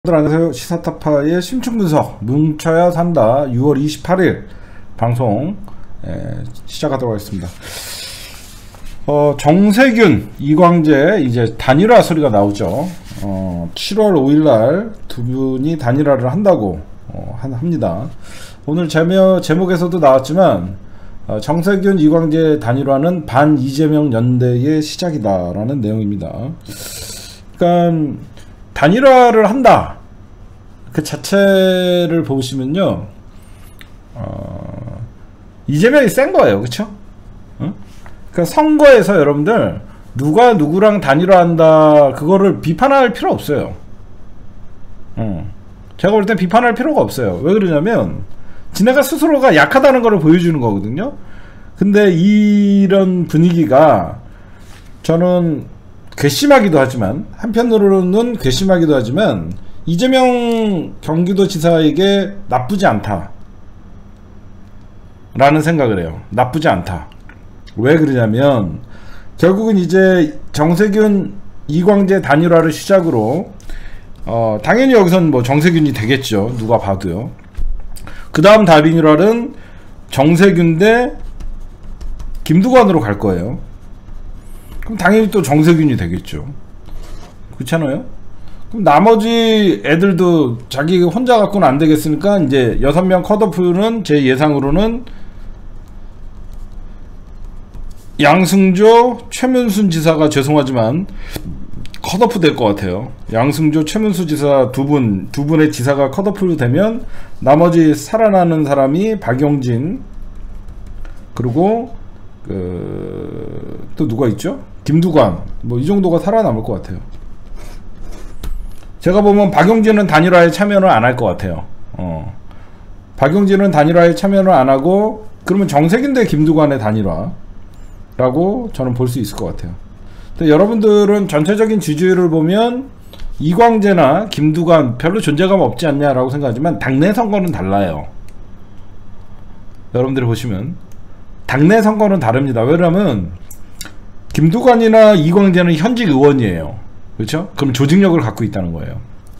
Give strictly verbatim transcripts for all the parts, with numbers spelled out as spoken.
안녕하세요. 시사타파의 심층분석 뭉쳐야 산다 유월 이십팔일 방송 예, 시작하도록 하겠습니다. 어, 정세균, 이광재 이제 단일화 소리가 나오죠. 어, 칠월 오일날 두 분이 단일화를 한다고 어, 합니다. 오늘 제목, 제목에서도 나왔지만 어, 정세균, 이광재 단일화는 반 이재명 연대의 시작이다라는 내용입니다. 그러니까 단일화를 한다 그 자체를 보시면요, 어, 이재명이 센 거예요. 그쵸? 응? 그러니까 선거에서 여러분들 누가 누구랑 단일화한다 그거를 비판할 필요 없어요. 응. 제가 볼 땐 비판할 필요가 없어요. 왜 그러냐면 지네가 스스로가 약하다는 걸 보여주는 거거든요. 근데 이런 분위기가 저는 괘씸하기도 하지만, 한편으로는 괘씸하기도 하지만 이재명 경기도지사에게 나쁘지 않다 라는 생각을 해요. 나쁘지 않다. 왜 그러냐면 결국은 이제 정세균, 이광재 단일화를 시작으로 어 당연히 여기선 뭐 정세균이 되겠죠. 누가 봐도요. 그 다음 단일화는 정세균 대 김두관으로 갈 거예요. 그럼 당연히 또 정세균이 되겠죠. 그렇잖아요? 그럼 나머지 애들도 자기 혼자 갖고는 안 되겠으니까 이제 여섯 명 컷오프는 제 예상으로는 양승조, 최문순 지사가 죄송하지만 컷오프 될 것 같아요. 양승조, 최문수 지사 두 분, 두 분의 지사가 컷오프 되면 나머지 살아나는 사람이 박용진, 그리고 그 또 누가 있죠? 김두관, 뭐 이 정도가 살아남을 것 같아요. 제가 보면 박용진은 단일화에 참여를 안 할 것 같아요. 어. 박용진은 단일화에 참여를 안 하고, 그러면 정세균 대 김두관의 단일화라고 저는 볼 수 있을 것 같아요. 근데 여러분들은 전체적인 지지율을 보면 이광재나 김두관 별로 존재감 없지 않냐라고 생각하지만 당내 선거는 달라요. 여러분들이 보시면 당내 선거는 다릅니다. 왜냐면 김두관이나 이광재는 현직 의원이에요. 그렇죠? 그럼 조직력을 갖고 있다는 거예요.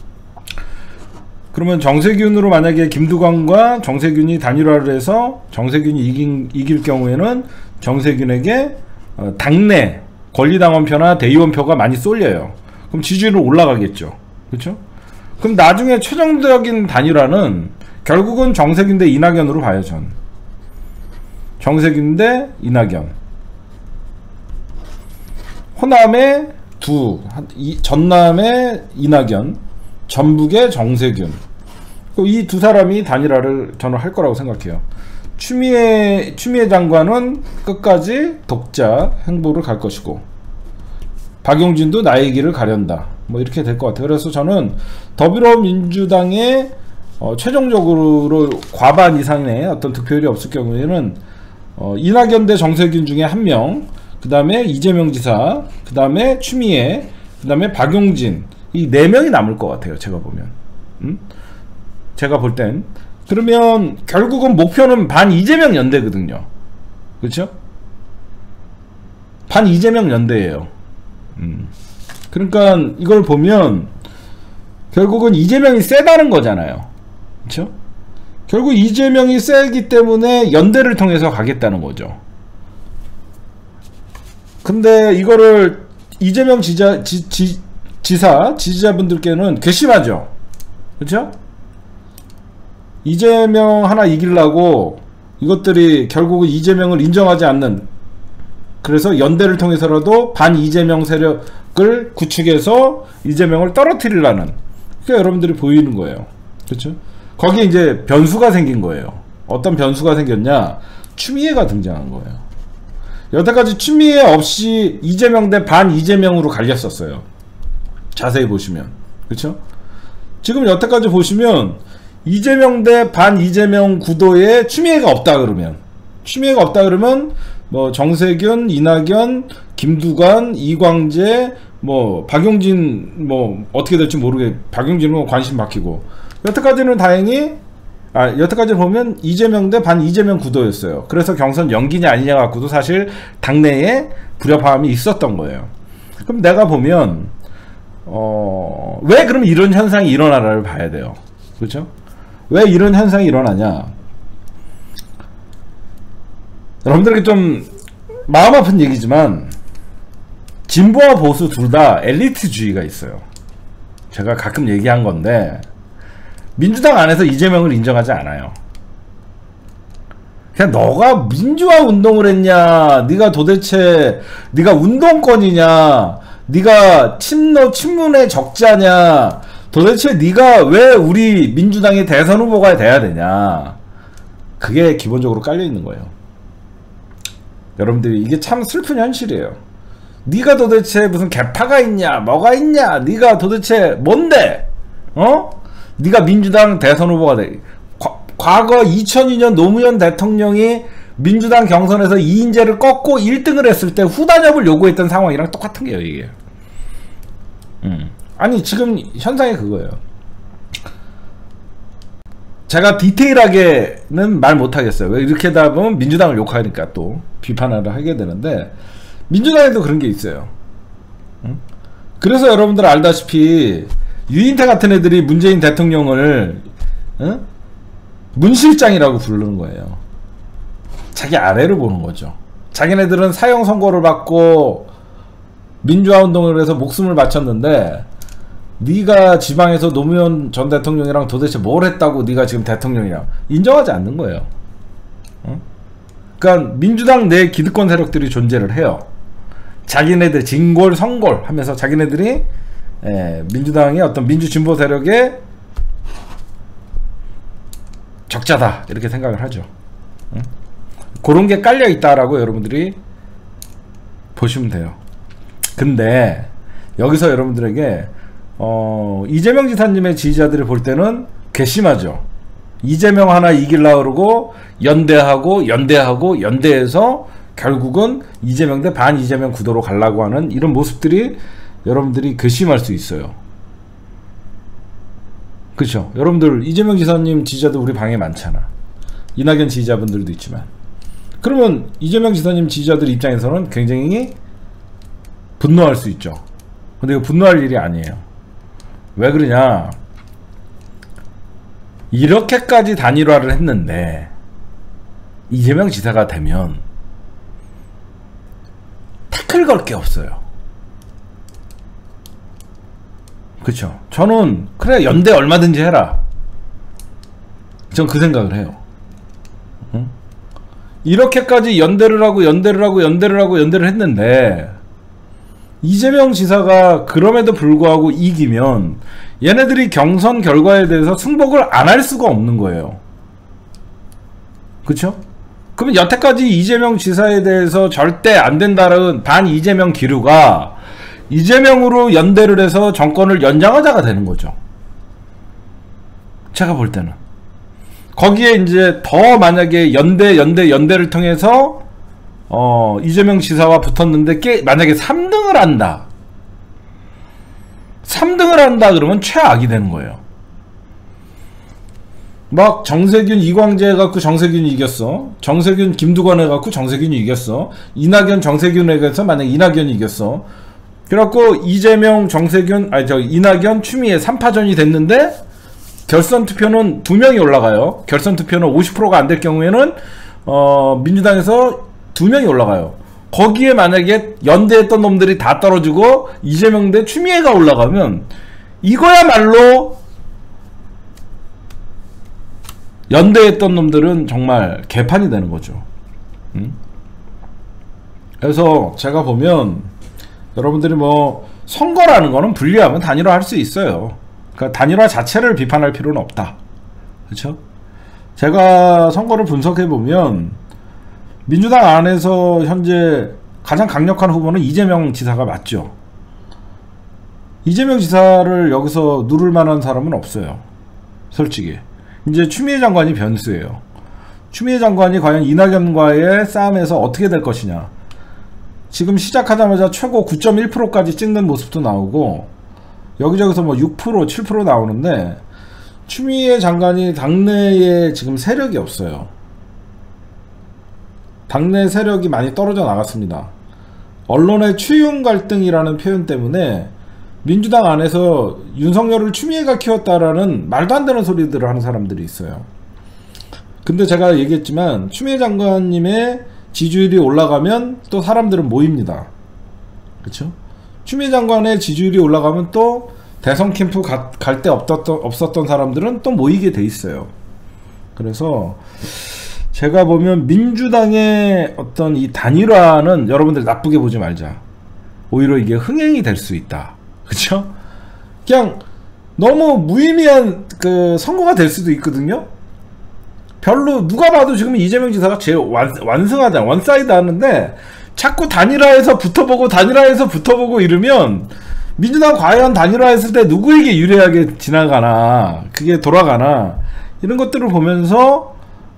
그러면 정세균으로 만약에 김두관과 정세균이 단일화를 해서 정세균이 이긴, 이길 경우에는 정세균에게 어, 당내 권리당원표나 대의원표가 많이 쏠려요. 그럼 지지율은 올라가겠죠. 그렇죠? 그럼 나중에 최종적인 단일화는 결국은 정세균 대 이낙연으로 봐요. 전 정세균 대 이낙연, 호남의 두, 전남의 이낙연, 전북의 정세균, 이 두 사람이 단일화를 저는 할 거라고 생각해요. 추미애, 추미애 장관은 끝까지 독자 행보를 갈 것이고, 박용진도 나의 길을 가련다, 뭐 이렇게 될 것 같아요. 그래서 저는 더불어민주당의 어, 최종적으로 과반 이상의 어떤 득표율이 없을 경우에는 어, 이낙연 대 정세균 중에 한 명, 그 다음에 이재명 지사, 그 다음에 추미애, 그 다음에 박용진, 이 네 명이 남을 것 같아요. 제가 보면. 음? 제가 볼 땐. 그러면 결국은 목표는 반 이재명 연대거든요. 그렇죠? 반 이재명 연대예요. 음. 그러니까 이걸 보면 결국은 이재명이 세다는 거잖아요. 그렇죠? 결국 이재명이 세기 때문에 연대를 통해서 가겠다는 거죠. 근데 이거를 이재명 지자, 지, 지, 지사, 지지자분들께는 괘씸하죠. 그렇죠? 이재명 하나 이기려고 이것들이 결국은 이재명을 인정하지 않는, 그래서 연대를 통해서라도 반 이재명 세력을 구축해서 이재명을 떨어뜨리려는, 그게 여러분들이 보이는 거예요. 그렇죠? 거기에 이제 변수가 생긴 거예요. 어떤 변수가 생겼냐? 추미애가 등장한 거예요. 여태까지 추미애 없이 이재명 대 반 이재명으로 갈렸었어요. 자세히 보시면. 그렇죠? 지금 여태까지 보시면 이재명 대 반 이재명 구도에 추미애가 없다 그러면, 추미애가 없다 그러면 뭐 정세균, 이낙연, 김두관, 이광재, 뭐 박용진, 뭐 어떻게 될지 모르게, 박용진은 관심 바뀌고, 여태까지는 다행히 아, 여태까지 보면 이재명 대 반 이재명 구도였어요. 그래서 경선 연기냐 아니냐 갖고도 사실 당내에 불협화음이 있었던 거예요. 그럼 내가 보면 어, 왜 그럼 이런 현상이 일어나를 봐야 돼요. 그렇죠? 왜 이런 현상이 일어나냐? 여러분들에게 좀 마음 아픈 얘기지만 진보와 보수 둘 다 엘리트주의가 있어요. 제가 가끔 얘기한 건데 민주당 안에서 이재명을 인정하지 않아요. 그냥 너가 민주화 운동을 했냐, 네가 도대체 네가 운동권이냐, 네가 친노 친문의 적자냐, 도대체 네가 왜 우리 민주당의 대선 후보가 돼야 되냐, 그게 기본적으로 깔려 있는 거예요. 여러분들이 이게 참 슬픈 현실이에요. 네가 도대체 무슨 개파가 있냐, 뭐가 있냐, 네가 도대체 뭔데, 어? 네가 민주당 대선 후보가 돼. 과, 과거 이천이 년 노무현 대통령이 민주당 경선에서 이인재를 꺾고 일 등을 했을 때 후단협을 요구했던 상황이랑 똑같은 게요, 이게. 음. 아니 지금 현상이 그거예요. 제가 디테일하게는 말 못하겠어요. 왜 이렇게 하다 보면 민주당을 욕하니까 또 비판을 하게 되는데, 민주당에도 그런 게 있어요. 응? 그래서 여러분들 알다시피 유인태 같은 애들이 문재인 대통령을 응? 문실장이라고 부르는 거예요. 자기 아래를 보는 거죠. 자기네들은 사형 선고를 받고 민주화 운동을 해서 목숨을 바쳤는데, 네가 지방에서 노무현 전 대통령이랑 도대체 뭘 했다고 네가 지금 대통령이냐, 인정하지 않는 거예요. 응? 그러니까 민주당 내 기득권 세력들이 존재를 해요. 자기네들 진골 성골 하면서 자기네들이 에, 민주당의 어떤 민주진보 세력의 적자다 이렇게 생각을 하죠. 응? 그런 게 깔려 있다라고 여러분들이 보시면 돼요. 근데 여기서 여러분들에게 어, 이재명 지사님의 지지자들이 볼 때는 괘씸하죠. 이재명 하나 이길라 그러고 연대하고 연대하고 연대해서 결국은 이재명 대 반 이재명 구도로 가려고 하는 이런 모습들이 여러분들이 괘씸할 수 있어요. 그렇죠? 여러분들 이재명 지사님 지지자도 우리 방에 많잖아. 이낙연 지지자분들도 있지만, 그러면 이재명 지사님 지지자들 입장에서는 굉장히 분노할 수 있죠. 근데 이거 분노할 일이 아니에요. 왜 그러냐, 이렇게까지 단일화를 했는데 이재명 지사가 되면 태클 걸 게 없어요. 그쵸? 저는 그래 연대 얼마든지 해라, 전 그 생각을 해요. 응? 이렇게까지 연대를 하고 연대를 하고 연대를 하고 연대를 했는데 이재명 지사가 그럼에도 불구하고 이기면 얘네들이 경선 결과에 대해서 승복을 안 할 수가 없는 거예요. 그쵸? 그러면 여태까지 이재명 지사에 대해서 절대 안 된다는 반 이재명 기류가 이재명으로 연대를 해서 정권을 연장하자가 되는 거죠. 제가 볼 때는 거기에 이제 더 만약에 연대 연대 연대를 통해서 어 이재명 지사와 붙었는데 깨, 만약에 삼 등을 한다 삼 등을 한다 그러면 최악이 되는 거예요. 막 정세균 이광재 해갖고 정세균이 이겼어, 정세균 김두관 해갖고 정세균이 이겼어, 이낙연 정세균 해서 만약에 이낙연이 이겼어, 그래갖고 이재명 정세균 아니 저 이낙연 추미애 삼 파전이 됐는데 결선 투표는 두 명이 올라가요. 결선 투표는 오십 퍼센트가 안 될 경우에는 어 민주당에서 두 명이 올라가요. 거기에 만약에 연대했던 놈들이 다 떨어지고 이재명 대 추미애가 올라가면 이거야말로 연대했던 놈들은 정말 개판이 되는 거죠. 응? 그래서 제가 보면 여러분들이 뭐 선거라는 거는 분리하면 단일화 할 수 있어요. 그러니까 단일화 자체를 비판할 필요는 없다. 그렇죠? 제가 선거를 분석해 보면 민주당 안에서 현재 가장 강력한 후보는 이재명 지사가 맞죠. 이재명 지사를 여기서 누를 만한 사람은 없어요. 솔직히 이제 추미애 장관이 변수예요. 추미애 장관이 과연 이낙연과의 싸움에서 어떻게 될 것이냐. 지금 시작하자마자 최고 구 점 일 퍼센트까지 찍는 모습도 나오고 여기저기서 뭐 육 퍼센트 칠 퍼센트 나오는데 추미애 장관이 당내에 지금 세력이 없어요. 당내 세력이 많이 떨어져 나갔습니다. 언론의 추윤 갈등이라는 표현 때문에 민주당 안에서 윤석열을 추미애가 키웠다라는 말도 안 되는 소리들을 하는 사람들이 있어요. 근데 제가 얘기했지만 추미애 장관님의 지지율이 올라가면 또 사람들은 모입니다. 그쵸? 추미애 장관의 지지율이 올라가면 또 대선 캠프 갈 데 없었던, 없었던 사람들은 또 모이게 돼 있어요. 그래서 제가 보면 민주당의 어떤 이 단일화는 여러분들 나쁘게 보지 말자. 오히려 이게 흥행이 될 수 있다. 그쵸? 그냥 너무 무의미한 그 선거가 될 수도 있거든요. 별로 누가 봐도 지금 이재명 지사가 제일 완, 완승하잖아. 원사이드 하는데 자꾸 단일화해서 붙어보고 단일화해서 붙어보고 이러면 민주당 과연 단일화했을 때 누구에게 유리하게 지나가나 그게 돌아가나 이런 것들을 보면서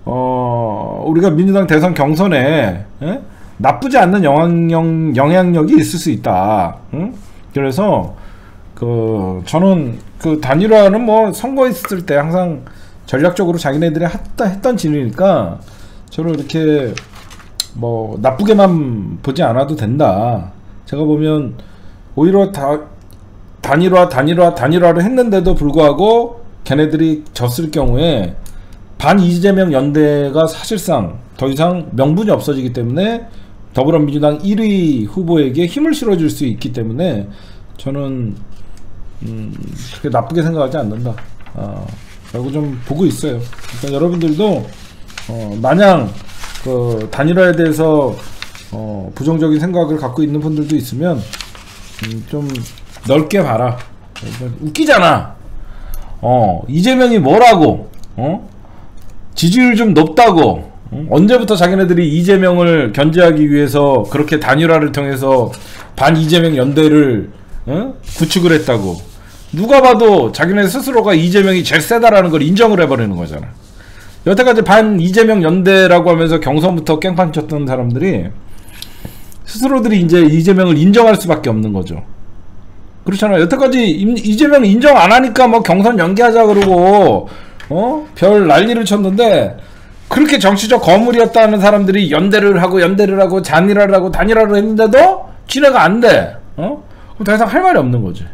어 우리가 민주당 대선 경선에 에? 나쁘지 않는 영향력, 영향력이 있을 수 있다. 응? 그래서 그 저는 그 단일화는 뭐 선거 있을 때 항상 전략적으로 자기네들이 했다, 했던 진이니까 저는 이렇게 뭐 나쁘게만 보지 않아도 된다. 제가 보면 오히려 다 단일화 단일화 단일화를 했는데도 불구하고 걔네들이 졌을 경우에 반 이재명 연대가 사실상 더 이상 명분이 없어지기 때문에 더불어민주당 일 위 후보에게 힘을 실어줄 수 있기 때문에 저는 음, 그렇게 나쁘게 생각하지 않는다. 어, 라고 좀 보고 있어요. 그러니까 여러분들도 어, 마냥 그 단일화에 대해서 어, 부정적인 생각을 갖고 있는 분들도 있으면 음, 좀 넓게 봐라. 웃기잖아. 어, 이재명이 뭐라고? 어? 지지율 좀 높다고? 어? 언제부터 자기네들이 이재명을 견제하기 위해서 그렇게 단일화를 통해서 반 이재명 연대를 어? 구축을 했다고? 누가 봐도 자기네 스스로가 이재명이 제일 세다라는 걸 인정을 해버리는 거잖아. 여태까지 반 이재명 연대라고 하면서 경선부터 깽판 쳤던 사람들이 스스로들이 이제 이재명을 인정할 수밖에 없는 거죠. 그렇잖아요. 여태까지 이재명 인정 안 하니까 뭐 경선 연기하자 그러고 어? 별 난리를 쳤는데 그렇게 정치적 거물이었다는 사람들이 연대를 하고 연대를 하고 단일화를 하고 단일화를 했는데도 지네가 안 돼. 어? 그럼 더 이상 할 말이 없는 거지.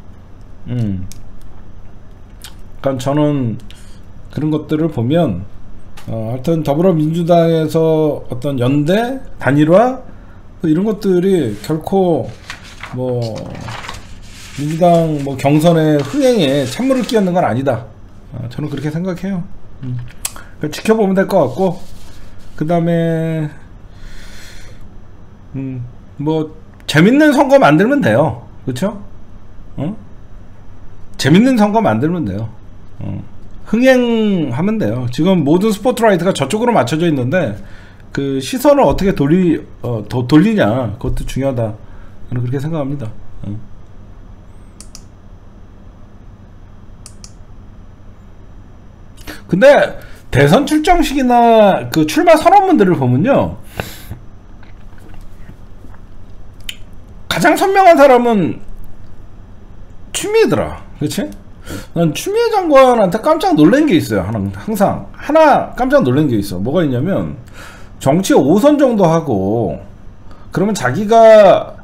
음. 그러니까 저는 그런 것들을 보면 어, 하여튼 더불어민주당에서 어떤 연대, 단일화 이런 것들이 결코 뭐 민주당 뭐 경선의 흥행에 찬물을 끼얹는 건 아니다. 어, 저는 그렇게 생각해요. 음. 지켜보면 될 것 같고 그 다음에 음, 뭐 재밌는 선거 만들면 돼요. 그쵸? 어? 재밌는 선거 만들면 돼요. 어. 흥행하면 돼요. 지금 모든 스포트라이트가 저쪽으로 맞춰져 있는데 그 시선을 어떻게 돌리 어, 더 돌리냐 그것도 중요하다. 저는 그렇게 생각합니다. 어. 근데 대선 출정식이나 그 출마 선언문들을 보면요 가장 선명한 사람은 추미애더라. 그치? 난 추미애 장관한테 깜짝 놀란 게 있어요. 하나, 항상 하나 깜짝 놀란 게 있어. 뭐가 있냐면 정치 오 선 정도 하고 그러면 자기가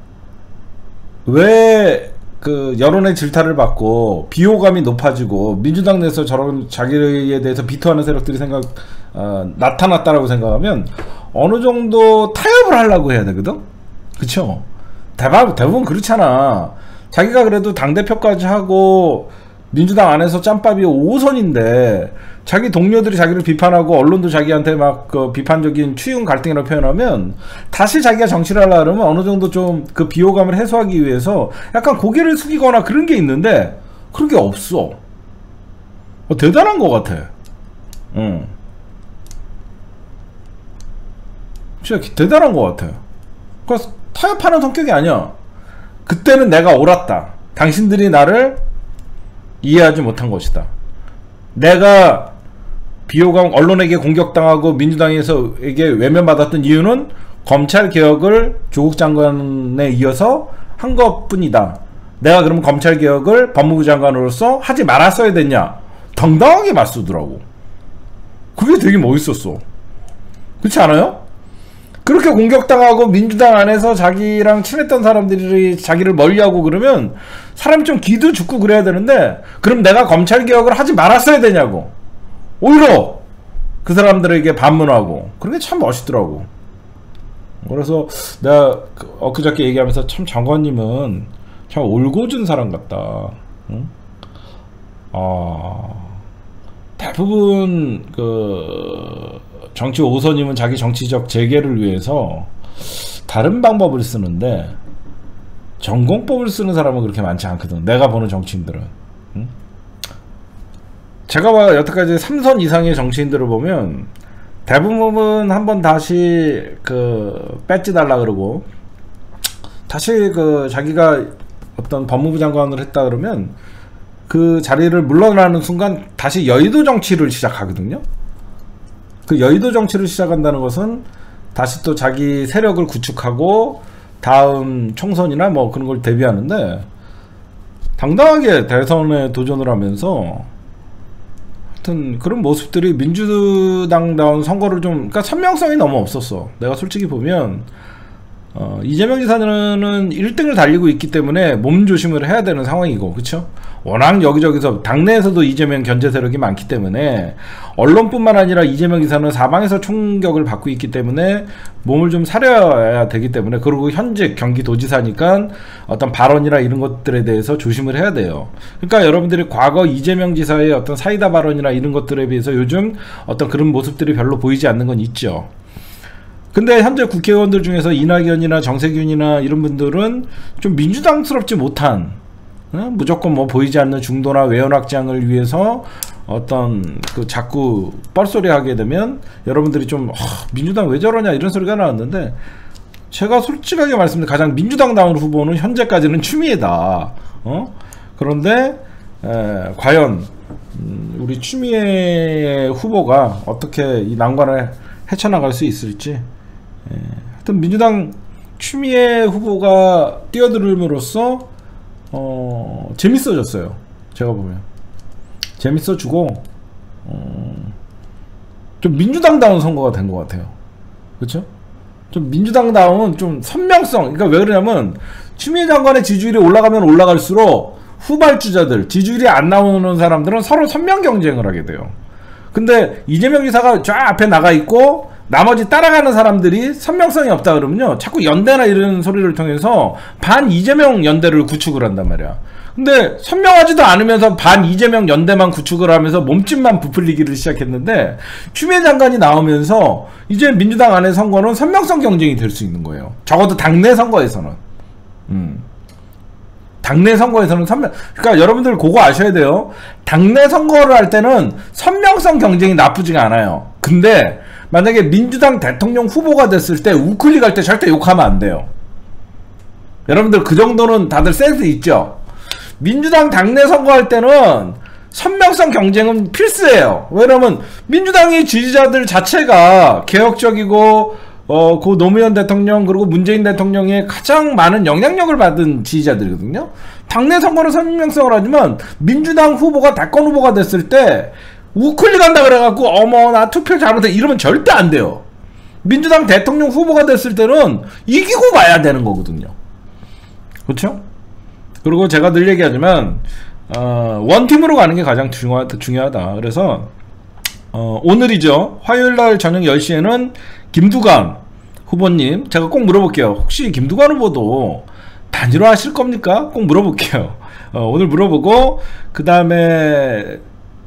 왜 그 여론의 질타를 받고 비호감이 높아지고 민주당 내에서 저런 자기에 대해서 비토하는 세력들이 생각 어, 나타났다라고 생각하면 어느 정도 타협을 하려고 해야 되거든. 그쵸? 대부분, 대부분 그렇잖아. 자기가 그래도 당대표까지 하고 민주당 안에서 짬밥이 오 선인데 자기 동료들이 자기를 비판하고 언론도 자기한테 막 그 비판적인 추이응 갈등이라고 표현하면 다시 자기가 정치를 하려고 그러면 어느 정도 좀 그 비호감을 해소하기 위해서 약간 고개를 숙이거나 그런 게 있는데 그런 게 없어. 어, 대단한 것 같아. 응. 진짜 대단한 것 같아. 그래서 타협하는 성격이 아니야. 그때는 내가 옳았다. 당신들이 나를 이해하지 못한 것이다. 내가 비호감 언론에게 공격당하고 민주당에서에게 외면받았던 이유는 검찰개혁을 조국 장관에 이어서 한 것뿐이다. 내가 그럼 검찰개혁을 법무부 장관으로서 하지 말았어야 됐냐. 당당하게 맞서더라고. 그게 되게 멋있었어. 그렇지 않아요? 그렇게 공격당하고 민주당 안에서 자기랑 친했던 사람들이 자기를 멀리하고 그러면 사람이 좀 기도 죽고 그래야 되는데, 그럼 내가 검찰개혁을 하지 말았어야 되냐고 오히려 그 사람들에게 반문하고, 그런 게 참 멋있더라고. 그래서 내가 엊그저께 얘기하면서 참 장관님은 참 올곧은 사람 같다. 응? 아, 대부분 그 정치 오선임은 자기 정치적 재개를 위해서 다른 방법을 쓰는데 전공법을 쓰는 사람은 그렇게 많지 않거든, 내가 보는 정치인들은. 응? 제가 봐 여태까지 삼선 이상의 정치인들을 보면 대부분은 한번 다시 그 배지 달라 그러고, 다시 그 자기가 어떤 법무부 장관을 했다 그러면 그 자리를 물러나는 순간 다시 여의도 정치를 시작하거든요. 그 여의도 정치를 시작한다는 것은 다시 또 자기 세력을 구축하고 다음 총선이나 뭐 그런 걸 대비하는데, 당당하게 대선에 도전을 하면서 하여튼 그런 모습들이 민주당다운 선거를 좀, 그러니까 선명성이 너무 없었어. 내가 솔직히 보면 어, 이재명 지사는 일 등을 달리고 있기 때문에 몸조심을 해야 되는 상황이고, 그쵸? 워낙 여기저기서 당내에서도 이재명 견제 세력이 많기 때문에, 언론뿐만 아니라 이재명 지사는 사방에서 총격을 받고 있기 때문에 몸을 좀 사려야 되기 때문에, 그리고 현직 경기도지사니까 어떤 발언이나 이런 것들에 대해서 조심을 해야 돼요. 그러니까 여러분들이 과거 이재명 지사의 어떤 사이다 발언이나 이런 것들에 비해서 요즘 어떤 그런 모습들이 별로 보이지 않는 건 있죠. 근데 현재 국회의원들 중에서 이낙연이나 정세균이나 이런 분들은 좀 민주당스럽지 못한, 어? 무조건 뭐 보이지 않는 중도나 외연 확장을 위해서 어떤 그 자꾸 뻘소리 하게 되면 여러분들이 좀 어, 민주당 왜 저러냐 이런 소리가 나왔는데, 제가 솔직하게 말씀드리면 가장 민주당다운 후보는 현재까지는 추미애다. 어? 그런데 에, 과연 음, 우리 추미애 후보가 어떻게 이 난관을 헤쳐나갈 수 있을지. 예, 하여튼 민주당 추미애 후보가 뛰어들음으로써 어, 재밌어졌어요. 제가 보면 재밌어지고 어, 좀 민주당다운 선거가 된 것 같아요. 그렇죠? 좀 민주당다운 좀 선명성. 그러니까 왜 그러냐면 추미애 장관의 지지율이 올라가면 올라갈수록 후발주자들, 지지율이 안 나오는 사람들은 서로 선명 경쟁을 하게 돼요. 근데 이재명 지사가 쫙 앞에 나가 있고 나머지 따라가는 사람들이 선명성이 없다 그러면요, 자꾸 연대나 이런 소리를 통해서 반 이재명 연대를 구축을 한단 말이야. 근데 선명하지도 않으면서 반 이재명 연대만 구축을 하면서 몸집만 부풀리기를 시작했는데, 추미애 장관이 나오면서 이제 민주당 안의 선거는 선명성 경쟁이 될 수 있는 거예요. 적어도 당내 선거에서는. 음. 당내 선거에서는 선명, 그러니까 여러분들 그거 아셔야 돼요. 당내 선거를 할 때는 선명성 경쟁이 나쁘지가 않아요. 근데 만약에 민주당 대통령 후보가 됐을 때 우클릭 할 때 절대 욕하면 안 돼요. 여러분들 그 정도는 다들 센스 있죠? 민주당 당내 선거할 때는 선명성 경쟁은 필수예요. 왜냐면 민주당의 지지자들 자체가 개혁적이고 어, 고 노무현 대통령 그리고 문재인 대통령의 가장 많은 영향력을 받은 지지자들이거든요. 당내 선거는 선명성을 하지만 민주당 후보가 대권 후보가 됐을 때 우클릭한다 그래갖고 어머 나 투표 잘못해 이러면 절대 안 돼요. 민주당 대통령 후보가 됐을 때는 이기고 봐야 되는 거거든요. 그렇죠? 그리고 제가 늘 얘기하지만 어, 원팀으로 가는 게 가장 중요하다, 중요하다. 그래서 어, 오늘이죠. 화요일날 저녁 열 시에는 김두관 후보님, 제가 꼭 물어볼게요. 혹시 김두관 후보도 단일화 하실 겁니까? 꼭 물어볼게요. 어, 오늘 물어보고, 그 다음에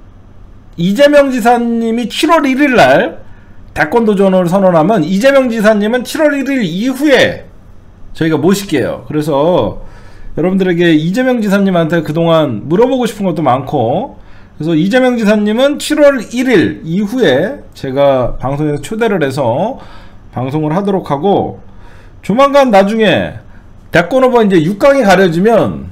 이재명 지사님이 칠월 일일날 대권 도전을 선언하면 이재명 지사님은 칠월 일일 이후에 저희가 모실게요. 그래서 여러분들에게 이재명 지사님한테 그동안 물어보고 싶은 것도 많고, 그래서 이재명 지사님은 칠월 일일 이후에 제가 방송에서 초대를 해서 방송을 하도록 하고, 조만간 나중에 대권 후보 이제 육 강이 가려지면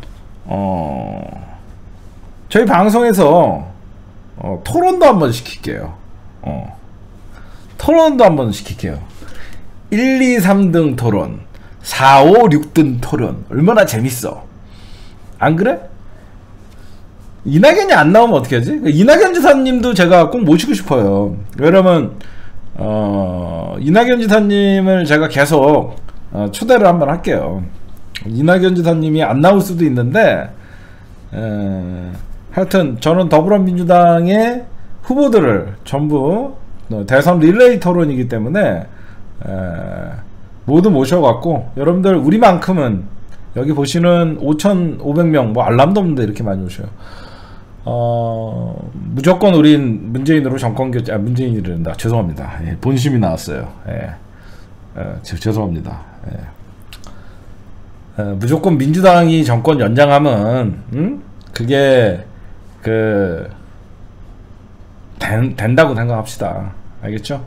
어 저희 방송에서 어 토론도 한번 시킬게요. 어 토론도 한번 시킬게요. 일, 이, 삼 등 토론, 사, 오, 육 등 토론. 얼마나 재밌어. 안 그래? 이낙연이 안 나오면 어떻게 하지? 이낙연 지사님도 제가 꼭 모시고 싶어요. 왜냐면 어, 이낙연 지사님을 제가 계속 어, 초대를 한번 할게요. 이낙연 지사님이 안 나올 수도 있는데 에, 하여튼 저는 더불어민주당의 후보들을 전부 대선 릴레이 토론이기 때문에 에, 모두 모셔갖고 여러분들 우리만큼은 여기 보시는 오천오백 명 뭐 알람도 없는데 이렇게 많이 오셔요. 어, 무조건 우린 문재인으로 정권교체, 아, 문재인이란다. 죄송합니다. 예, 본심이 나왔어요. 예. 예, 제, 죄송합니다. 예. 예, 무조건 민주당이 정권 연장하면, 음? 그게, 그, 된, 된다고 생각합시다. 알겠죠?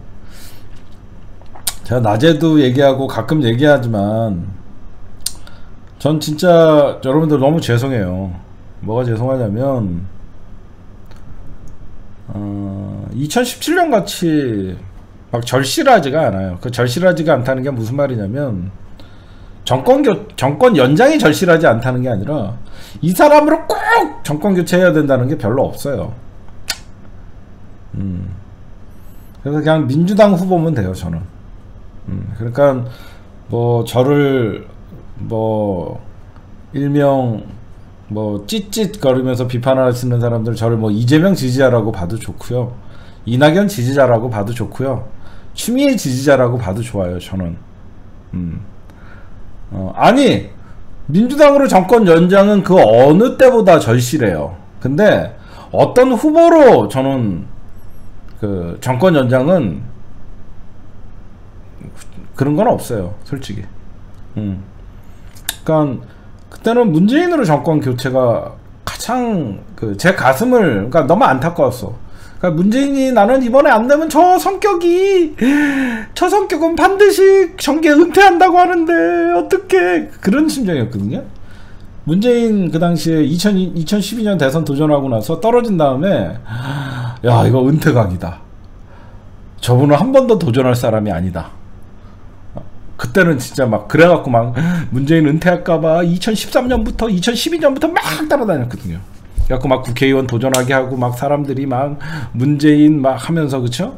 제가 낮에도 얘기하고 가끔 얘기하지만, 전 진짜 여러분들 너무 죄송해요. 뭐가 죄송하냐면, 어, 이천십칠 년 같이 막 절실하지가 않아요. 그 절실하지가 않다는 게 무슨 말이냐면 정권 교, 정권 연장이 절실하지 않다는 게 아니라 이 사람으로 꼭 정권 교체해야 된다는 게 별로 없어요. 음. 그래서 그냥 민주당 후보면 돼요, 저는. 음. 그러니까 뭐 저를 뭐 일명 뭐 찌릿 거리면서 비판하시는 사람들 저를 뭐 이재명 지지자라고 봐도 좋고요, 이낙연 지지자라고 봐도 좋고요, 추미애 지지자라고 봐도 좋아요. 저는 음. 어, 아니 민주당으로 정권 연장은 그 어느 때보다 절실해요. 근데 어떤 후보로 저는 그 정권 연장은 그런 건 없어요, 솔직히. 음. 그러니까 그때는 문재인으로 정권 교체가 가장 그 제 가슴을, 그러니까 너무 안타까웠어. 그러니까 문재인이 나는 이번에 안 되면 저 성격이 저 성격은 반드시 정계 은퇴한다고 하는데 어떻게, 그런 심정이었거든요. 문재인 그 당시에 이천십이 년 대선 도전하고 나서 떨어진 다음에 야 이거 은퇴각이다, 저분은 한 번 더 도전할 사람이 아니다. 그때는 진짜 막 그래갖고 막 문재인 은퇴할까봐 이천십삼 년부터 이천십이 년부터 막 따라다녔거든요. 그래갖고 막 국회의원 도전하게 하고 막 사람들이 막 문재인 막 하면서, 그쵸?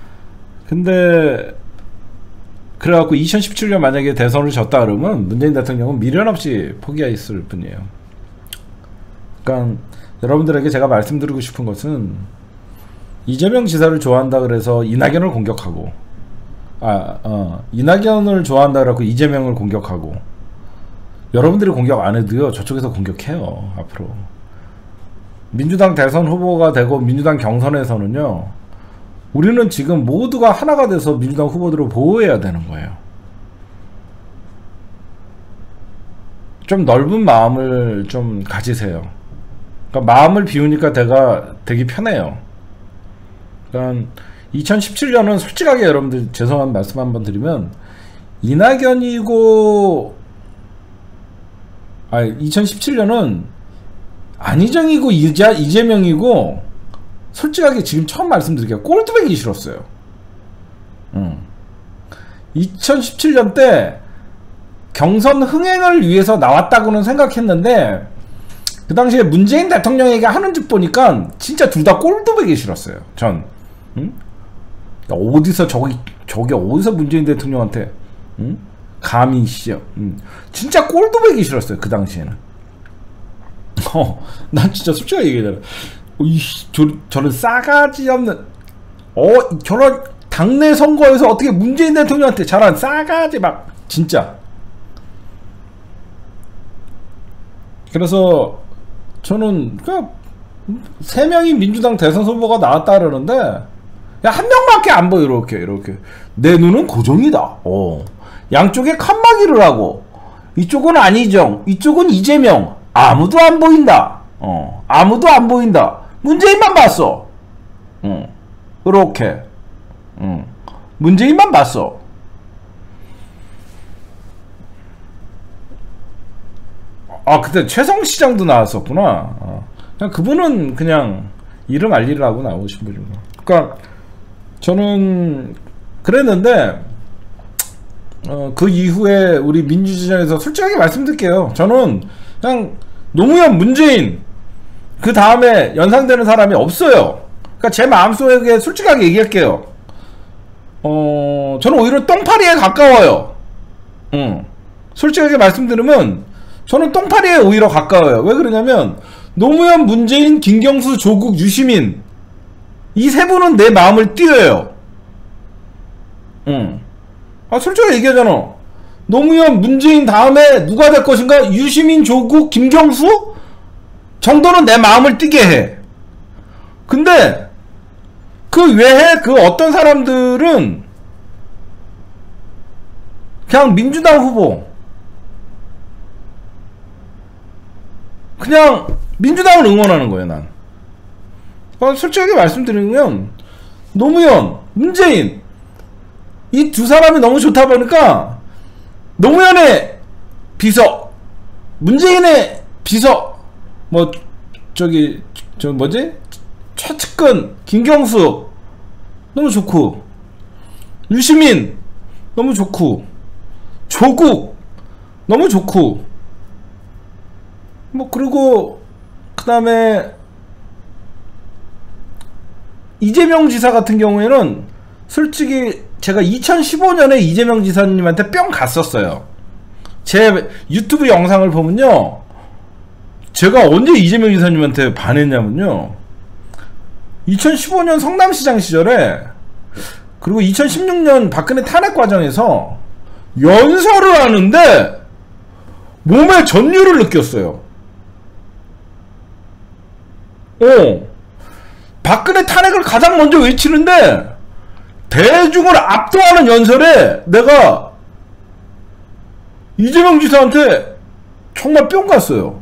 근데 그래갖고 이천십칠 년 만약에 대선을 졌다 그러면 문재인 대통령은 미련 없이 포기했을 뿐이에요. 그러니까 여러분들에게 제가 말씀드리고 싶은 것은 이재명 지사를 좋아한다 그래서 이낙연을 공격하고, 아, 어, 이낙연을 좋아한다 그래갖고 이재명을 공격하고, 여러분들이 공격 안 해도요 저쪽에서 공격해요. 앞으로 민주당 대선 후보가 되고 민주당 경선에서는요 우리는 지금 모두가 하나가 돼서 민주당 후보들을 보호해야 되는 거예요. 좀 넓은 마음을 좀 가지세요. 그러니까 마음을 비우니까 내가 되게 편해요. 그러니까 이천십칠 년은 솔직하게 여러분들 죄송한 말씀 한번 드리면 이낙연이고, 아 이천십칠 년은 안희정이고 이자, 이재명이고, 솔직하게 지금 처음 말씀드릴게요, 꼴뚜배기 싫었어요. 음. 이천십칠 년 때 경선 흥행을 위해서 나왔다고는 생각했는데 그 당시에 문재인 대통령에게 하는 짓 보니까 진짜 둘 다 꼴뚜배기 싫었어요. 전 음? 어디서 저기 저기 어디서 문재인 대통령한테 응? 감히 씨요. 응. 진짜 꼴도 보기 싫었어요 그 당시에는. 어, 난 진짜 솔직하게 얘기하잖아. 어, 이 저, 저런 싸가지 없는, 어 저런 당내 선거에서 어떻게 문재인 대통령한테 잘한 싸가지 막 진짜. 그래서 저는 그냥 세 명이 민주당 대선 후보가 나왔다 그러는데 야, 한 명밖에 안 보여. 이렇게 이렇게 내 눈은 고정이다. 어. 양쪽에 칸막이를 하고 이쪽은 안희정, 이쪽은 이재명. 아무도 안 보인다. 어. 아무도 안 보인다. 문재인만 봤어. 어. 이렇게. 어. 문재인만 봤어. 아, 그때 최성 시장도 나왔었구나. 어. 그냥 그분은 그냥 이름 알리려고 나오신 분이고. 그러니까 저는 그랬는데 어, 그 이후에 우리 민주진영에서 솔직하게 말씀드릴게요. 저는 그냥 노무현, 문재인 그 다음에 연상되는 사람이 없어요. 그러니까 제 마음속에 솔직하게 얘기할게요. 어 저는 오히려 똥파리에 가까워요. 응. 솔직하게 말씀드리면 저는 똥파리에 오히려 가까워요. 왜 그러냐면 노무현, 문재인, 김경수, 조국, 유시민 이 세 분은 내 마음을 띄어요. 응. 아 솔직하게 얘기하잖아. 노무현, 문재인 다음에 누가 될 것인가? 유시민, 조국, 김경수 정도는 내 마음을 띄게 해. 근데 그 외에 그 어떤 사람들은 그냥 민주당 후보, 그냥 민주당을 응원하는 거예요. 난 솔직하게 말씀드리면 노무현, 문재인 이 두 사람이 너무 좋다 보니까 노무현의 비서, 문재인의 비서, 뭐 저기 저 뭐지 최측근 김경수 너무 좋고, 유시민 너무 좋고, 조국 너무 좋고, 뭐 그리고 그 다음에 이재명 지사 같은 경우에는 솔직히 제가 이천십오 년에 이재명 지사님한테 뿅 갔었어요. 제 유튜브 영상을 보면요, 제가 언제 이재명 지사님한테 반했냐면요, 이천십오 년 성남시장 시절에, 그리고 이천십육 년 박근혜 탄핵 과정에서 연설을 하는데 몸에 전율을 느꼈어요. 어, 박근혜 탄핵을 가장 먼저 외치는데 대중을 압도하는 연설에 내가 이재명 지사한테 정말 뿅 갔어요.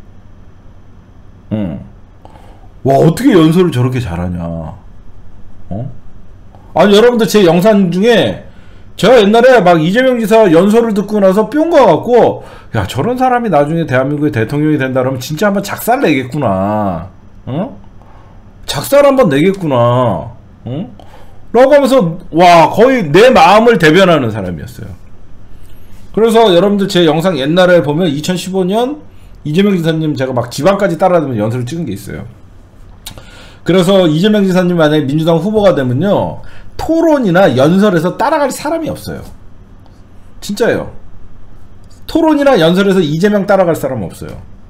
응. 와, 어떻게 연설을 저렇게 잘하냐. 어? 아니, 여러분들 제 영상 중에 제가 옛날에 막 이재명 지사 연설을 듣고 나서 뿅 가갖고, 야, 저런 사람이 나중에 대한민국의 대통령이 된다 그러면 진짜 한번 작살 내겠구나. 어? 작살 한번 내겠구나. 어? 라고 하면서, 와, 거의 내 마음을 대변하는 사람이었어요. 그래서 여러분들 제 영상 옛날에 보면 이천십오 년 이재명 지사님 제가 막 지방까지 따라다니면서 연설을 찍은 게 있어요. 그래서 이재명 지사님 만약에 민주당 후보가 되면요, 토론이나 연설에서 따라갈 사람이 없어요. 진짜예요. 토론이나 연설에서 이재명 따라갈 사람 없어요.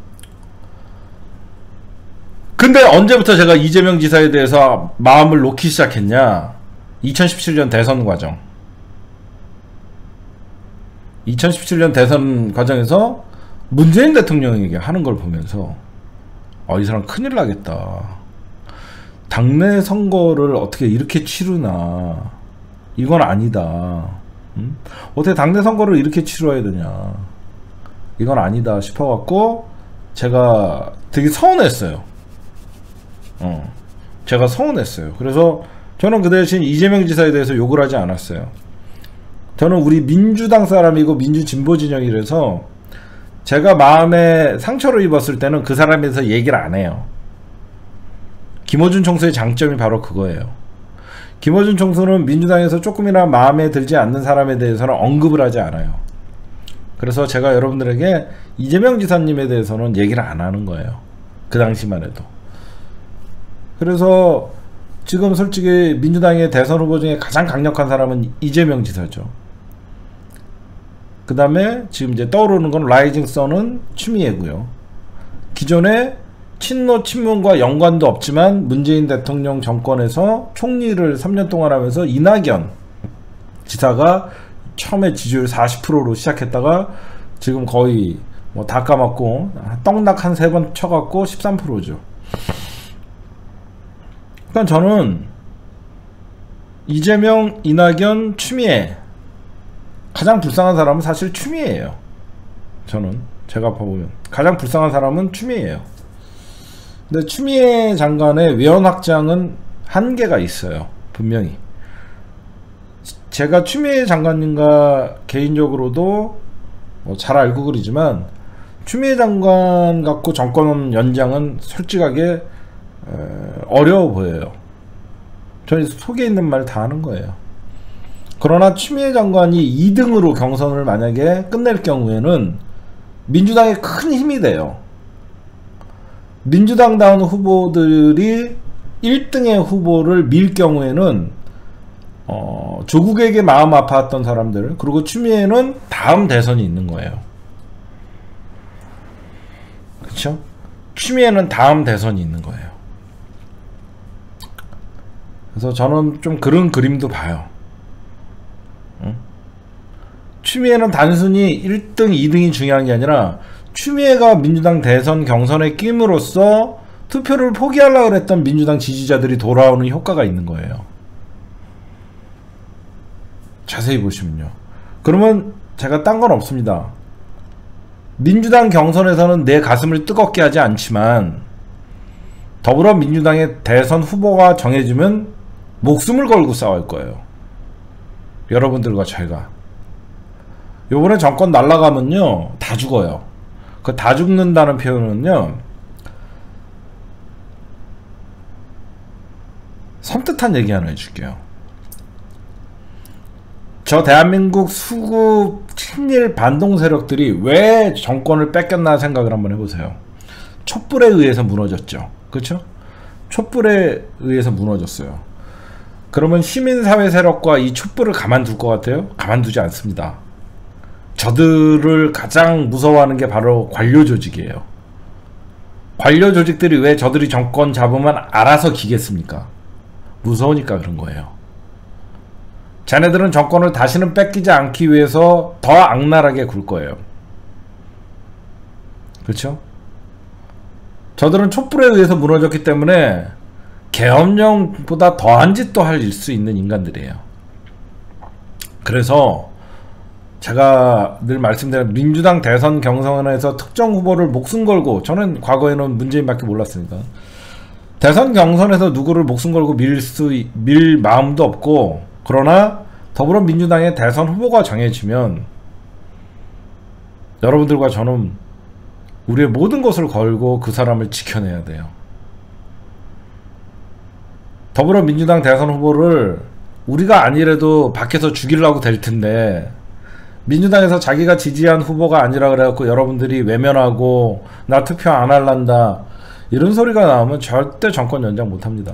근데 언제부터 제가 이재명 지사에 대해서 마음을 놓기 시작했냐? 이천십칠 년 대선 과정. 이천십칠 년 대선 과정에서 문재인 대통령에게 하는 걸 보면서, 어, 이 사람 큰일 나겠다. 당내 선거를 어떻게 이렇게 치르나. 이건 아니다. 음? 어떻게 당내 선거를 이렇게 치러야 되냐. 이건 아니다 싶어갖고 제가 되게 서운했어요. 어, 제가 서운했어요. 그래서 저는 그 대신 이재명 지사에 대해서 욕을 하지 않았어요. 저는 우리 민주당 사람이고 민주진보 진영이라서 제가 마음에 상처를 입었을 때는 그 사람에 대해서 얘기를 안 해요. 김어준 총수의 장점이 바로 그거예요. 김어준 총수는 민주당에서 조금이나 마음에 들지 않는 사람에 대해서는 언급을 하지 않아요. 그래서 제가 여러분들에게 이재명 지사님에 대해서는 얘기를 안 하는 거예요. 그 당시만 해도. 그래서 지금 솔직히 민주당의 대선 후보 중에 가장 강력한 사람은 이재명 지사죠. 그 다음에 지금 이제 떠오르는 건 라이징 선은 추미애고요. 기존에 친노 친문과 연관도 없지만 문재인 대통령 정권에서 총리를 삼 년 동안 하면서 이낙연 지사가 처음에 지지율 사십 퍼센트로 시작했다가 지금 거의 뭐 다 까먹고 떡락 한 세 번 쳐갖고 십삼 퍼센트죠. 그러니까 저는 이재명, 이낙연, 추미애, 가장 불쌍한 사람은 사실 추미애예요. 저는 제가 봐보면 가장 불쌍한 사람은 추미애예요. 근데 추미애 장관의 외연 확장은 한계가 있어요. 분명히. 제가 추미애 장관님과 개인적으로도 뭐 잘 알고 그러지만 추미애 장관 갖고 정권 연장은 솔직하게 어려워 보여요. 저는 속에 있는 말 다 하는 거예요. 그러나 추미애 장관이 이 등으로 경선을 만약에 끝낼 경우에는 민주당에 큰 힘이 돼요. 민주당다운 후보들이 일 등의 후보를 밀 경우에는 어, 조국에게 마음 아파했던 사람들, 그리고 추미애는 다음 대선이 있는 거예요. 그쵸? 추미애는 다음 대선이 있는 거예요. 그래서 저는 좀 그런 그림도 봐요. 응? 추미애는 단순히 일 등, 이 등이 중요한 게 아니라 추미애가 민주당 대선 경선에 끼임으로써 투표를 포기하려고 했던 민주당 지지자들이 돌아오는 효과가 있는 거예요. 자세히 보시면요. 그러면 제가 딴 건 없습니다. 민주당 경선에서는 내 가슴을 뜨겁게 하지 않지만 더불어민주당의 대선 후보가 정해지면 목숨을 걸고 싸울 거예요. 여러분들과 제가. 요번에 정권 날아가면요 다 죽어요. 그 다 죽는다는 표현은요 섬뜩한 얘기 하나 해줄게요. 저 대한민국 수구 친일 반동 세력들이 왜 정권을 뺏겼나 생각을 한번 해보세요. 촛불에 의해서 무너졌죠. 그렇죠? 촛불에 의해서 무너졌어요. 그러면 시민사회 세력과 이 촛불을 가만둘 것 같아요? 가만두지 않습니다. 저들을 가장 무서워하는 게 바로 관료 조직이에요. 관료 조직들이 왜 저들이 정권 잡으면 알아서 기겠습니까? 무서우니까 그런 거예요. 자네들은 정권을 다시는 뺏기지 않기 위해서 더 악랄하게 굴 거예요. 그렇죠? 저들은 촛불에 의해서 무너졌기 때문에 계엄령보다 더한 짓도 할 수 있는 인간들이에요. 그래서 제가 늘 말씀드린 민주당 대선 경선에서 특정 후보를 목숨 걸고, 저는 과거에는 문재인밖에 몰랐으니까 대선 경선에서 누구를 목숨 걸고 밀 수, 밀 마음도 없고, 그러나 더불어민주당의 대선 후보가 정해지면 여러분들과 저는 우리의 모든 것을 걸고 그 사람을 지켜내야 돼요. 더불어민주당 대선 후보를 우리가 아니래도 밖에서 죽이려고 될 텐데, 민주당에서 자기가 지지한 후보가 아니라 그래갖고 여러분들이 외면하고 나 투표 안 할란다 이런 소리가 나오면 절대 정권 연장 못합니다.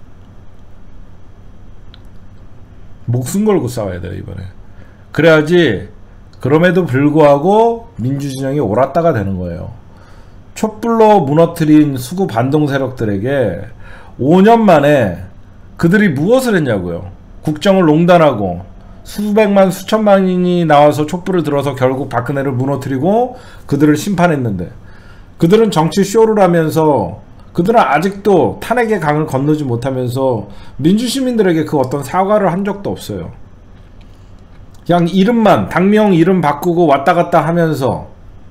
목숨 걸고 싸워야 돼요 이번에. 그래야지 그럼에도 불구하고 민주진영이 옳았다가 되는 거예요. 촛불로 무너뜨린 수구 반동 세력들에게 오 년 만에 그들이 무엇을 했냐고요. 국정을 농단하고 수백만 수천만인이 나와서 촛불을 들어서 결국 박근혜를 무너뜨리고 그들을 심판했는데, 그들은 정치 쇼를 하면서 그들은 아직도 탄핵의 강을 건너지 못하면서 민주시민들에게 그 어떤 사과를 한 적도 없어요. 그냥 이름만, 당명 이름 바꾸고 왔다갔다 하면서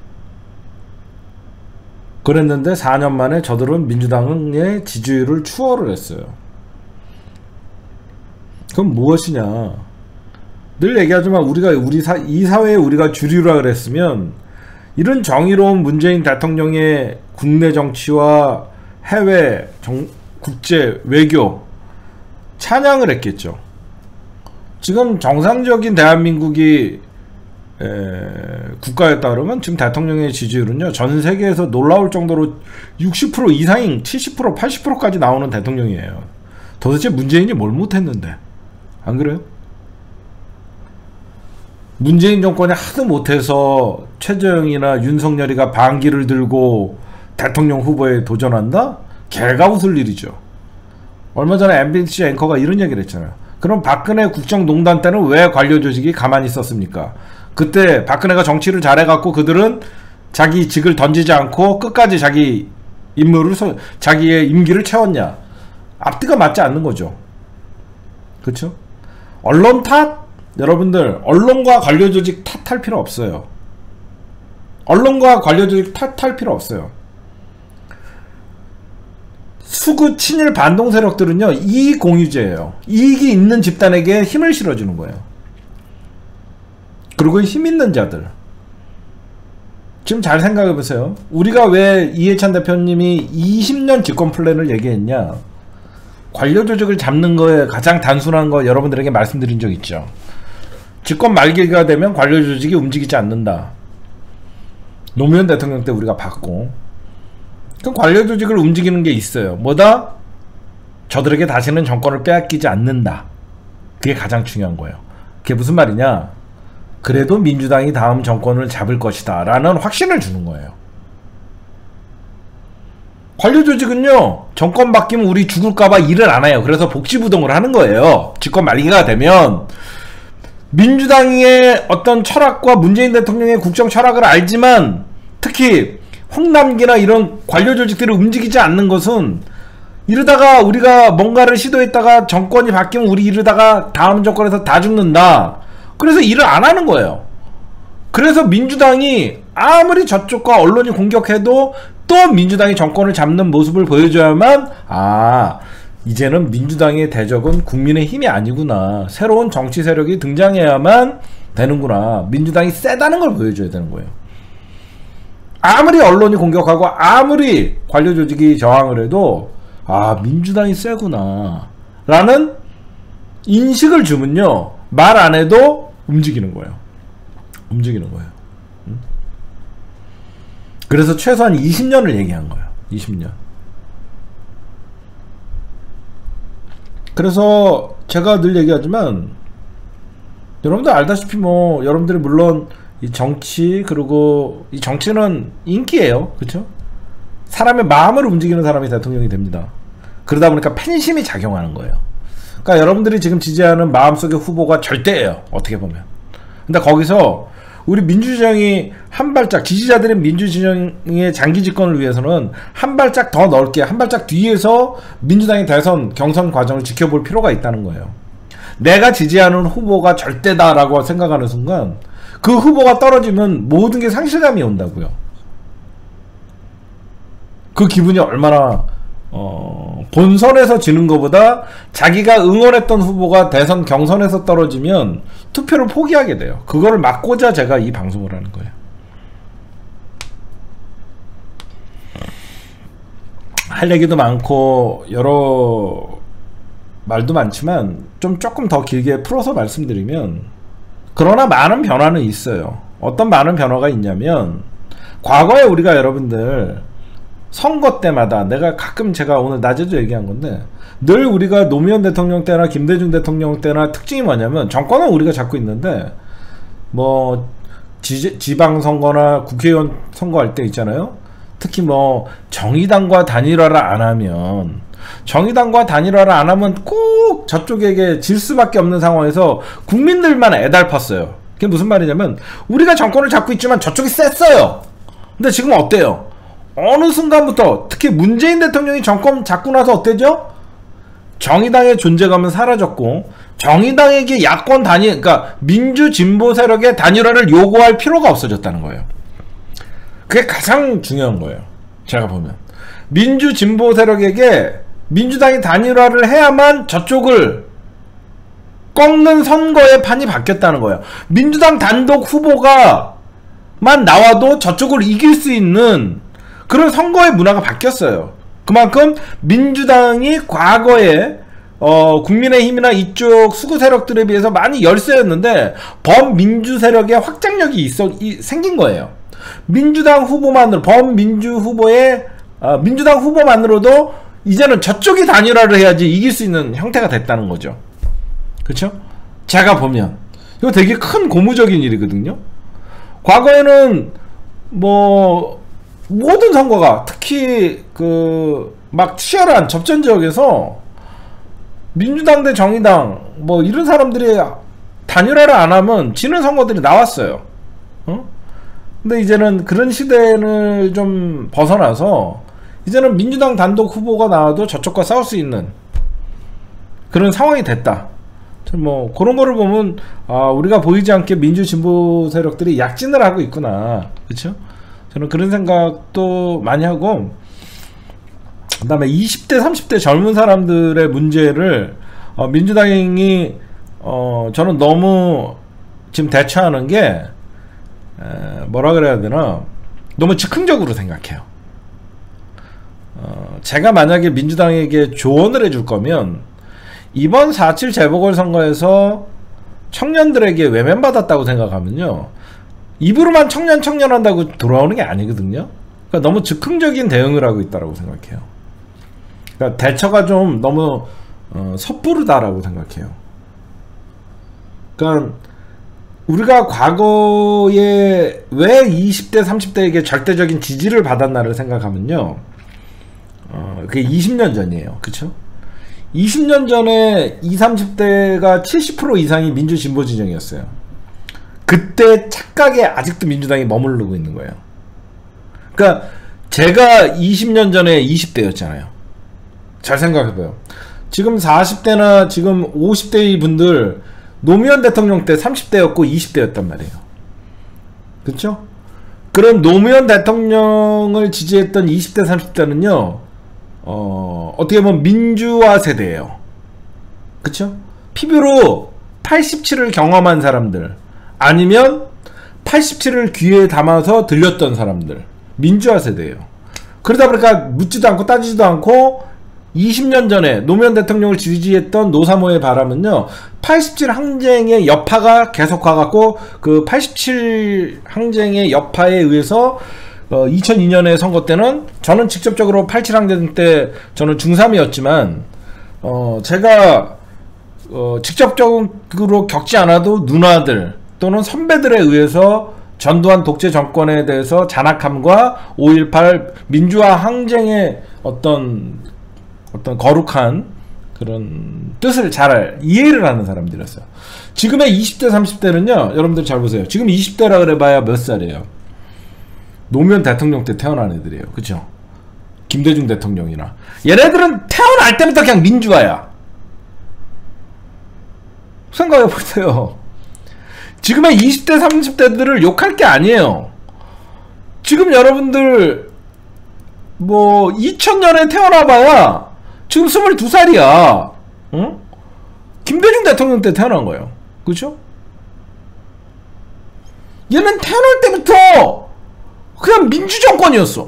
그랬는데 사 년 만에 저들은 민주당의 지지율을 추월을 했어요. 그럼 무엇이냐. 늘 얘기하지만 우리가 우리 사, 이 사회에 우리가 주류라 그랬으면 이런 정의로운 문재인 대통령의 국내 정치와 해외 정, 국제 외교 찬양을 했겠죠. 지금 정상적인 대한민국이 에, 국가였다 그러면 지금 대통령의 지지율은요 전 세계에서 놀라울 정도로 육십 퍼센트 이상인 칠십 퍼센트 팔십 퍼센트까지 나오는 대통령이에요. 도대체 문재인이 뭘 못했는데, 안 그래요? 문재인 정권이 하도 못해서 최재형이나 윤석열이가 반기를 들고 대통령 후보에 도전한다? 개가 웃을 일이죠. 얼마 전에 엠비씨 앵커가 이런 얘기를 했잖아요. 그럼 박근혜 국정농단 때는 왜 관료 조직이 가만히 있었습니까? 그때 박근혜가 정치를 잘해갖고 그들은 자기 직을 던지지 않고 끝까지 자기 임무를, 자기의 임기를 채웠냐? 앞뒤가 맞지 않는 거죠. 그렇죠? 언론 탓? 여러분들 언론과 관료조직 탓할 필요 없어요. 언론과 관료조직 탓할 필요 없어요. 수구 친일 반동 세력들은요 이익 공유제예요. 이익이 있는 집단에게 힘을 실어주는 거예요. 그리고 힘 있는 자들, 지금 잘 생각해 보세요. 우리가 왜 이해찬 대표님이 이십 년 집권 플랜을 얘기했냐. 관료 조직을 잡는 거에 가장 단순한 거 여러분들에게 말씀드린 적 있죠. 집권 말기가 되면 관료 조직이 움직이지 않는다. 노무현 대통령 때 우리가 봤고, 그럼 관료 조직을 움직이는 게 있어요. 뭐다? 저들에게 다시는 정권을 빼앗기지 않는다. 그게 가장 중요한 거예요. 그게 무슨 말이냐? 그래도 민주당이 다음 정권을 잡을 것이다 라는 확신을 주는 거예요. 관료조직은요, 정권 바뀌면 우리 죽을까봐 일을 안 해요. 그래서 복지부동을 하는 거예요. 집권 말기가 되면 민주당의 어떤 철학과 문재인 대통령의 국정 철학을 알지만 특히 홍남기나 이런 관료조직들이 움직이지 않는 것은 이러다가 우리가 뭔가를 시도했다가 정권이 바뀌면 우리 이러다가 다음 정권에서 다 죽는다. 그래서 일을 안 하는 거예요. 그래서 민주당이 아무리 저쪽과 언론이 공격해도 또 민주당이 정권을 잡는 모습을 보여줘야만, 아, 이제는 민주당의 대적은 국민의 힘이 아니구나, 새로운 정치 세력이 등장해야만 되는구나, 민주당이 세다는 걸 보여줘야 되는 거예요. 아무리 언론이 공격하고 아무리 관료조직이 저항을 해도 아, 민주당이 세구나 라는 인식을 주면요, 말 안 해도 움직이는 거예요. 움직이는 거예요. 응? 그래서 최소한 이십 년을 얘기한 거예요. 이십 년. 그래서 제가 늘 얘기하지만 여러분들 알다시피 뭐 여러분들이 물론 이 정치, 그리고 이 정치는 인기예요. 그렇죠? 사람의 마음을 움직이는 사람이 대통령이 됩니다. 그러다 보니까 팬심이 작용하는 거예요. 그러니까 여러분들이 지금 지지하는 마음속의 후보가 절대예요. 어떻게 보면. 근데 거기서 우리 민주진영이 한 발짝, 지지자들의 민주진영의 장기 집권을 위해서는 한 발짝 더 넓게, 한 발짝 뒤에서 민주당의 대선 경선 과정을 지켜볼 필요가 있다는 거예요. 내가 지지하는 후보가 절대다라고 생각하는 순간 그 후보가 떨어지면 모든 게 상실감이 온다고요. 그 기분이 얼마나 어, 본선에서 지는 것보다 자기가 응원했던 후보가 대선 경선에서 떨어지면 투표를 포기하게 돼요. 그거를 막고자 제가 이 방송을 하는 거예요. 할 얘기도 많고 여러 말도 많지만 좀 조금 더 길게 풀어서 말씀드리면, 그러나 많은 변화는 있어요. 어떤 많은 변화가 있냐면, 과거에 우리가 여러분들 선거 때마다, 내가 가끔 제가 오늘 낮에도 얘기한 건데, 늘 우리가 노무현 대통령 때나 김대중 대통령 때나 특징이 뭐냐면, 정권은 우리가 잡고 있는데 뭐 지, 지방선거나 국회의원 선거할 때 있잖아요, 특히 뭐 정의당과 단일화를 안 하면 정의당과 단일화를 안 하면 꼭 저쪽에게 질 수밖에 없는 상황에서 국민들만 애달팠어요. 그게 무슨 말이냐면, 우리가 정권을 잡고 있지만 저쪽이 셌어요. 근데 지금 어때요? 어느 순간부터 특히 문재인 대통령이 정권 잡고 나서 어때죠? 정의당의 존재감은 사라졌고, 정의당에게 야권 단일, 그러니까 민주 진보 세력의 단일화를 요구할 필요가 없어졌다는 거예요. 그게 가장 중요한 거예요. 제가 보면 민주 진보 세력에게 민주당이 단일화를 해야만 저쪽을 꺾는 선거의 판이 바뀌었다는 거예요. 민주당 단독 후보가만 나와도 저쪽을 이길 수 있는 그런 선거의 문화가 바뀌었어요. 그만큼 민주당이 과거에 어, 국민의힘이나 이쪽 수구 세력들에 비해서 많이 열세였는데 범민주 세력의 확장력이 있어 이, 생긴 거예요. 민주당 후보만으로, 범민주 후보의 어, 민주당 후보만으로도 이제는 저쪽이 단일화를 해야지 이길 수 있는 형태가 됐다는 거죠. 그렇죠? 제가 보면 이거 되게 큰 고무적인 일이거든요. 과거에는 뭐 모든 선거가, 특히 그 막 치열한 접전 지역에서 민주당 대 정의당 뭐 이런 사람들이 단일화를 안 하면 지는 선거들이 나왔어요. 어? 근데 이제는 그런 시대를 좀 벗어나서 이제는 민주당 단독 후보가 나와도 저쪽과 싸울 수 있는 그런 상황이 됐다. 뭐 그런 거를 보면 아, 우리가 보이지 않게 민주 진보 세력들이 약진을 하고 있구나. 그렇죠? 저는 그런 생각도 많이 하고, 그 다음에 이십 대 삼십 대 젊은 사람들의 문제를 어, 민주당이 어, 저는 너무 지금 대처하는 게 에, 뭐라 그래야 되나, 너무 즉흥적으로 생각해요. 어, 제가 만약에 민주당에게 조언을 해줄 거면 이번 사 칠 재보궐선거에서 청년들에게 외면받았다고 생각하면요, 입으로만 청년 청년 한다고 돌아오는 게 아니거든요. 그러니까 너무 즉흥적인 대응을 하고 있다고 생각해요. 그러니까 대처가 좀 너무 어, 섣부르다라고 생각해요. 그러니까 우리가 과거에 왜 이십 대 삼십 대에게 절대적인 지지를 받았나를 생각하면요, 어, 그게 이십 년 전이에요. 그쵸? 이십 년 전에 이십, 삼십 대가 칠십 퍼센트 이상이 민주 진보 진영이었어요. 그때 착각에 아직도 민주당이 머무르고 있는 거예요. 그러니까 제가 이십 년 전에 이십 대였잖아요. 잘 생각해봐요. 지금 사십 대나 지금 오십 대의 분들 노무현 대통령 때 삼십 대였고 이십 대였단 말이에요. 그쵸? 그런 노무현 대통령을 지지했던 이십 대 삼십 대는요 어, 어떻게 보면 민주화 세대예요. 그쵸? 피부로 팔십칠을 경험한 사람들, 아니면 팔십칠을 귀에 담아서 들렸던 사람들, 민주화 세대예요. 그러다 보니까 묻지도 않고 따지지도 않고 이십 년 전에 노무현 대통령을 지지했던 노사모의 바람은요, 팔십칠 항쟁의 여파가 계속 가갖고 그 팔십칠 항쟁의 여파에 의해서 어, 이천이 년에 선거 때는 저는 직접적으로 팔십칠 항쟁 때 저는 중삼이었지만 어, 제가 어, 직접적으로 겪지 않아도 누나들 또는 선배들에 의해서 전두환 독재 정권에 대해서 잔악함과 오일팔 민주화 항쟁의 어떤 어떤 거룩한 그런 뜻을 잘 이해를 하는 사람들이었어요. 지금의 이십 대 삼십 대는요 여러분들 잘 보세요. 지금 이십 대라 그래봐야 몇 살이에요? 노무현 대통령 때 태어난 애들이에요. 그쵸? 김대중 대통령이나 얘네들은 태어날 때부터 그냥 민주화야. 생각해보세요. 지금의 이십 대 삼십 대들을 욕할 게 아니에요. 지금 여러분들 뭐 이천 년에 태어나봐야 지금 스물두 살이야. 응? 김대중 대통령 때 태어난 거예요. 그쵸? 얘는 태어날 때부터 그냥 민주정권이었어.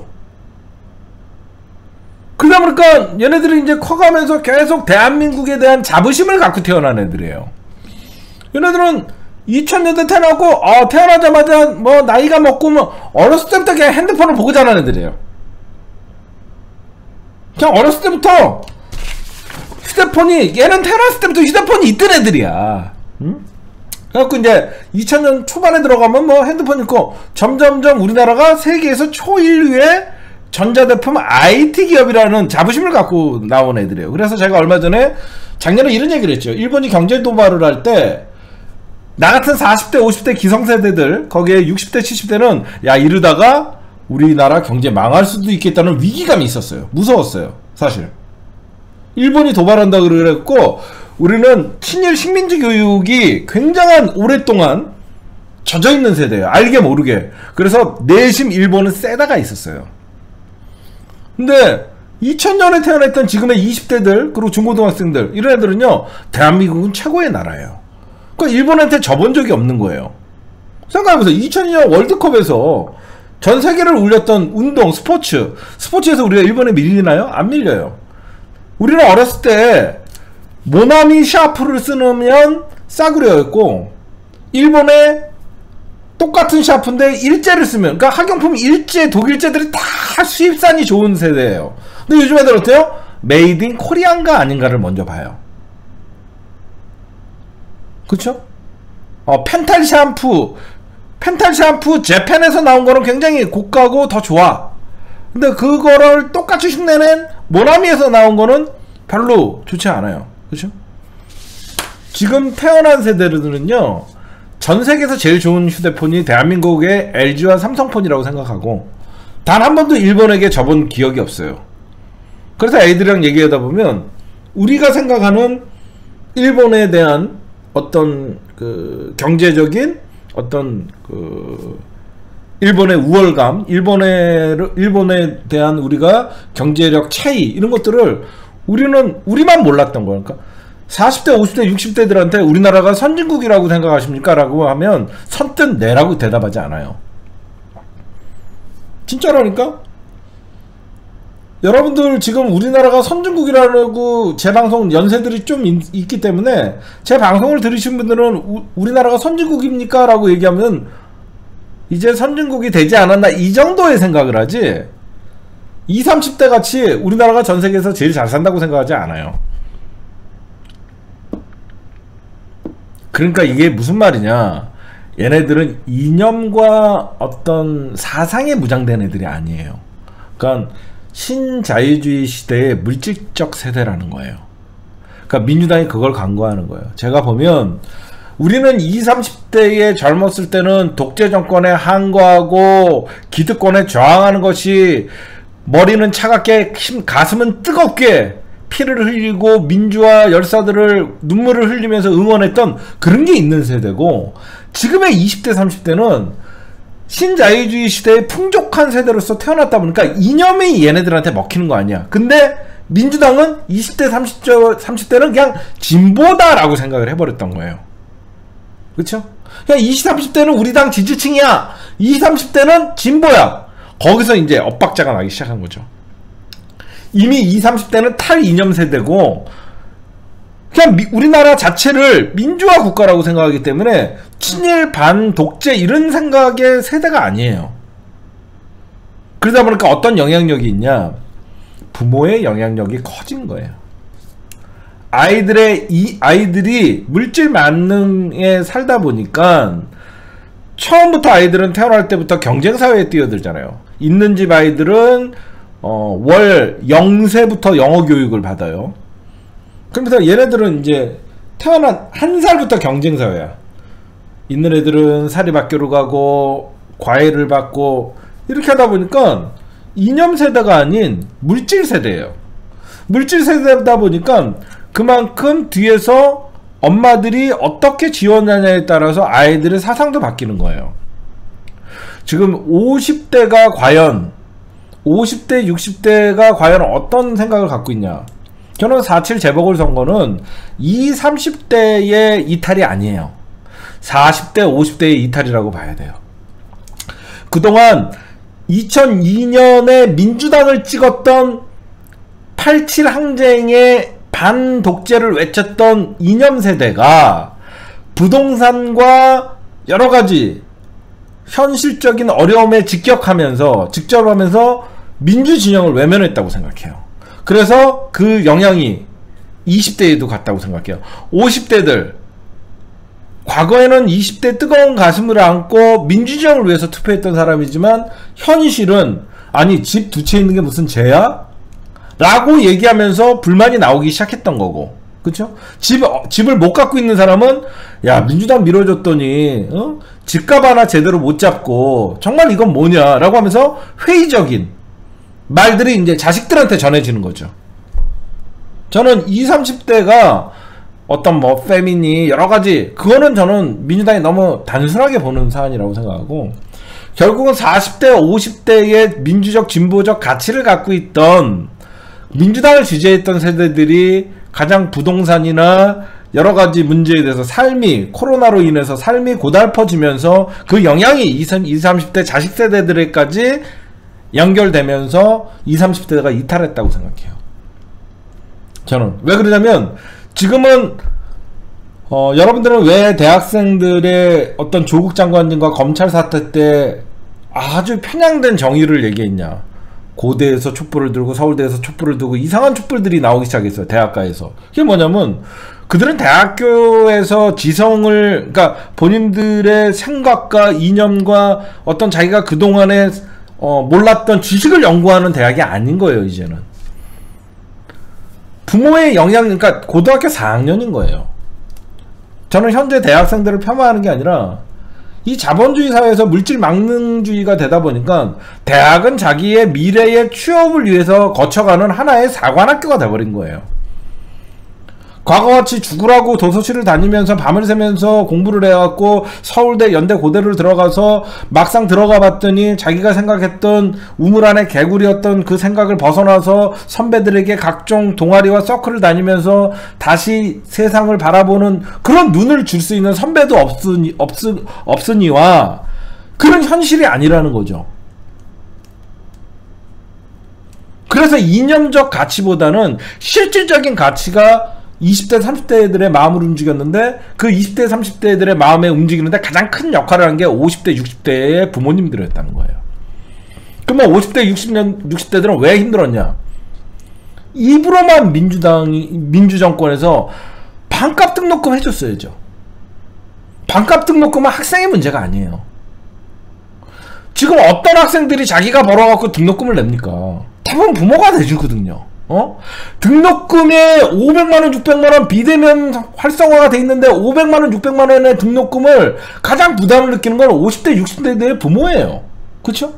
그러다 보니까 얘네들이 이제 커가면서 계속 대한민국에 대한 자부심을 갖고 태어난 애들이에요. 얘네들은 이천 년대 태어나고 어, 태어나자마자 뭐 나이가 먹고 뭐 어렸을 때부터 그냥 핸드폰을 보고 자란 애들이에요. 그냥 어렸을 때부터 휴대폰이, 얘는 태어났을 때부터 휴대폰이 있던 애들이야. 응? 그래갖고 이제 이천 년 초반에 들어가면 뭐 핸드폰 있고 점점점 우리나라가 세계에서 초인류의 전자제품 아이티 기업이라는 자부심을 갖고 나온 애들이에요. 그래서 제가 얼마 전에 작년에 이런 얘기를 했죠. 일본이 경제 도발을 할 때 나 같은 사십 대 오십 대 기성세대들, 거기에 육십 대 칠십 대는 야 이러다가 우리나라 경제 망할 수도 있겠다는 위기감이 있었어요. 무서웠어요. 사실 일본이 도발한다 그랬고 우리는 친일 식민지 교육이 굉장한 오랫동안 젖어있는 세대예요. 알게 모르게. 그래서 내심 일본은 세다가 있었어요. 근데 이천 년에 태어났던 지금의 이십 대들 그리고 중고등학생들 이런 애들은요 대한민국은 최고의 나라예요. 그러니까 일본한테 져본 적이 없는 거예요. 생각해보세요. 이천이 년 월드컵에서 전 세계를 울렸던 운동, 스포츠 스포츠에서 우리가 일본에 밀리나요? 안 밀려요. 우리는 어렸을 때 모나미 샤프를 쓰면 싸구려였고 일본에 똑같은 샤프인데 일제를 쓰면, 그러니까 학용품 일제, 독일제들이 다 수입산이 좋은 세대예요. 근데 요즘 애들 어때요? 메이드 인 코리안가 아닌가를 먼저 봐요. 그쵸? 어, 펜탈 샴푸 펜탈 샴푸 재팬에서 나온 거는 굉장히 고가고 더 좋아. 근데 그거를 똑같이 흉내낸 모나미에서 나온 거는 별로 좋지 않아요. 그쵸? 지금 태어난 세대들은요 전 세계에서 제일 좋은 휴대폰이 대한민국의 엘지와 삼성폰이라고 생각하고 단 한 번도 일본에게 져본 기억이 없어요. 그래서 애들이랑 얘기하다 보면 우리가 생각하는 일본에 대한 어떤 그 경제적인 어떤 그 일본의 우월감, 일본에 일본에 대한 우리가 경제력 차이 이런 것들을 우리는 우리만 몰랐던 거야. 그러니까 사십 대, 오십 대, 육십 대들한테 우리나라가 선진국이라고 생각하십니까? 라고 하면 선뜻 네라고 대답하지 않아요. 진짜라니까? 여러분들 지금 우리나라가 선진국이라고 제 방송 연세들이 좀 있, 있기 때문에 제 방송을 들으신 분들은 우, 우리나라가 선진국입니까? 라고 얘기하면 이제 선진국이 되지 않았나 이 정도의 생각을 하지 이십, 삼십 대 같이 우리나라가 전 세계에서 제일 잘 산다고 생각하지 않아요. 그러니까 이게 무슨 말이냐, 얘네들은 이념과 어떤 사상에 무장된 애들이 아니에요. 그러니까 신자유주의 시대의 물질적 세대라는 거예요. 그러니까 민주당이 그걸 강구하는 거예요. 제가 보면 우리는 이십, 삼십 대에 젊었을 때는 독재 정권에 항거하고 기득권에 저항하는 것이, 머리는 차갑게 가슴은 뜨겁게 피를 흘리고 민주화 열사들을 눈물을 흘리면서 응원했던 그런 게 있는 세대고, 지금의 이십 대, 삼십 대는 신자유주의 시대의 풍족한 세대로서 태어났다 보니까 이념이 얘네들한테 먹히는 거 아니야. 근데 민주당은 이십 대, 삼십 대, 삼십 대는 그냥 진보다라고 생각을 해버렸던 거예요. 그쵸? 그냥 이십, 삼십 대는 우리 당 지지층이야. 이십, 삼십 대는 진보야. 거기서 이제 엇박자가 나기 시작한 거죠. 이미 이십, 삼십 대는 탈이념 세대고, 그냥 미, 우리나라 자체를 민주화 국가라고 생각하기 때문에 친일, 반, 독재 이런 생각의 세대가 아니에요. 그러다 보니까 어떤 영향력이 있냐, 부모의 영향력이 커진 거예요. 아이들의 이 아이들이 물질 만능에 살다 보니까 처음부터 아이들은 태어날 때부터 경쟁 사회에 뛰어들잖아요. 있는 집 아이들은 어, 월 영 세부터 영어 교육을 받아요. 그러면서 얘네들은 이제 태어난 한 살부터 경쟁 사회야. 있는 애들은 사립학교로 가고 과외를 받고 이렇게 하다 보니까 이념 세대가 아닌 물질 세대예요. 물질 세대다 보니까 그만큼 뒤에서 엄마들이 어떻게 지원하냐에 따라서 아이들의 사상도 바뀌는 거예요. 지금 오십 대가 과연, 오십 대, 육십 대가 과연 어떤 생각을 갖고 있냐. 저는 사칠 재보궐선거는 이십, 삼십 대의 이탈이 아니에요. 사십 대, 오십 대의 이탈이라고 봐야 돼요. 그동안 이천이 년에 민주당을 찍었던 팔십칠 항쟁의 반독재를 외쳤던 이념 세대가 부동산과 여러가지 현실적인 어려움에 직격하면서 직접하면서 민주진영을 외면했다고 생각해요. 그래서 그 영향이 이십 대에도 갔다고 생각해요. 오십 대들, 과거에는 이십 대 뜨거운 가슴을 안고 민주진영을 위해서 투표했던 사람이지만 현실은 아니 집 두 채 있는 게 무슨 죄야? 라고 얘기하면서 불만이 나오기 시작했던 거고, 그쵸? 집, 집을 못 갖고 있는 사람은 야 민주당 밀어줬더니 어? 집값 하나 제대로 못 잡고 정말 이건 뭐냐 라고 하면서 회의적인 말들이 이제 자식들한테 전해지는 거죠. 저는 이십, 삼십 대가 어떤 뭐 페미니 여러가지 그거는 저는 민주당이 너무 단순하게 보는 사안이라고 생각하고, 결국은 사십 대, 오십 대의 민주적 진보적 가치를 갖고 있던 민주당을 지지했던 세대들이 가장 부동산이나 여러가지 문제에 대해서 삶이, 코로나로 인해서 삶이 고달퍼지면서 그 영향이 이십, 삼십 대 자식 세대들에까지 연결되면서 이십, 삼십 대가 이탈했다고 생각해요. 저는. 왜 그러냐면 지금은 어, 여러분들은 왜 대학생들의 어떤 조국 장관님과 검찰 사태 때 아주 편향된 정의를 얘기했냐. 고대에서 촛불을 들고 서울대에서 촛불을 들고 이상한 촛불들이 나오기 시작했어요. 대학가에서. 그게 뭐냐면 그들은 대학교에서 지성을, 그러니까 본인들의 생각과 이념과 어떤 자기가 그동안에 어, 몰랐던 지식을 연구하는 대학이 아닌 거예요. 이제는 부모의 영향, 그러니까 고등학교 사 학년인 거예요. 저는 현재 대학생들을 폄하하는 게 아니라 이 자본주의 사회에서 물질 망능주의가 되다 보니까 대학은 자기의 미래의 취업을 위해서 거쳐가는 하나의 사관학교가 돼버린 거예요. 과거같이 죽으라고 도서실을 다니면서 밤을 새면서 공부를 해갖고 서울대, 연대, 고대를 들어가서 막상 들어가 봤더니 자기가 생각했던 우물 안에 개구리였던 그 생각을 벗어나서 선배들에게 각종 동아리와 서클을 다니면서 다시 세상을 바라보는 그런 눈을 줄 수 있는 선배도 없으니, 없으, 없으니와 그런 현실이 아니라는 거죠. 그래서 이념적 가치보다는 실질적인 가치가 이십 대, 삼십 대들의 마음을 움직였는데 그 이십 대, 삼십 대들의 마음에 움직이는데 가장 큰 역할을 한 게 오십 대, 육십 대의 부모님들이었다는 거예요. 그러면 오십 대, 육십 년, 육십 대들은 왜 힘들었냐? 입으로만 민주당이, 민주정권에서 반값 등록금 해줬어야죠. 반값 등록금은 학생의 문제가 아니에요. 지금 어떤 학생들이 자기가 벌어갖고 등록금을 냅니까? 대부분 부모가 내주거든요. 어? 등록금에 오백만원, 육백만원 비대면 활성화가 돼 있는데 오백만원, 육백만원의 등록금을 가장 부담을 느끼는 건 오십 대, 육십 대의 부모예요. 그쵸?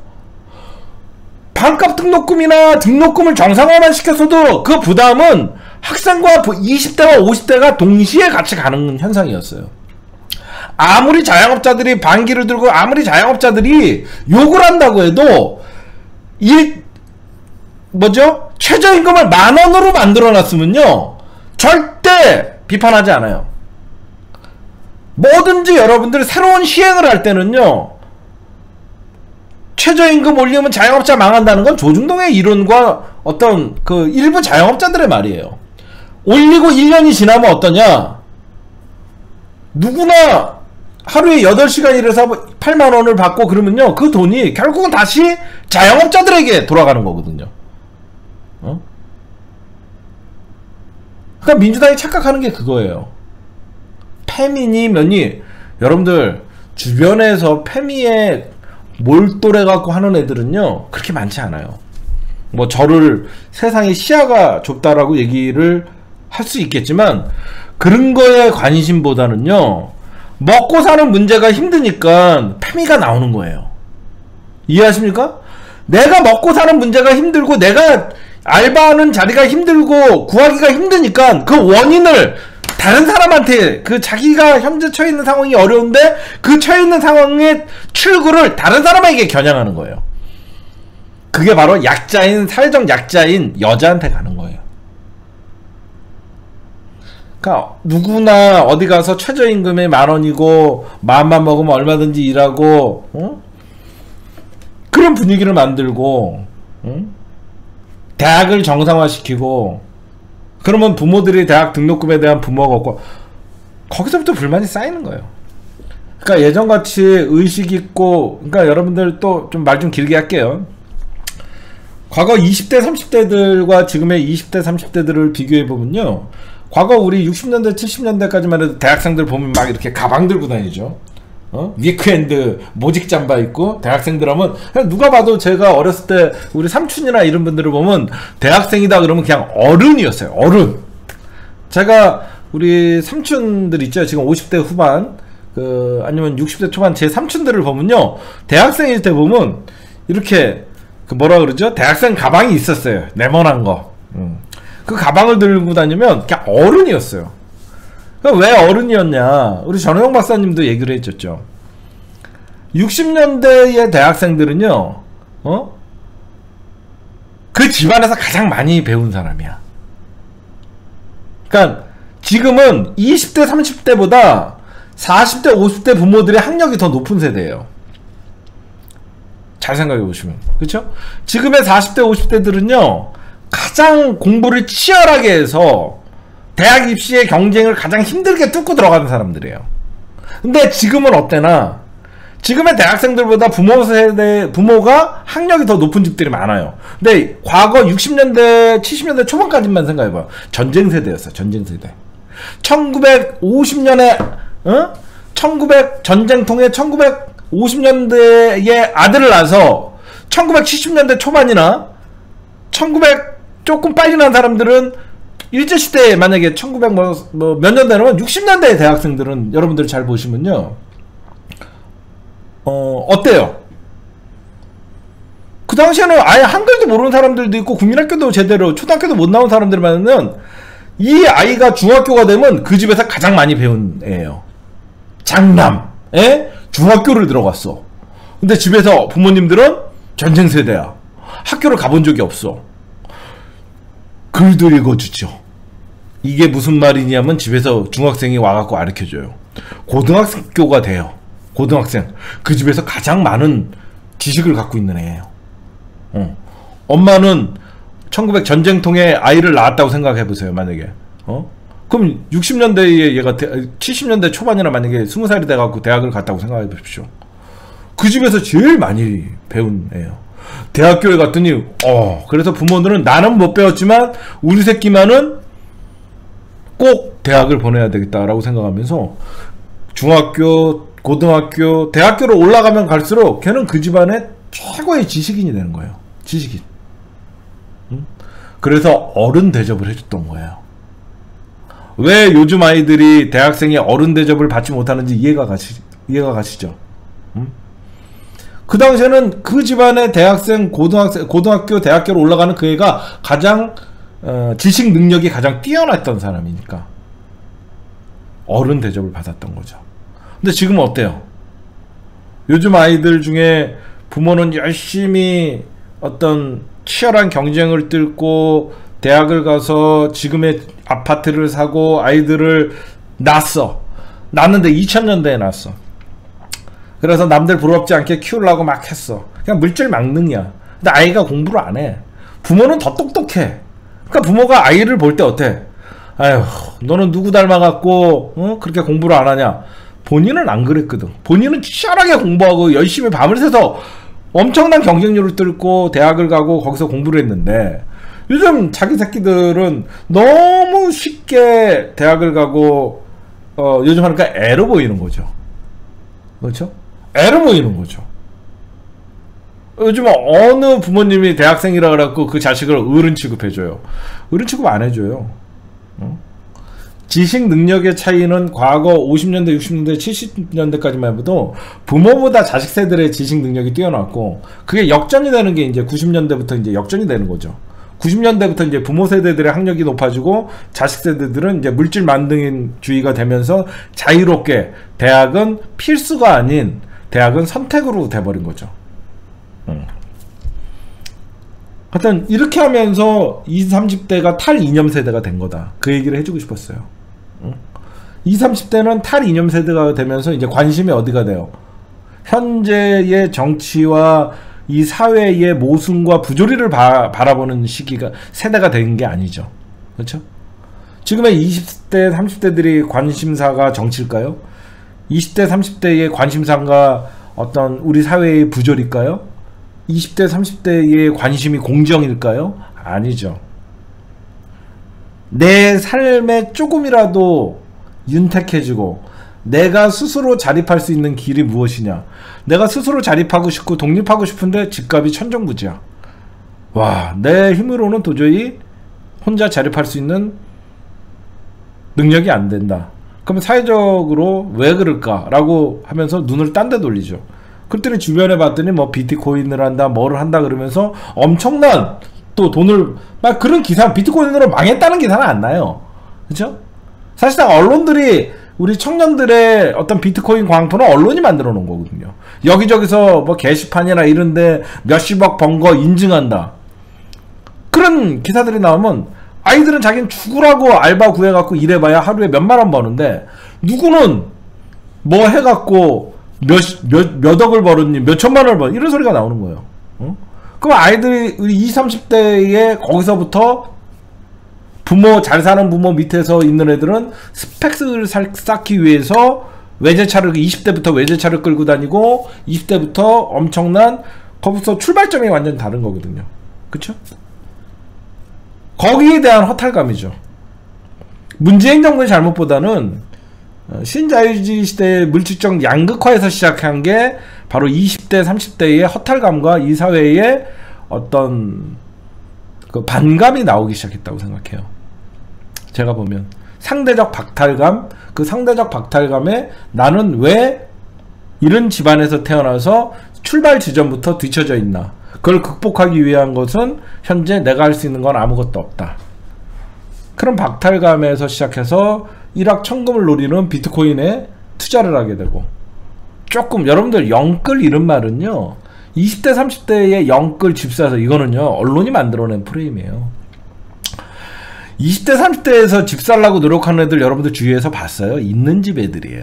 반값 등록금이나 등록금을 정상화만 시켰어도 그 부담은 학생과 이십 대와 오십 대가 동시에 같이 가는 현상이었어요. 아무리 자영업자들이 반기를 들고 아무리 자영업자들이 욕을 한다고 해도 일 뭐죠? 최저임금을 만원으로 만들어놨으면요 절대 비판하지 않아요. 뭐든지 여러분들이 새로운 시행을 할 때는요 최저임금 올리면 자영업자 망한다는 건 조중동의 이론과 어떤 그 일부 자영업자들의 말이에요. 올리고 일 년이 지나면 어떠냐? 누구나 하루에 여덟 시간 일해서 팔만원을 받고 그러면요 그 돈이 결국은 다시 자영업자들에게 돌아가는 거거든요. 어? 그러니까 민주당이 착각하는 게 그거예요. 페미니 뭐니 여러분들 주변에서 페미에 몰두해 갖고 하는 애들은요 그렇게 많지 않아요. 뭐 저를 세상의 시야가 좁다라고 얘기를 할 수 있겠지만 그런 거에 관심보다는요 먹고 사는 문제가 힘드니까 페미가 나오는 거예요. 이해하십니까? 내가 먹고 사는 문제가 힘들고 내가 알바하는 자리가 힘들고 구하기가 힘드니까 그 원인을 다른 사람한테 그 자기가 현재 처해 있는 상황이 어려운데 그 처해 있는 상황의 출구를 다른 사람에게 겨냥하는 거예요. 그게 바로 약자인 사회적 약자인 여자한테 가는 거예요. 그러니까 누구나 어디 가서 최저임금이 만원이고 마음만 먹으면 얼마든지 일하고 어? 그런 분위기를 만들고 어? 대학을 정상화시키고 그러면 부모들이 대학 등록금에 대한 부모가 없고 거기서부터 불만이 쌓이는 거예요. 그러니까 예전같이 의식 있고 그러니까 여러분들 또 좀 말 좀 길게 할게요. 과거 이십 대 삼십 대들과 지금의 이십 대 삼십 대들을 비교해보면요 과거 우리 육십 년대 칠십 년대까지만 해도 대학생들 보면 막 이렇게 가방 들고 다니죠. 어? 위크엔드 모직 잠바 입고 대학생들 하면 누가 봐도 제가 어렸을 때 우리 삼촌이나 이런 분들을 보면 대학생이다 그러면 그냥 어른이었어요. 어른. 제가 우리 삼촌들 있죠. 지금 오십 대 후반 그 아니면 육십 대 초반 제 삼촌들을 보면요 대학생일 때 보면 이렇게 그 뭐라 그러죠? 대학생 가방이 있었어요. 네모난 거. 음. 그 가방을 들고 다니면 그냥 어른이었어요. 왜 어른이었냐? 우리 전호영 박사님도 얘기를 해줬죠. 육십 년대의 대학생들은요, 어? 그 집안에서 가장 많이 배운 사람이야. 그러니까 지금은 이십 대, 삼십 대보다 사십 대, 오십 대 부모들의 학력이 더 높은 세대예요. 잘 생각해 보시면. 그쵸? 지금의 사십 대, 오십 대들은요, 가장 공부를 치열하게 해서 대학 입시의 경쟁을 가장 힘들게 뚫고 들어가는 사람들이에요. 근데 지금은 어때나 지금의 대학생들보다 부모 세대 부모가 학력이 더 높은 집들이 많아요. 근데 과거 육십 년대 칠십 년대 초반까지만 생각해봐. 전쟁 세대였어. 전쟁 세대. 천구백오십 년에 어? 천구백 전쟁 통해 천구백오십 년대에 아들을 낳아서 천구백칠십 년대 초반이나 천구백 조금 빨리 난 사람들은 일제시대에 만약에 천구백 뭐, 뭐 몇 년대면 육십 년대 대학생들은 여러분들 잘 보시면요 어 어때요? 그 당시에는 아예 한글도 모르는 사람들도 있고 국민학교도 제대로 초등학교도 못 나온 사람들만은 이 아이가 중학교가 되면 그 집에서 가장 많이 배운 애예요. 장남에 중학교를 들어갔어. 근데 집에서 부모님들은 전쟁 세대야. 학교를 가본 적이 없어. 글도 읽어주죠. 이게 무슨 말이냐면 집에서 중학생이 와갖고 가르쳐줘요. 고등학교가 돼요. 고등학생. 그 집에서 가장 많은 지식을 갖고 있는 애예요. 어. 엄마는 천구백 전쟁통에 아이를 낳았다고 생각해보세요. 만약에 어? 그럼 육십 년대에 얘가 칠십 년대 초반이나 만약에 스무 살이 돼갖고 대학을 갔다고 생각해보십시오. 그 집에서 제일 많이 배운 애예요. 대학교에 갔더니 어 그래서 부모들은 나는 못 배웠지만 우리 새끼만은 꼭 대학을 보내야 되겠다라고 생각하면서 중학교, 고등학교, 대학교로 올라가면 갈수록 걔는 그 집안의 최고의 지식인이 되는 거예요. 지식인. 응? 그래서 어른 대접을 해줬던 거예요. 왜 요즘 아이들이 대학생이 어른 대접을 받지 못하는지 이해가 가시, 이해가 가시죠? 응? 그 당시에는 그 집안의 대학생, 고등학생, 고등학교, 대학교로 올라가는 그 애가 가장 어, 지식 능력이 가장 뛰어났던 사람이니까 어른 대접을 받았던 거죠. 근데 지금은 어때요? 요즘 아이들 중에 부모는 열심히 어떤 치열한 경쟁을 뚫고 대학을 가서 지금의 아파트를 사고 아이들을 낳았어. 낳았는데 이천 년대에 낳았어. 그래서 남들 부럽지 않게 키우려고 막 했어. 그냥 물질 망능이야. 근데 아이가 공부를 안 해. 부모는 더 똑똑해. 그러니까 부모가 아이를 볼 때 어때? 아휴, 너는 누구 닮아갖고 어? 그렇게 공부를 안 하냐? 본인은 안 그랬거든. 본인은 치열하게 공부하고 열심히 밤을 새서 엄청난 경쟁률을 뚫고 대학을 가고 거기서 공부를 했는데 요즘 자기 새끼들은 너무 쉽게 대학을 가고 어, 요즘 하니까 애로 보이는 거죠. 그렇죠? 애로 보이는 거죠. 요즘 어느 부모님이 대학생이라 그래갖고 그 자식을 어른 취급해줘요? 어른 취급 안 해줘요. 어? 지식 능력의 차이는 과거 오십 년대, 육십 년대, 칠십 년대까지만 해도 부모보다 자식 세대의 지식 능력이 뛰어났고 그게 역전이 되는 게 이제 구십 년대부터 이제 역전이 되는 거죠. 구십 년대부터 이제 부모 세대들의 학력이 높아지고 자식 세대들은 이제 물질 만능주의가 되면서 자유롭게 대학은 필수가 아닌 대학은 선택으로 돼버린 거죠. 음. 하여튼 이렇게 하면서 이십, 삼십 대가 탈이념 세대가 된 거다. 그 얘기를 해주고 싶었어요. 음. 이십, 삼십 대는 탈이념 세대가 되면서 이제 관심이 어디가 돼요? 현재의 정치와 이 사회의 모순과 부조리를 바, 바라보는 시기가 세대가 된 게 아니죠. 그렇죠? 지금의 이십 대, 삼십 대들이 관심사가 정치일까요? 이십 대, 삼십 대의 관심사가 어떤 우리 사회의 부조리일까요? 이십 대, 삼십 대의 관심이 공정일까요? 아니죠. 내 삶에 조금이라도 윤택해지고 내가 스스로 자립할 수 있는 길이 무엇이냐. 내가 스스로 자립하고 싶고 독립하고 싶은데 집값이 천정부지야. 와, 내 힘으로는 도저히 혼자 자립할 수 있는 능력이 안 된다. 그러면 사회적으로 왜 그럴까? 라고 하면서 눈을 딴 데 돌리죠. 그랬더니 주변에 봤더니 뭐 비트코인을 한다, 뭐를 한다 그러면서 엄청난 또 돈을 막 그런 기사, 비트코인으로 망했다는 기사는 안 나요. 그렇죠? 사실상 언론들이 우리 청년들의 어떤 비트코인 광포는 언론이 만들어 놓은 거거든요. 여기저기서 뭐 게시판이나 이런데 몇십억 번 거 인증한다. 그런 기사들이 나오면 아이들은 자기는 죽으라고 알바 구해갖고 일해봐야 하루에 몇만 원 버는데 누구는 뭐 해갖고 몇, 몇, 몇 억을 벌었니, 몇 천만 원을 벌 이런 소리가 나오는 거예요. 어? 그럼 아이들이 이십, 삼십 대에 거기서부터 부모, 잘 사는 부모 밑에서 있는 애들은 스펙을 쌓기 위해서 외제차를 이십 대부터 외제차를 끌고 다니고 이십 대부터 엄청난 거기서 출발점이 완전 다른 거거든요. 그쵸? 거기에 대한 허탈감이죠. 문재인 정부의 잘못보다는 신자유주의 시대의 물질적 양극화에서 시작한 게 바로 이십 대, 삼십 대의 허탈감과 이 사회의 어떤 그 반감이 나오기 시작했다고 생각해요. 제가 보면 상대적 박탈감, 그 상대적 박탈감에 나는 왜 이런 집안에서 태어나서 출발 지점부터 뒤처져 있나, 그걸 극복하기 위한 것은 현재 내가 할 수 있는 건 아무것도 없다. 그런 박탈감에서 시작해서 일확천금을 노리는 비트코인에 투자를 하게 되고, 조금 여러분들 영끌 이런 말은요, 이십 대 삼십 대의 영끌 집사서 이거는요 언론이 만들어낸 프레임이에요. 이십 대 삼십 대에서 집 살라고 노력하는 애들 여러분들 주위에서 봤어요? 있는 집 애들이에요.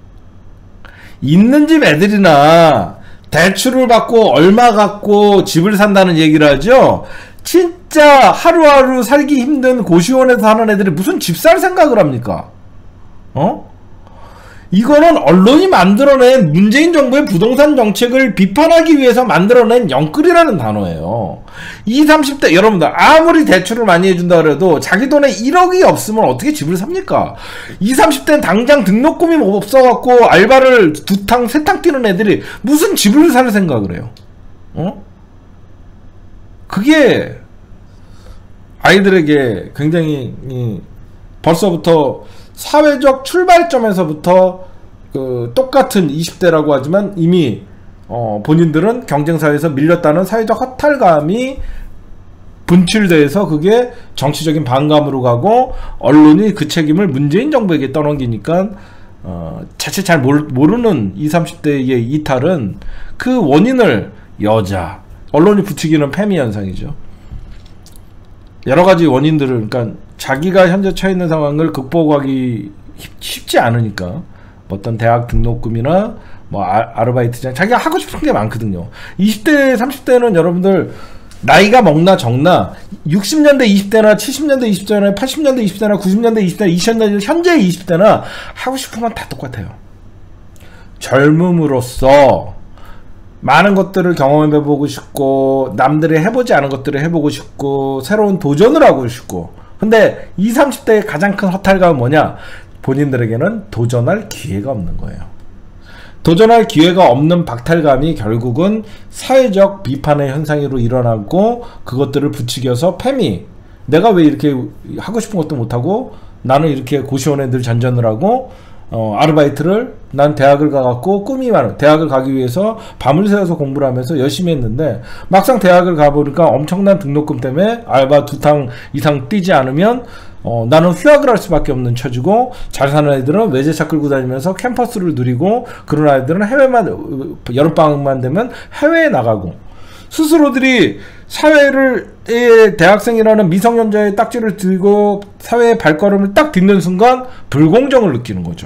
있는 집 애들이나 대출을 받고 얼마 갖고 집을 산다는 얘기를 하죠. 진짜 하루하루 살기 힘든 고시원에서 사는 애들이 무슨 집 살 생각을 합니까? 어? 이거는 언론이 만들어낸 문재인 정부의 부동산 정책을 비판하기 위해서 만들어낸 영끌이라는 단어예요. 이십, 삼십 대 여러분들 아무리 대출을 많이 해준다 그래도 자기 돈에 일억이 없으면 어떻게 집을 삽니까? 이십, 삼십 대는 당장 등록금이 없어갖고 알바를 두 탕, 세 탕 뛰는 애들이 무슨 집을 살 생각을 해요? 어? 그게 아이들에게 굉장히 이, 벌써부터 사회적 출발점에서부터 그 똑같은 이십 대라고 하지만 이미 어 본인들은 경쟁사회에서 밀렸다는 사회적 허탈감이 분출돼서 그게 정치적인 반감으로 가고 언론이 그 책임을 문재인 정부에게 떠넘기니까 어 자칫 잘 모르, 모르는 이십, 삼십 대의 이탈은 그 원인을 여자, 언론이 부추기는 패미 현상이죠. 여러가지 원인들을, 그러니까 자기가 현재 처해 있는 상황을 극복하기 쉽지 않으니까 어떤 대학 등록금이나 뭐 아, 아르바이트장 자기가 하고 싶은 게 많거든요. 이십 대, 삼십 대는 여러분들 나이가 먹나 적나 육십 년대 이십 대나 칠십 년대 이십 대나 팔십 년대 이십 대나 구십 년대 이십 대나 이천 년대 현재 이십 대나 하고 싶은 건 다 똑같아요. 젊음으로써 많은 것들을 경험해보고 싶고 남들이 해보지 않은 것들을 해보고 싶고 새로운 도전을 하고 싶고, 근데 이십, 삼십 대의 가장 큰 허탈감은 뭐냐? 본인들에게는 도전할 기회가 없는 거예요. 도전할 기회가 없는 박탈감이 결국은 사회적 비판의 현상으로 일어나고 그것들을 부추겨서 패미, 내가 왜 이렇게 하고 싶은 것도 못하고 나는 이렇게 고시원에 늘 전전을 하고 어, 아르바이트를 난 대학을 가갖고 꿈이 많은 대학을 가기 위해서 밤을 새워서 공부를 하면서 열심히 했는데 막상 대학을 가보니까 엄청난 등록금 때문에 알바 두 탕 이상 뛰지 않으면 어, 나는 휴학을 할 수밖에 없는 처지고, 잘 사는 애들은 외제차 끌고 다니면서 캠퍼스를 누리고, 그런 아이들은 해외만 여름방학만 되면 해외에 나가고, 스스로들이 사회를 대학생이라는 미성년자의 딱지를 들고 사회의 발걸음을 딱 딛는 순간 불공정을 느끼는 거죠.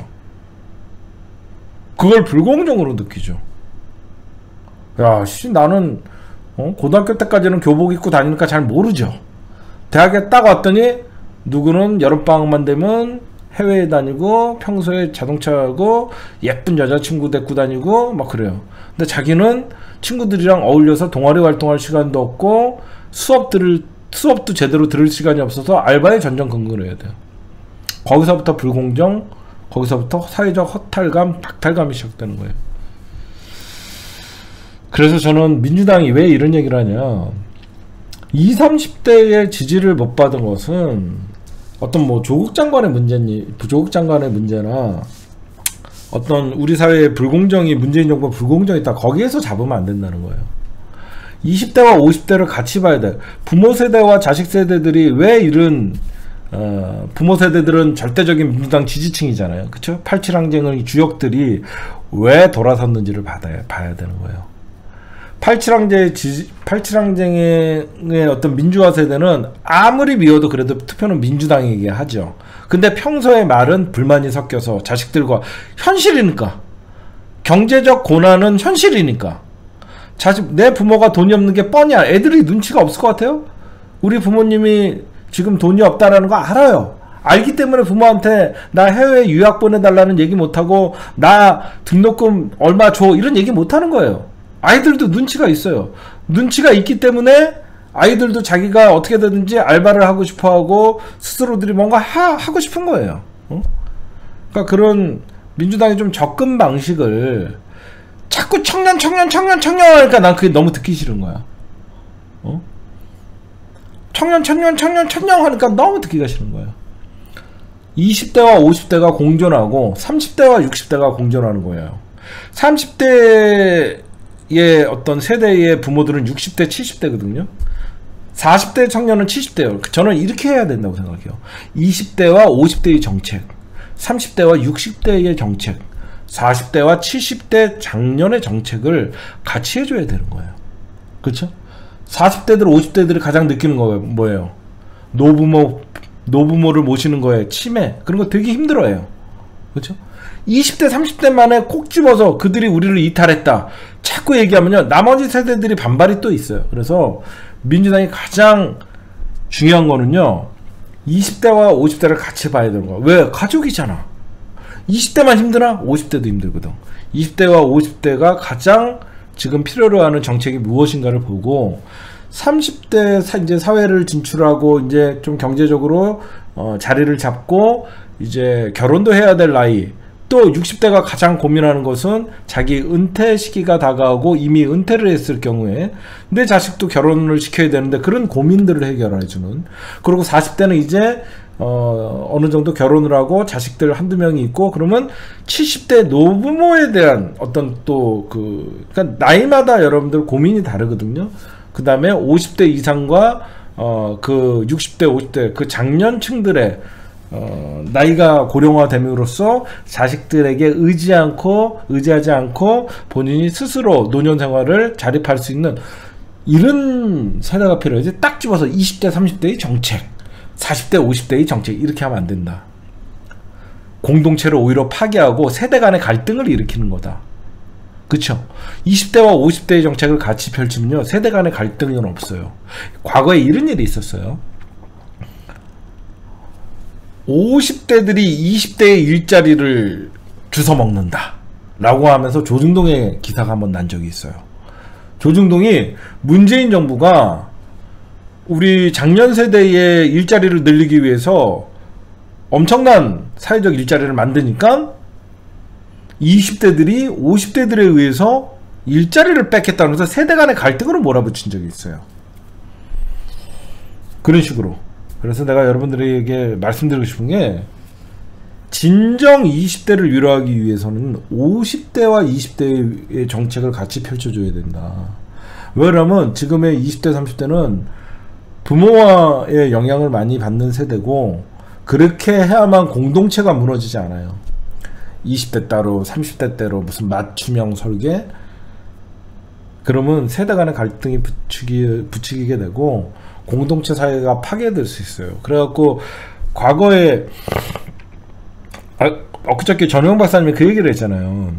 그걸 불공정으로 느끼죠. 야, 씨, 나는 어? 고등학교 때까지는 교복 입고 다니니까 잘 모르죠. 대학에 딱 왔더니 누구는 여름방학만 되면 해외에 다니고 평소에 자동차하고 예쁜 여자친구 데리고 다니고 막 그래요. 근데 자기는 친구들이랑 어울려서 동아리 활동할 시간도 없고 수업들을 수업도 제대로 들을 시간이 없어서 알바에 전전긍긍을 해야 돼요. 거기서부터 불공정, 거기서부터 사회적 허탈감, 박탈감이 시작되는 거예요. 그래서 저는 민주당이 왜 이런 얘기를 하냐, 이십, 삼십 대의 지지를 못 받은 것은 어떤 뭐 조국 장관의 문제니, 조국 장관의 문제나 어떤 우리 사회의 불공정이, 문재인 정부 불공정이 있다, 거기에서 잡으면 안 된다는 거예요. 이십 대와 오십 대를 같이 봐야 돼. 부모 세대와 자식 세대들이 왜 이런 어, 부모 세대들은 절대적인 민주당 지지층이잖아요. 그쵸? 팔십칠 항쟁의 주역들이 왜 돌아섰는지를 받아야, 봐야 되는 거예요. 팔십칠 항쟁의 지지, 팔십칠 항쟁의 어떤 민주화 세대는 아무리 미워도 그래도 투표는 민주당에게 하죠. 근데 평소에 말은 불만이 섞여서 자식들과, 현실이니까, 경제적 고난은 현실이니까, 자식, 내 부모가 돈이 없는 게 뻔이야. 애들이 눈치가 없을 것 같아요? 우리 부모님이 지금 돈이 없다라는 거 알아요. 알기 때문에 부모한테 나 해외 유학 보내달라는 얘기 못하고 나 등록금 얼마 줘 이런 얘기 못하는 거예요. 아이들도 눈치가 있어요. 눈치가 있기 때문에 아이들도 자기가 어떻게든지 알바를 하고 싶어하고 스스로들이 뭔가 하, 하고 싶은 거예요. 어? 그러니까 그런 민주당이 좀 접근 방식을 자꾸 청년 청년 청년 청년 하니까 난 그게 너무 듣기 싫은 거야. 어? 청년 청년 청년 청년 하니까 너무 듣기가 싫은 거예요. 이십 대와 오십 대가 공존하고 삼십 대와 육십 대가 공존하는 거예요. 삼십 대의 어떤 세대의 부모들은 육십 대, 칠십 대거든요. 사십 대 청년은 칠십 대예요. 저는 이렇게 해야 된다고 생각해요. 이십 대와 오십 대의 정책, 삼십 대와 육십 대의 정책, 사십 대와 칠십 대 장년의 정책을 같이 해줘야 되는 거예요. 그렇죠? 사십 대들, 오십 대들이 가장 느끼는 거예요. 뭐예요? 노부모, 노부모를 모시는 거에 치매, 그런 거 되게 힘들어해요. 그렇죠? 이십 대, 삼십 대만에 콕 집어서 그들이 우리를 이탈했다 자꾸 얘기하면요, 나머지 세대들이 반발이 또 있어요. 그래서 민주당이 가장 중요한 거는요, 이십 대와 오십 대를 같이 봐야 되는 거야. 왜? 가족이잖아. 이십 대만 힘드나? 오십 대도 힘들거든. 이십 대와 오십 대가 가장 지금 필요로 하는 정책이 무엇인가를 보고, 삼십 대 사, 이제 사회를 진출하고 이제 좀 경제적으로 어, 자리를 잡고 이제 결혼도 해야 될 나이, 또 육십 대가 가장 고민하는 것은 자기 은퇴 시기가 다가오고 이미 은퇴를 했을 경우에 내 자식도 결혼을 시켜야 되는데 그런 고민들을 해결해주는, 그리고 사십 대는 이제 어, 어느 정도 결혼을 하고 자식들 한두 명이 있고, 그러면 칠십 대 노부모에 대한 어떤 또 그, 그러니까 나이마다 여러분들 고민이 다르거든요. 그 다음에 오십 대 이상과 어, 그 육십 대, 오십 대 그 장년층들의 어, 나이가 고령화됨으로써 자식들에게 의지 않고 의지하지 않고 본인이 스스로 노년 생활을 자립할 수 있는 이런 세대가 필요하지. 딱 집어서 이십 대, 삼십 대의 정책, 사십 대, 오십 대의 정책 이렇게 하면 안 된다. 공동체를 오히려 파괴하고 세대 간의 갈등을 일으키는 거다. 그쵸? 이십 대와 오십 대의 정책을 같이 펼치면요, 세대 간의 갈등은 없어요. 과거에 이런 일이 있었어요. 오십 대들이 이십 대의 일자리를 주워먹는다 라고 하면서 조중동의 기사가 한번 난 적이 있어요. 조중동이 문재인 정부가 우리 장년 세대의 일자리를 늘리기 위해서 엄청난 사회적 일자리를 만드니까 이십 대들이 오십 대들에 의해서 일자리를 뺏겠다면서 세대 간의 갈등으로 몰아붙인 적이 있어요. 그런 식으로. 그래서 내가 여러분들에게 말씀드리고 싶은 게, 진정 이십 대를 위로하기 위해서는 오십 대와 이십 대의 정책을 같이 펼쳐줘야 된다. 왜냐면 지금의 이십 대, 삼십 대는 부모와의 영향을 많이 받는 세대고, 그렇게 해야만 공동체가 무너지지 않아요. 이십 대 따로 삼십 대 때로 무슨 맞춤형 설계, 그러면 세대 간의 갈등이 부추기, 부추기게 되고 공동체 사회가 파괴될 수 있어요. 그래갖고 과거에 아, 엊그저께 전용 박사님이 그 얘기를 했잖아요.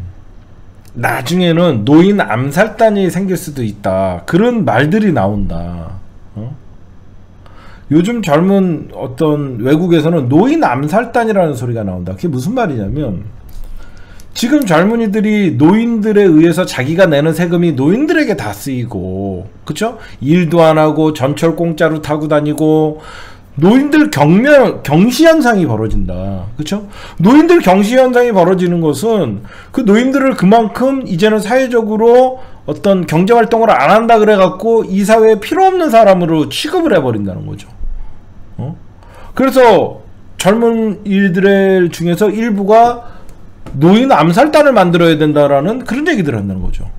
나중에는 노인 암살단이 생길 수도 있다, 그런 말들이 나온다. 어? 요즘 젊은 어떤 외국에서는 노인 암살단이라는 소리가 나온다. 그게 무슨 말이냐면, 지금 젊은이들이 노인들에 의해서 자기가 내는 세금이 노인들에게 다 쓰이고, 그쵸? 일도 안 하고 전철 공짜로 타고 다니고, 노인들 경멸, 경시현상이 벌어진다. 그쵸? 노인들 경시현상이 벌어지는 것은 그 노인들을 그만큼 이제는 사회적으로 어떤 경제활동을 안 한다 그래갖고 이 사회에 필요 없는 사람으로 취급을 해버린다는 거죠. 어? 그래서 젊은 이들 중에서 일부가 노인 암살단을 만들어야 된다라는 그런 얘기들을 한다는 거죠.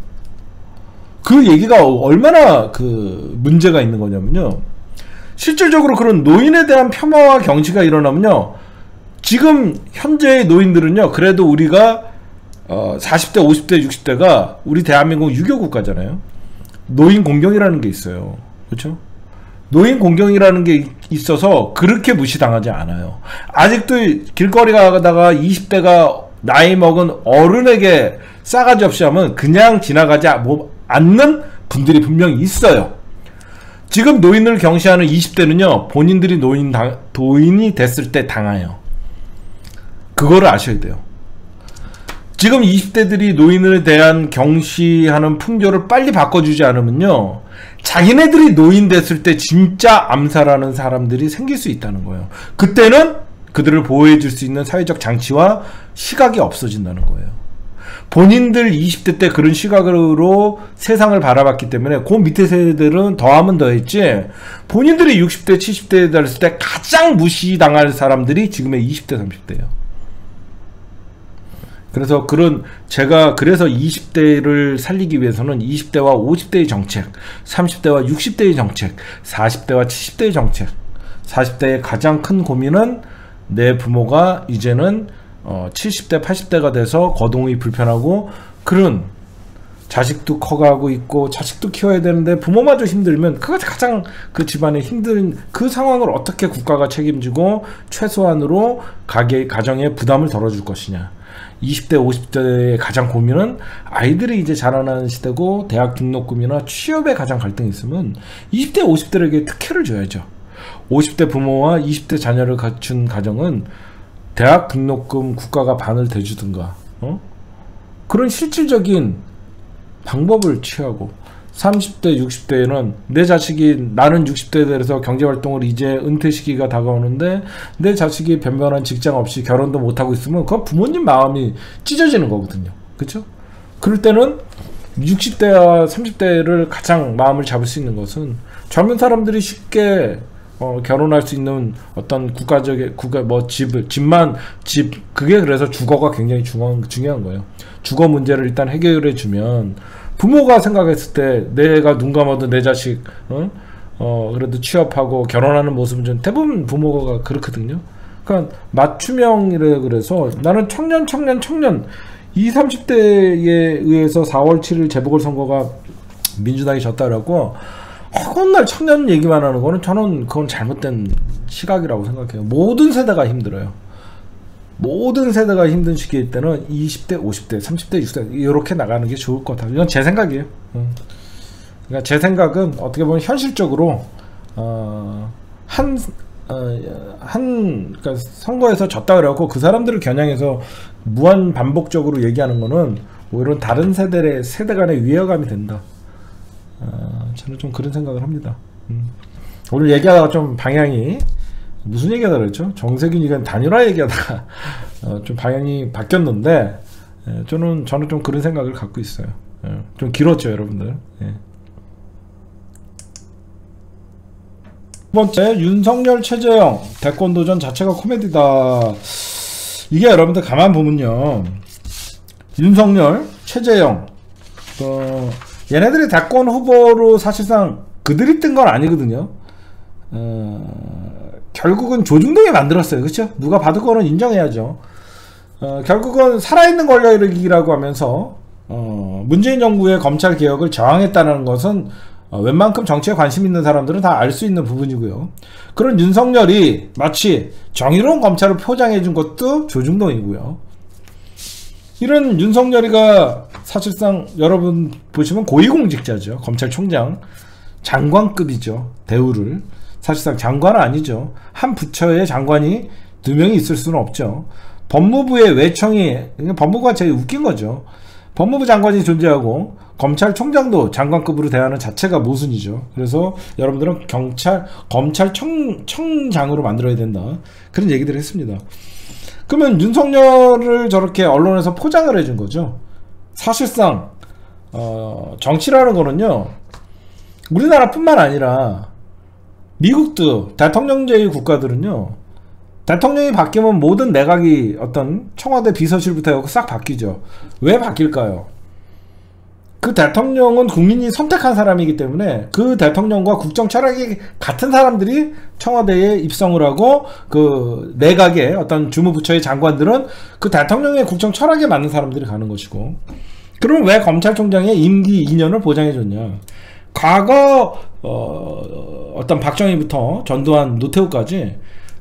그 얘기가 얼마나 그 문제가 있는 거냐면요, 실질적으로 그런 노인에 대한 폄하와 경시가 일어나면요, 지금 현재의 노인들은요, 그래도 우리가 어 사십 대, 오십 대, 육십 대가 우리 대한민국 유교 국가잖아요. 노인 공경이라는 게 있어요. 그렇죠? 노인 공경이라는 게 있어서 그렇게 무시당하지 않아요. 아직도 길거리 가다가 이십 대가 나이 먹은 어른에게 싸가지 없이 하면 그냥 지나가지 않는 분들이 분명히 있어요. 지금 노인을 경시하는 이십 대는요, 본인들이 노인 당, 노인이 됐을 때 당해요. 그거를 아셔야 돼요. 지금 이십 대들이 노인에 대한 경시하는 풍조를 빨리 바꿔주지 않으면요, 자기네들이 노인 됐을 때 진짜 암살하는 사람들이 생길 수 있다는 거예요. 그때는 그들을 보호해 줄 수 있는 사회적 장치와 시각이 없어진다는 거예요. 본인들 이십 대 때 그런 시각으로 세상을 바라봤기 때문에 그 밑에 세대들은 더하면 더했지, 본인들이 육십 대, 칠십 대에 됐을 때 가장 무시당할 사람들이 지금의 이십 대, 삼십 대예요. 그래서 그런, 제가 그래서 이십 대를 살리기 위해서는 이십 대와 오십 대의 정책, 삼십 대와 육십 대의 정책, 사십 대와 칠십 대의 정책, 사십 대의 가장 큰 고민은 내 부모가 이제는 어 칠십 대, 팔십 대가 돼서 거동이 불편하고, 그런 자식도 커가고 있고 자식도 키워야 되는데 부모마저 힘들면 그가 가장 그 집안의 힘든 그 상황을 어떻게 국가가 책임지고 최소한으로 가게, 가정에 부담을 덜어줄 것이냐. 이십 대, 오십 대의 가장 고민은 아이들이 이제 자라나는 시대고 대학 등록금이나 취업에 가장 갈등이 있으면 이십 대, 오십 대에게 특혜를 줘야죠. 오십 대 부모와 이십 대 자녀를 갖춘 가정은 대학 등록금 국가가 반을 대주든가, 어? 그런 실질적인 방법을 취하고, 삼십 대, 육십 대에는 내 자식이, 나는 육십 대에 대해서 경제활동을 이제 은퇴 시기가 다가오는데 내 자식이 변변한 직장 없이 결혼도 못하고 있으면 그건 부모님 마음이 찢어지는 거거든요. 그쵸? 그럴 때는 육십 대와 삼십 대를 가장 마음을 잡을 수 있는 것은 젊은 사람들이 쉽게 어, 결혼할 수 있는 어떤 국가적인, 국가, 뭐, 집을, 집만, 집, 그게 그래서 주거가 굉장히 중요한, 중요한 거예요. 주거 문제를 일단 해결해 주면, 부모가 생각했을 때, 내가 눈 감아도 내 자식, 어? 어, 그래도 취업하고 결혼하는 모습은 좀 대부분 부모가 그렇거든요. 그러니까, 맞춤형이래 그래서, 나는 청년, 청년, 청년, 이십, 삼십 대에 의해서 사월 칠일 재보궐선거가 민주당이 졌다라고, 허건날 청년 얘기만 하는 거는 저는 그건 잘못된 시각이라고 생각해요. 모든 세대가 힘들어요. 모든 세대가 힘든 시기일 때는 이십 대, 오십 대, 삼십 대, 육십 대 이렇게 나가는 게 좋을 것 같아요. 이건 제 생각이에요. 그러니까 제 생각은 어떻게 보면 현실적으로 어, 한, 어, 한 그러니까 선거에서 졌다 그래갖고 그 사람들을 겨냥해서 무한 반복적으로 얘기하는 거는 오히려 다른 세대의 세대 간의 위화감이 된다. 어, 저는 좀 그런 생각을 합니다. 음. 오늘 얘기하다가 좀 방향이 무슨 얘기하다 그랬죠? 정세균이가 단일화 얘기하다가 어, 좀 방향이 바뀌었는데 예, 저는 저는 좀 그런 생각을 갖고 있어요. 예, 좀 길었죠, 여러분들. 예. 두 번째, 윤석열 최재형 대권 도전 자체가 코미디다. 이게 여러분들 가만 보면요, 윤석열, 최재형, 어, 얘네들이 대권 후보로 사실상 그들이 뜬 건 아니거든요. 어, 결국은 조중동이 만들었어요. 그렇죠? 누가 받을 거는 인정해야죠. 어, 결국은 살아있는 권력이라고 하면서 어, 문재인 정부의 검찰 개혁을 저항했다는 것은 어, 웬만큼 정치에 관심 있는 사람들은 다 알 수 있는 부분이고요. 그런 윤석열이 마치 정의로운 검찰을 포장해 준 것도 조중동이고요. 이런 윤석열이가 사실상 여러분 보시면 고위공직자죠. 검찰총장, 장관급이죠. 대우를. 사실상 장관은 아니죠. 한 부처의 장관이 두 명이 있을 수는 없죠. 법무부의 외청이, 법무부가 제일 웃긴 거죠. 법무부 장관이 존재하고 검찰총장도 장관급으로 대하는 자체가 모순이죠. 그래서 여러분들은 경찰, 검찰청, 청장으로 만들어야 된다. 그런 얘기들을 했습니다. 그러면 윤석열을 저렇게 언론에서 포장을 해준 거죠. 사실상 어, 정치라는 거는요, 우리나라뿐만 아니라 미국도 대통령제의 국가들은요, 대통령이 바뀌면 모든 내각이 어떤 청와대 비서실부터 해서 싹 바뀌죠. 왜 바뀔까요? 그 대통령은 국민이 선택한 사람이기 때문에 그 대통령과 국정 철학이 같은 사람들이 청와대에 입성을 하고, 그 내각의 어떤 주무부처의 장관들은 그 대통령의 국정 철학에 맞는 사람들이 가는 것이고. 그러면 왜 검찰총장의 임기 이 년을 보장해줬냐? 과거 어, 어떤 박정희부터 전두환, 노태우까지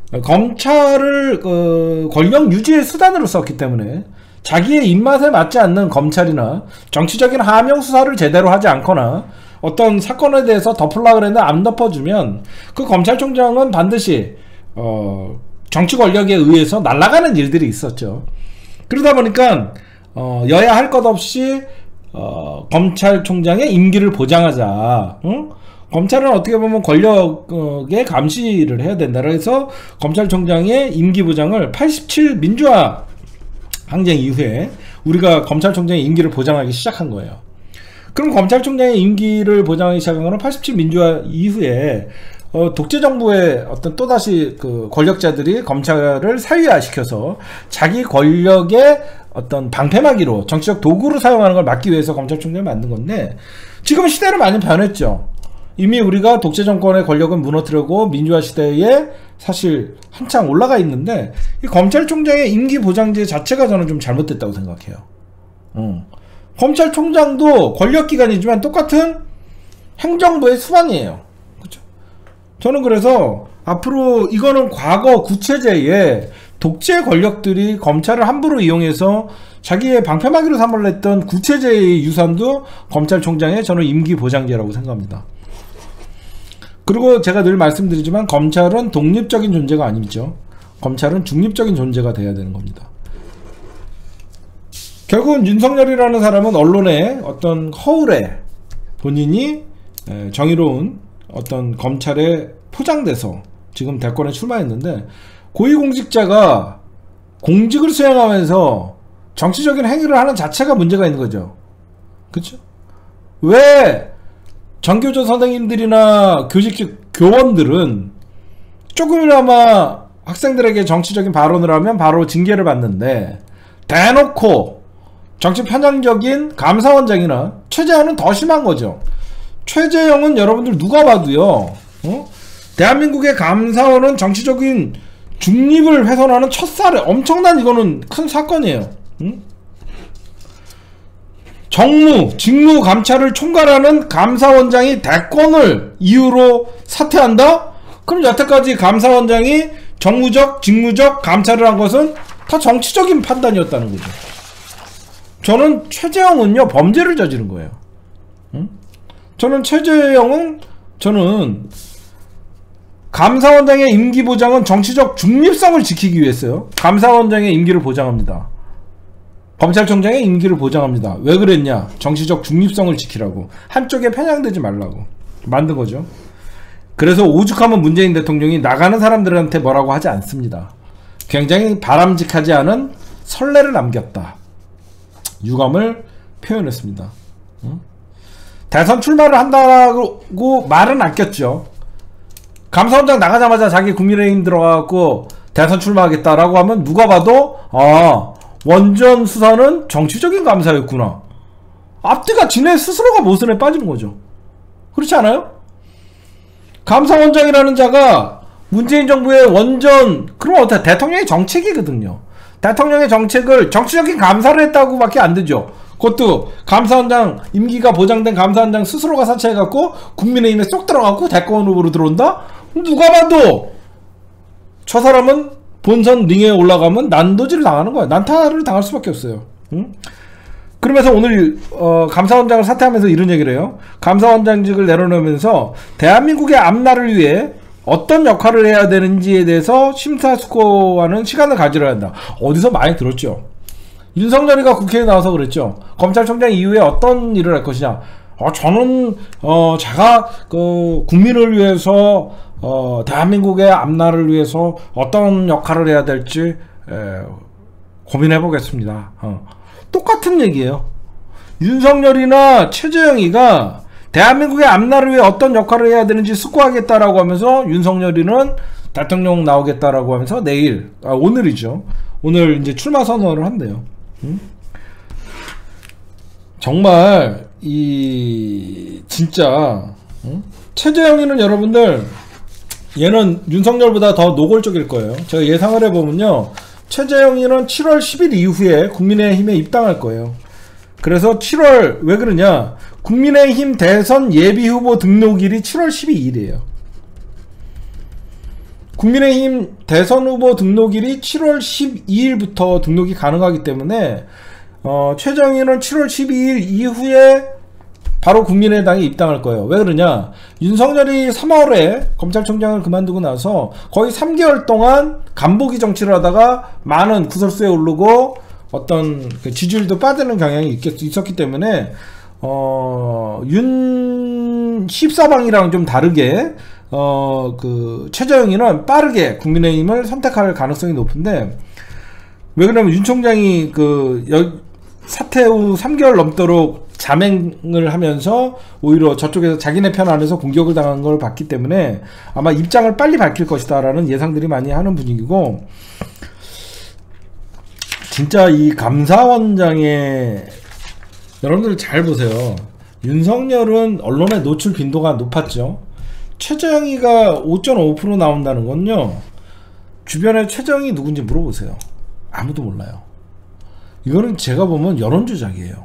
검찰을 어, 권력 유지의 수단으로 썼기 때문에 자기의 입맛에 맞지 않는 검찰이나 정치적인 하명 수사를 제대로 하지 않거나 어떤 사건에 대해서 덮으려고 그랬는데 안 덮어주면 그 검찰총장은 반드시 어, 정치 권력에 의해서 날아가는 일들이 있었죠. 그러다 보니까 어, 여야 할 것 없이 어, 검찰총장의 임기를 보장하자. 응? 검찰은 어떻게 보면 권력의 감시를 해야 된다. 그래서 검찰총장의 임기 보장을 팔십칠 민주화 항쟁 이후에 우리가 검찰총장의 임기를 보장하기 시작한 거예요. 그럼 검찰총장의 임기를 보장하기 시작한 거는 팔십칠 민주화 이후에 어, 독재정부의 어떤 또다시 그 권력자들이 검찰을 사유화시켜서 자기 권력의 어떤 방패막이로, 정치적 도구로 사용하는 걸 막기 위해서 검찰총장을 만든 건데, 지금 시대는 많이 변했죠. 이미 우리가 독재정권의 권력은 무너뜨리고 민주화 시대에 사실 한창 올라가 있는데, 이 검찰총장의 임기 보장제 자체가 저는 좀 잘못됐다고 생각해요. 음. 검찰총장도 권력기관이지만 똑같은 행정부의 수반이에요. 그렇죠? 저는 그래서 앞으로 이거는 과거 구체제에 독재 권력들이 검찰을 함부로 이용해서 자기의 방패막이로 삼으려 했던 구체제의 유산도 검찰총장의 저는 임기 보장제라고 생각합니다. 그리고 제가 늘 말씀드리지만 검찰은 독립적인 존재가 아니죠. 검찰은 중립적인 존재가 돼야 되는 겁니다. 결국은 윤석열이라는 사람은 언론의 어떤 허울에 본인이 정의로운 어떤 검찰에 포장돼서 지금 대권에 출마했는데, 고위공직자가 공직을 수행하면서 정치적인 행위를 하는 자체가 문제가 있는 거죠. 그쵸? 왜 전교조 선생님들이나 교직 교원들은 조금이나마 학생들에게 정치적인 발언을 하면 바로 징계를 받는데, 대놓고 정치 편향적인 감사원장이나 최재형은 더 심한 거죠. 최재형은 여러분들 누가 봐도요, 어? 대한민국의 감사원은 정치적인 중립을 훼손하는 첫사례, 엄청난 이거는 큰 사건이에요. 응? 정무, 직무 감찰을 총괄하는 감사원장이 대권을 이유로 사퇴한다? 그럼 여태까지 감사원장이 정무적, 직무적 감찰을 한 것은 다 정치적인 판단이었다는 거죠. 저는 최재형은요, 범죄를 저지른 거예요. 응? 저는 최재형은, 저는 감사원장의 임기 보장은 정치적 중립성을 지키기 위해서요. 감사원장의 임기를 보장합니다. 검찰총장의 임기를 보장합니다. 왜 그랬냐? 정치적 중립성을 지키라고. 한쪽에 편향되지 말라고 만든 거죠. 그래서 오죽하면 문재인 대통령이 나가는 사람들한테 뭐라고 하지 않습니다. 굉장히 바람직하지 않은 선례를 남겼다, 유감을 표현했습니다. 응? 대선 출마를 한다고 말은 아꼈죠. 감사원장 나가자마자 자기 국민의힘 들어가고 대선 출마하겠다라고 하면 누가 봐도 아, 원전 수사는 정치적인 감사였구나. 앞뒤가 지네 스스로가 모순에 빠지는 거죠. 그렇지 않아요? 감사원장이라는 자가 문재인 정부의 원전, 그럼 어떻게, 대통령의 정책이거든요. 대통령의 정책을 정치적인 감사를 했다고 밖에 안 되죠. 그것도 감사원장, 임기가 보장된 감사원장 스스로가 사퇴해갖고 국민의힘에 쏙 들어가고 대권 후보로 들어온다? 누가 봐도 저 사람은 본선 링에 올라가면 난도질을 당하는 거야. 난타를 당할 수밖에 없어요. 응? 그러면서 오늘 어, 감사원장을 사퇴하면서 이런 얘기를 해요. 감사원장직을 내려놓으면서 대한민국의 앞날을 위해 어떤 역할을 해야 되는지에 대해서 심사숙고하는 시간을 가지려 한다. 어디서 많이 들었죠. 윤석열이가 국회에 나와서 그랬죠. 검찰총장 이후에 어떤 일을 할 것이냐. 어, 저는 어, 제가 그 국민을 위해서 어, 대한민국의 앞날을 위해서 어떤 역할을 해야 될지 에, 고민해 보겠습니다. 어. 똑같은 얘기예요. 윤석열이나 최재형이가 대한민국의 앞날을 위해 어떤 역할을 해야 되는지 숙고하겠다라고 하면서, 윤석열이는 대통령 나오겠다라고 하면서 내일, 아, 오늘이죠. 오늘 이제 출마 선언을 한대요. 응? 정말 이 진짜 응? 최재형이는 여러분들, 얘는 윤석열보다 더 노골적일 거예요. 제가 예상을 해보면요, 최재형이는 칠월 십일 이후에 국민의힘에 입당할 거예요. 그래서 칠월, 왜 그러냐, 국민의힘 대선 예비후보 등록일이 칠월 십이일이에요 국민의힘 대선 후보 등록일이 칠월 십이일부터 등록이 가능하기 때문에 어, 최재형이는 칠월 십이일 이후에 바로 국민의당에 입당할 거예요. 왜 그러냐, 윤석열이 삼월에 검찰총장을 그만두고 나서 거의 삼 개월 동안 간보기 정치를 하다가 많은 구설수에 오르고 어떤 그 지지율도 빠지는 경향이 있겠, 있었기 때문에 어, 윤 십사방이랑 좀 다르게 어, 그 최재형이는 빠르게 국민의힘을 선택할 가능성이 높은데, 왜 그러냐면 윤 총장이 그 여, 사퇴 후 삼 개월 넘도록 자맹을 하면서 오히려 저쪽에서 자기네 편 안에서 공격을 당한 걸 봤기 때문에 아마 입장을 빨리 밝힐 것이다 라는 예상들이 많이 하는 분위기고, 진짜 이 감사원장의, 여러분들 잘 보세요. 윤석열은 언론의 노출 빈도가 높았죠. 최재형이가 오 점 오 퍼센트 나온다는 건요, 주변에 최재형이 누군지 물어보세요. 아무도 몰라요. 이거는 제가 보면 여론조작이에요.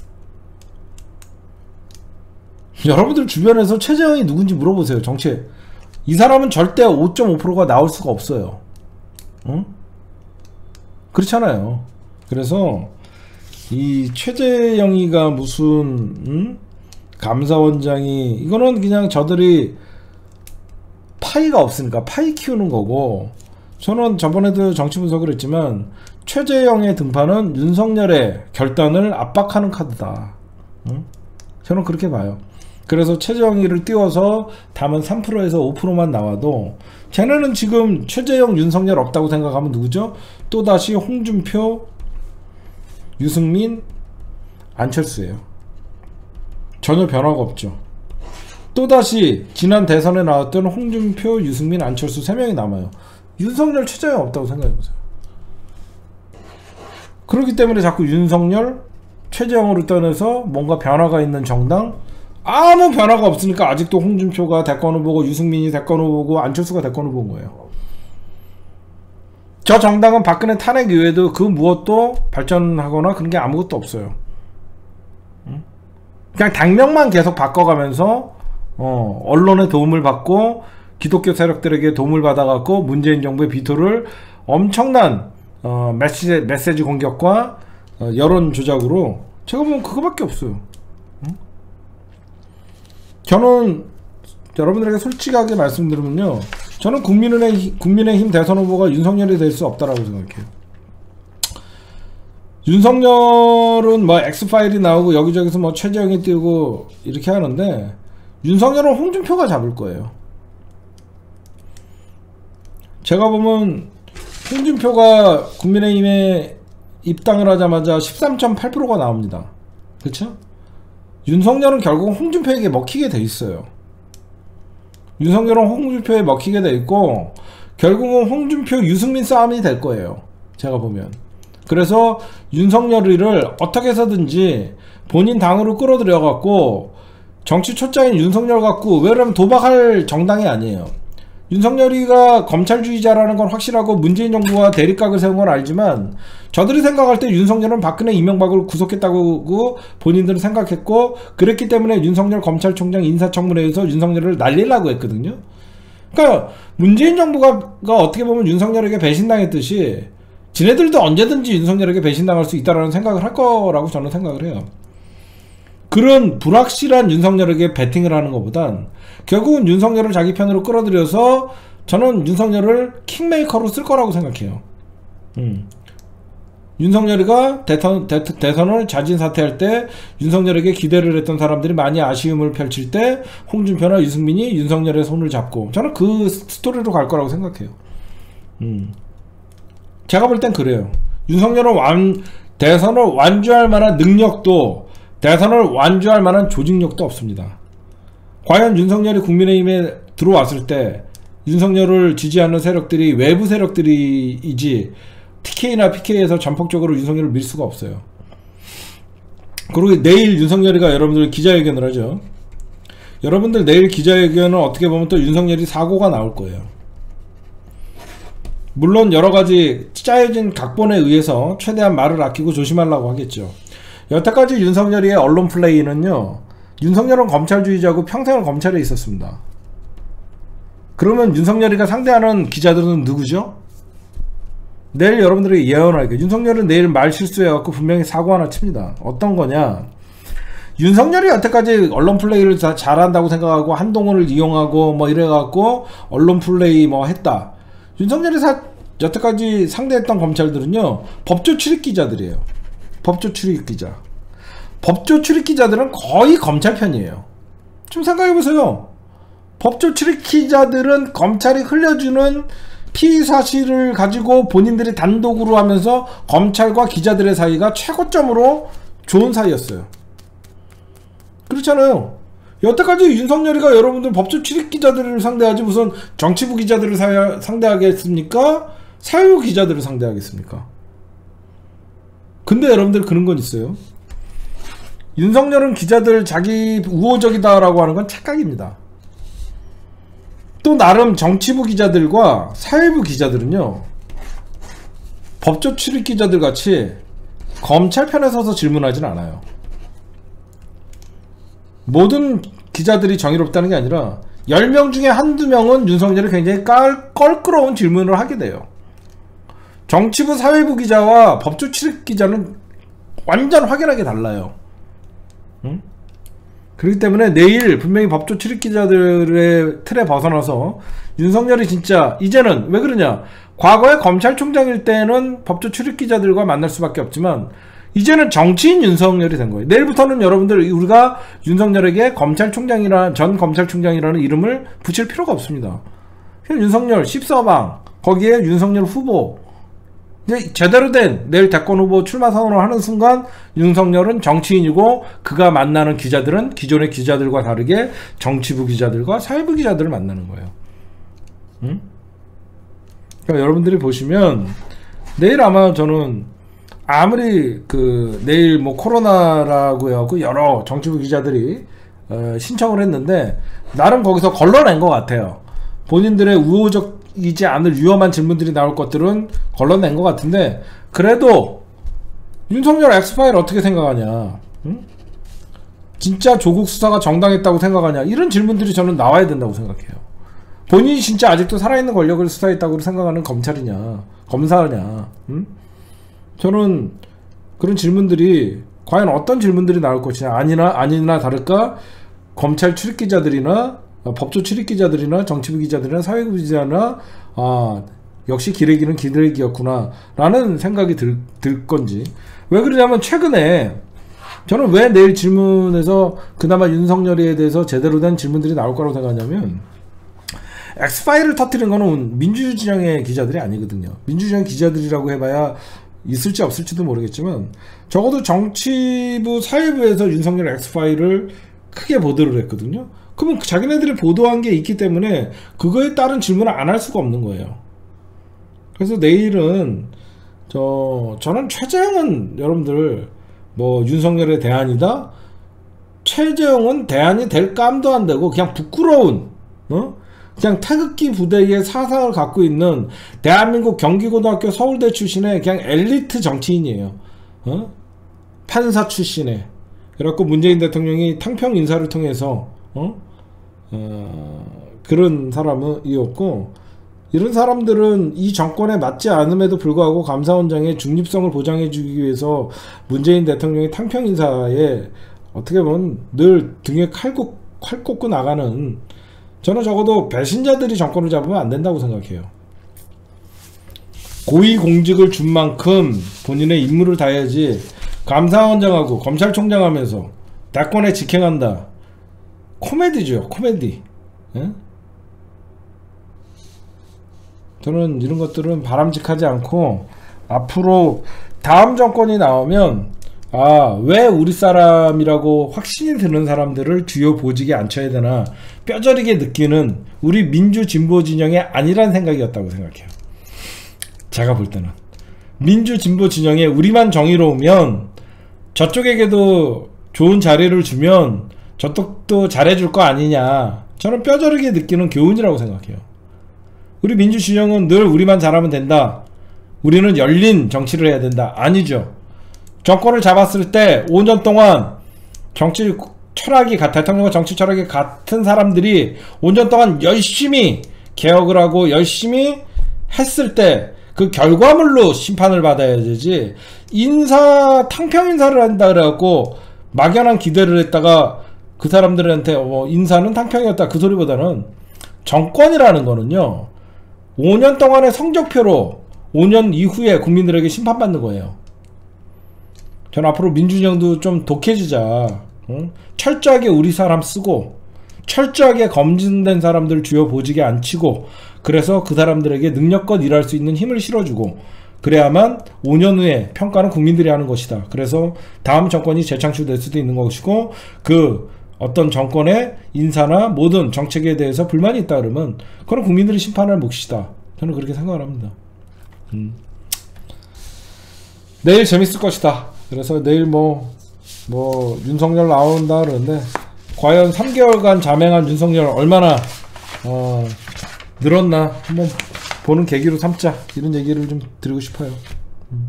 여러분들 주변에서 최재형이 누군지 물어보세요. 정치에 이 사람은 절대 오 점 오 퍼센트가 나올 수가 없어요. 응? 그렇잖아요. 그래서 이 최재형이가 무슨 응? 감사원장이, 이거는 그냥 저들이 파이가 없으니까 파이 키우는 거고, 저는 저번에도 정치 분석을 했지만 최재형의 등판은 윤석열의 결단을 압박하는 카드다. 응? 저는 그렇게 봐요. 그래서 최재형이를 띄워서 담은 삼 퍼센트에서 오 퍼센트만 나와도 쟤네는 지금 최재형, 윤석열 없다고 생각하면 누구죠? 또다시 홍준표, 유승민, 안철수예요. 전혀 변화가 없죠. 또다시 지난 대선에 나왔던 홍준표, 유승민, 안철수 세 명이 남아요. 윤석열, 최재형 없다고 생각해보세요. 그렇기 때문에 자꾸 윤석열, 최재형으로 떠나서 뭔가 변화가 있는 정당, 아무 변화가 없으니까 아직도 홍준표가 대권 후보고 유승민이 대권 후보고 안철수가 대권 후보인 거예요. 저 정당은 박근혜 탄핵 이후에도 그 무엇도 발전하거나 그런 게 아무것도 없어요. 그냥 당명만 계속 바꿔가면서 어, 언론의 도움을 받고 기독교 세력들에게 도움을 받아갖고 문재인 정부의 비토를 엄청난 어, 메시지, 메시지 공격과 어, 여론 조작으로 제가 보면 그거밖에 없어요. 응? 저는 여러분들에게 솔직하게 말씀드리면요, 저는 국민의힘, 국민의힘 대선 후보가 윤석열이 될 수 없다라고 생각해요. 윤석열은 뭐 엑스파일이 나오고 여기저기서 뭐 최재형이 뜨고 이렇게 하는데 윤석열은 홍준표가 잡을 거예요. 제가 보면 홍준표가 국민의힘에 입당을 하자마자 십삼 점 팔 퍼센트가 나옵니다. 그쵸? 윤석열은 결국 홍준표에게 먹히게 돼 있어요. 윤석열은 홍준표에 먹히게 돼 있고 결국은 홍준표, 유승민 싸움이 될 거예요. 제가 보면. 그래서 윤석열이를 어떻게 해서든지 본인 당으로 끌어들여 갖고 정치 초짜인 윤석열 갖고, 왜냐면 도박할 정당이 아니에요. 윤석열이가 검찰주의자라는 건 확실하고 문재인 정부와 대립각을 세운 건 알지만 저들이 생각할 때 윤석열은 박근혜, 이명박을 구속했다고 본인들은 생각했고, 그랬기 때문에 윤석열 검찰총장 인사청문회에서 윤석열을 날리려고 했거든요. 그러니까 문재인 정부가 어떻게 보면 윤석열에게 배신당했듯이 지네들도 언제든지 윤석열에게 배신당할 수 있다는 생각을 할 거라고 저는 생각을 해요. 그런 불확실한 윤석열에게 배팅을 하는 것보단 결국은 윤석열을 자기 편으로 끌어들여서 저는 윤석열을 킹메이커로 쓸 거라고 생각해요. 음. 윤석열이가 대선, 대, 대선을 자진 사퇴할 때 윤석열에게 기대를 했던 사람들이 많이 아쉬움을 펼칠 때 홍준표나 유승민이 윤석열의 손을 잡고, 저는 그 스토리로 갈 거라고 생각해요. 음. 제가 볼 땐 그래요. 윤석열은 완, 대선을 완주할 만한 능력도, 대선을 완주할 만한 조직력도 없습니다. 과연 윤석열이 국민의힘에 들어왔을 때 윤석열을 지지하는 세력들이 외부 세력들이지 티케이나 피케이에서 전폭적으로 윤석열을 밀 수가 없어요. 그리고 내일 윤석열이가 여러분들 기자회견을 하죠. 여러분들 내일 기자회견은 어떻게 보면 또 윤석열이 사고가 나올 거예요. 물론 여러가지 짜여진 각본에 의해서 최대한 말을 아끼고 조심하려고 하겠죠. 여태까지 윤석열이의 언론 플레이는요, 윤석열은 검찰주의자고 평생을 검찰에 있었습니다. 그러면 윤석열이가 상대하는 기자들은 누구죠? 내일 여러분들에게 예언할게요. 윤석열은 내일 말 실수해갖고 분명히 사고 하나 칩니다. 어떤 거냐, 윤석열이 여태까지 언론 플레이를 다 잘한다고 생각하고 한동훈을 이용하고 뭐 이래갖고 언론 플레이 뭐 했다. 윤석열이 사, 여태까지 상대했던 검찰들은요, 법조 출입 기자들이에요. 법조 출입 기자. 법조 출입 기자들은 거의 검찰 편이에요. 좀 생각해보세요. 법조 출입 기자들은 검찰이 흘려주는 피의 사실을 가지고 본인들이 단독으로 하면서 검찰과 기자들의 사이가 최고점으로 좋은 사이였어요. 그렇잖아요. 여태까지 윤석열이가 여러분들 법조 출입 기자들을 상대하지 무슨 정치부 기자들을 사, 상대하겠습니까? 사회부 기자들을 상대하겠습니까? 근데 여러분들 그런 건 있어요. 윤석열은 기자들 자기 우호적이다라고 하는 건 착각입니다. 또 나름 정치부 기자들과 사회부 기자들은요, 법조 출입 기자들 같이 검찰 편에 서서 질문하진 않아요. 모든 기자들이 정의롭다는 게 아니라 열 명 중에 한두 명은 윤석열이 굉장히 깔, 껄끄러운 질문을 하게 돼요. 정치부 사회부 기자와 법조 출입 기자는 완전 확연하게 달라요. 응? 그렇기 때문에 내일 분명히 법조 출입 기자들의 틀에 벗어나서 윤석열이 진짜 이제는 왜 그러냐, 과거에 검찰총장일 때는 법조 출입기자들과 만날 수밖에 없지만 이제는 정치인 윤석열이 된 거예요. 내일부터는 여러분들 우리가 윤석열에게 검찰총장이라 전 검찰총장이라는 이름을 붙일 필요가 없습니다. 그냥 윤석열 십사방 거기에 윤석열 후보 이제 제대로 된 내일 대권 후보 출마 선언을 하는 순간 윤석열은 정치인이고 그가 만나는 기자들은 기존의 기자들과 다르게 정치부 기자들과 사회부 기자들을 만나는 거예요. 응? 그러니까 여러분들이 보시면 내일 아마 저는 아무리 그 내일 뭐 코로나라고 해갖고 여러 정치부 기자들이 어 신청을 했는데 나름 거기서 걸러낸 것 같아요. 본인들의 우호적이지 않을 위험한 질문들이 나올 것들은 걸러낸 것 같은데 그래도 윤석열 엑스파일 어떻게 생각하냐, 응? 진짜 조국 수사가 정당했다고 생각하냐, 이런 질문들이 저는 나와야 된다고 생각해요. 본인이 진짜 아직도 살아있는 권력을 수사했다고 생각하는 검찰이냐 검사냐, 응? 저는 그런 질문들이 과연 어떤 질문들이 나올 것이냐, 아니나 아니나 다를까 검찰 출입기자들이나 법조 출입기자들이나 정치부 기자들이나 사회부 기자나 아 역시 기레기는 기레기였구나 라는 생각이 들, 들 건지. 왜 그러냐면 최근에 저는 왜 내일 질문에서 그나마 윤석열에 대해서 제대로 된 질문들이 나올 거라고 생각하냐면 엑스파일을 터뜨린 거는 민주진영의 기자들이 아니거든요. 민주진영 기자들이라고 해봐야 있을지 없을지도 모르겠지만 적어도 정치부 사회부에서 윤석열 엑스파일을 크게 보도를 했거든요. 그러면 자기네들이 보도한 게 있기 때문에 그거에 따른 질문을 안 할 수가 없는 거예요. 그래서 내일은 저 저는 최재형은 여러분들 뭐 윤석열의 대안이다, 최재형은 대안이 될 깜도 안 되고 그냥 부끄러운 어? 그냥 태극기 부대의 사상을 갖고 있는 대한민국 경기고등학교 서울대 출신의 그냥 엘리트 정치인이에요. 어? 판사 출신의. 그래갖고 문재인 대통령이 탕평 인사를 통해서 어? 어, 그런 사람이었고, 이런 사람들은 이 정권에 맞지 않음에도 불구하고 감사원장의 중립성을 보장해주기 위해서 문재인 대통령의 탕평 인사에 어떻게 보면 늘 등에 칼, 꽂, 칼 꽂고 나가는, 저는 적어도 배신자들이 정권을 잡으면 안 된다고 생각해요. 고위공직을 준 만큼 본인의 임무를 다해야지 감사원장하고 검찰총장 하면서 대권에 직행한다. 코미디죠, 코미디. 예? 저는 이런 것들은 바람직하지 않고, 앞으로 다음 정권이 나오면 아, 왜 우리 사람이라고 확신이 드는 사람들을 주요 보직에 앉혀야 되나 뼈저리게 느끼는 우리 민주 진보 진영이 아니란 생각이었다고 생각해요. 제가 볼 때는 민주 진보 진영에 우리만 정의로우면 저쪽에게도 좋은 자리를 주면 저쪽도 잘해줄 거 아니냐, 저는 뼈저리게 느끼는 교훈이라고 생각해요. 우리 민주 진영은 늘 우리만 잘하면 된다, 우리는 열린 정치를 해야 된다, 아니죠. 정권을 잡았을 때 오 년 동안 정치 철학이 같아, 대통령과 정치 철학이 같은 사람들이 오 년 동안 열심히 개혁을 하고 열심히 했을 때 그 결과물로 심판을 받아야 되지, 인사 탕평 인사를 한다 그래갖고 막연한 기대를 했다가 그 사람들한테 어, 인사는 탕평이었다 그 소리보다는 정권이라는 거는요 오 년 동안의 성적표로 오 년 이후에 국민들에게 심판받는 거예요. 전 앞으로 민주진영도 좀 독해지자. 응? 철저하게 우리 사람 쓰고 철저하게 검증된 사람들 주요 보직에 앉히고, 그래서 그 사람들에게 능력껏 일할 수 있는 힘을 실어주고, 그래야만 오 년 후에 평가는 국민들이 하는 것이다. 그래서 다음 정권이 재창출될 수도 있는 것이고, 그 어떤 정권의 인사나 모든 정책에 대해서 불만이 있다 그러면 그건 국민들이 심판할 몫이다. 저는 그렇게 생각을 합니다. 음. 내일 재밌을 것이다. 그래서 내일 뭐, 뭐, 윤석열 나온다 그러는데, 과연 삼 개월간 자맹한 윤석열 얼마나, 어, 늘었나, 한번 보는 계기로 삼자. 이런 얘기를 좀 드리고 싶어요. 음.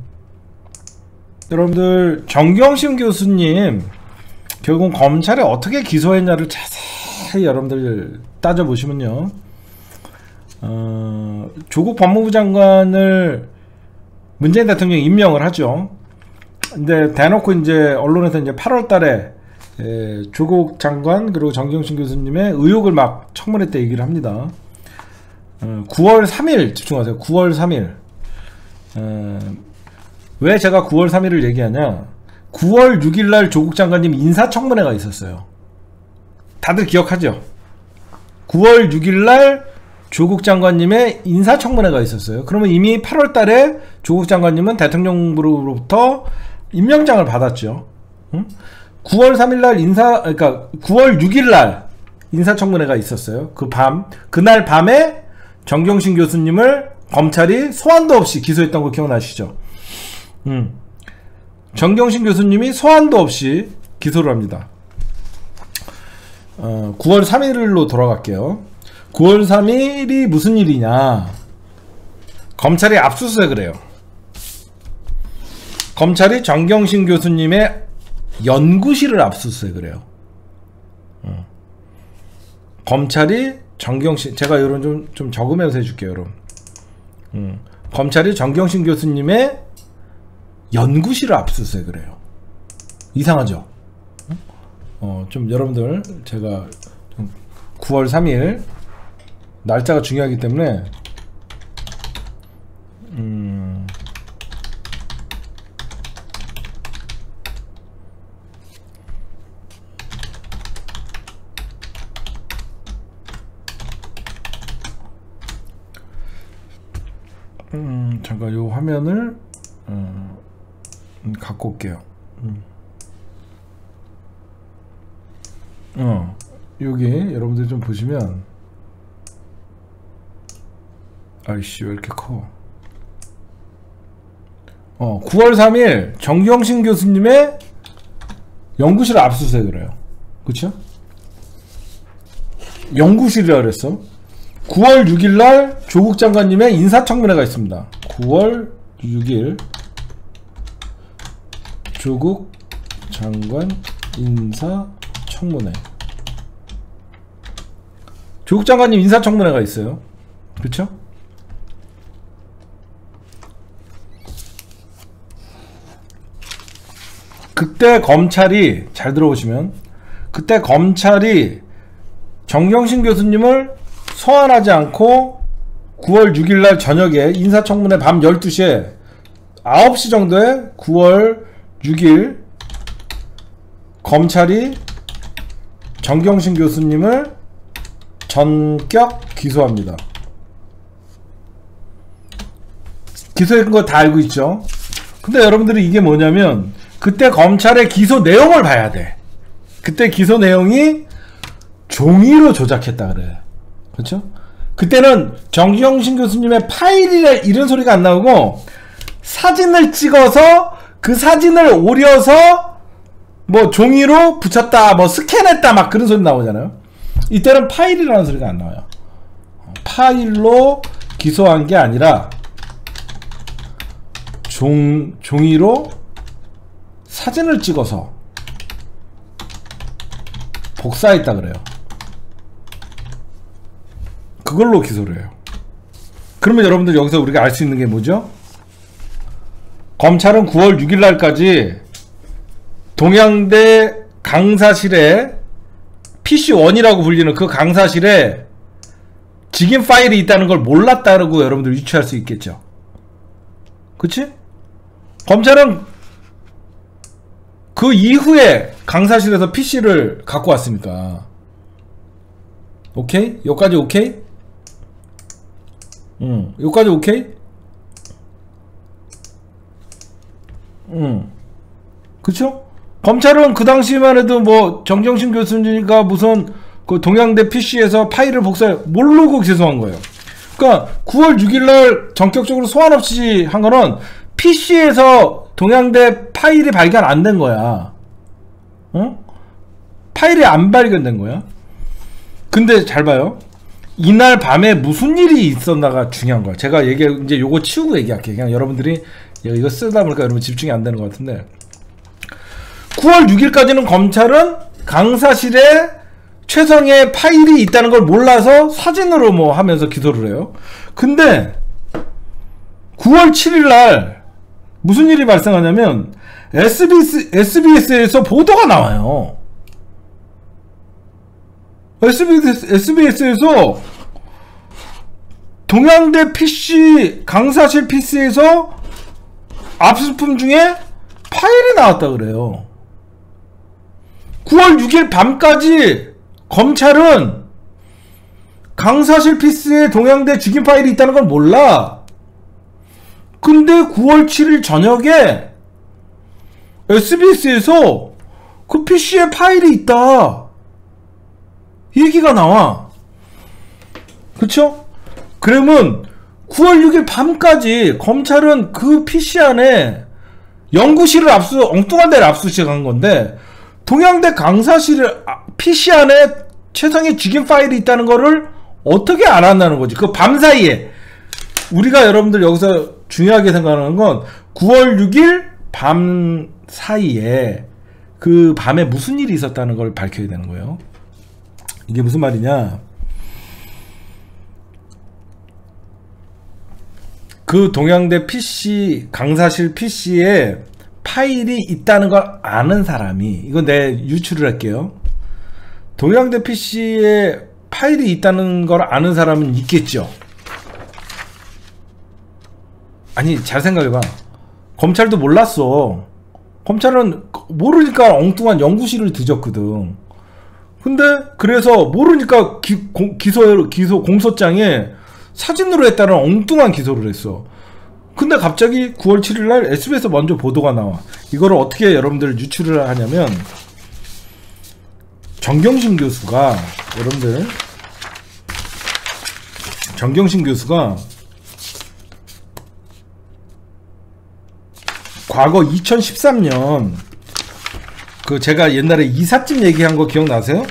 여러분들, 정경심 교수님, 결국 검찰에 어떻게 기소했냐를 자세히 여러분들 따져보시면요. 어, 조국 법무부 장관을 문재인 대통령이 임명을 하죠. 근데 대놓고 이제 언론에서 이제 팔월 달에 에, 조국 장관 그리고 정경심 교수님의 의혹을 막 청문회 때 얘기를 합니다. 어, 구월 삼일 집중하세요. 구월 삼일. 어, 왜 제가 구월 삼일을 얘기하냐? 구월 육일날 조국 장관님 인사청문회가 있었어요. 다들 기억하죠? 구월 육일날 조국 장관님의 인사청문회가 있었어요. 그러면 이미 팔월달에 조국 장관님은 대통령으로부터 임명장을 받았죠. 응? 구월 삼일날 인사, 그러니까 구월 육일날 인사청문회가 있었어요. 그 밤, 그날 밤에 정경심 교수님을 검찰이 소환도 없이 기소했던 거 기억나시죠? 음. 정경심 교수님이 소환도 없이 기소를 합니다. 어, 구월 삼일로 돌아갈게요. 구월 삼일이 무슨 일이냐? 검찰이 압수수색을 해요. 검찰이 정경심 교수님의 연구실을 압수수색을 해요. 어. 검찰이 정경심, 제가 여러분 좀, 좀 적으면서 해줄게요, 여러분. 음. 검찰이 정경심 교수님의 연구실을 압수수색을 해요. 이상하죠? 어, 좀 여러분들, 제가 좀 구월 삼일 날짜가 중요하기 때문에 음, 음 잠깐 요 화면을 음, 갖고 올게요. 음. 어 여기 여러분들 좀 보시면, 아이씨 왜 이렇게 커? 어 구월 삼일 정경심 교수님의 연구실을 압수수색을 해요. 그쵸? 연구실이라 그랬어. 구월 육일날 조국 장관님의 인사청문회가 있습니다. 구월 육일 조국 장관 인사청문회. 조국 장관님 인사청문회가 있어요. 그쵸? 그때 검찰이, 잘 들어보시면, 그때 검찰이 정경심 교수님을 소환하지 않고 구월 육일날 저녁에 인사청문회 밤 열두시에 아홉 시 정도에 구월 육일 검찰이 정경심 교수님을 전격 기소합니다. 기소한 거 다 알고 있죠? 근데 여러분들이 이게 뭐냐면, 그때 검찰의 기소 내용을 봐야 돼. 그때 기소 내용이 종이로 조작했다 그래. 그렇죠? 그때는 정경심 교수님의 파일이라 이런 소리가 안 나오고, 사진을 찍어서 그 사진을 오려서 뭐 종이로 붙였다, 뭐 스캔했다, 막 그런 소리 나오잖아요. 이때는 파일이라는 소리가 안 나와요. 파일로 기소한 게 아니라 종, 종이로 사진을 찍어서 복사했다 그래요. 그걸로 기소를 해요. 그러면 여러분들 여기서 우리가 알 수 있는 게 뭐죠? 검찰은 구월 육일날까지 동양대 강사실에 피씨원이라고 불리는 그 강사실에 직인 파일이 있다는 걸 몰랐다고 여러분들 유추할 수 있겠죠. 그치? 검찰은 그 이후에 강사실에서 피씨를 갖고 왔으니까. 오케이? 여기까지 오케이? 응. 여기까지 오케이? 응. 그쵸? 검찰은 그 당시만 해도 뭐 정경심 교수님과 무슨 그 동양대 피씨에서 파일을 복사해 모르고 기소한 거예요. 그러니까 구월 육일날 전격적으로 소환 없이 한 거는 피씨에서 동양대 파일이 발견 안 된 거야. 어? 파일이 안 발견된 거야. 근데 잘 봐요. 이날 밤에 무슨 일이 있었나가 중요한 거야. 제가 얘기, 이제 요거 치우고 얘기할게요. 그냥 여러분들이 이거 쓰다 보니까 여러분 집중이 안 되는 것 같은데, 구월 육일까지는 검찰은 강사실에 최성의 파일이 있다는 걸 몰라서 사진으로 뭐 하면서 기소를 해요. 근데 구월 칠일날 무슨 일이 발생하냐면 에스비에스, 에스비에스에서 보도가 나와요. 에스비에스, 에스비에스에서 동양대 피씨 강사실 피씨에서 압수품 중에 파일이 나왔다 그래요. 구월 육일 밤까지 검찰은 강사실 피씨에 동양대 죽인 파일이 있다는 걸 몰라. 근데 구월 칠일 저녁에 에스비에스에서 그 피씨에 파일이 있다 얘기가 나와. 그쵸? 그러면 구월 육일 밤까지 검찰은 그 피씨 안에 연구실을 압수, 엉뚱한 데를 압수시작한 건데, 동양대 강사실 피씨 안에 최성희 죽인 파일이 있다는 거를 어떻게 알았다는 거지. 그 밤 사이에. 우리가 여러분들 여기서 중요하게 생각하는 건 구월 육일 밤 사이에 그 밤에 무슨 일이 있었다는 걸 밝혀야 되는 거예요. 이게 무슨 말이냐. 그 동양대 피씨, 강사실 피씨에 파일이 있다는 걸 아는 사람이, 이건 내 유추를 할게요. 동양대 피씨에 파일이 있다는 걸 아는 사람은 있겠죠. 아니, 잘 생각해봐. 검찰도 몰랐어. 검찰은 모르니까 엉뚱한 연구실을 뒤졌거든. 근데 그래서 모르니까 기, 공, 기소, 기소 공소장에 사진으로 했다는 엉뚱한 기소를 했어. 근데 갑자기 구월 칠일날 에스비에스 먼저 보도가 나와. 이거를 어떻게 여러분들 유추를 하냐면, 정경심 교수가, 여러분들 정경심 교수가 과거 이천십삼년 그 제가 옛날에 이삿짐 얘기한 거 기억나세요?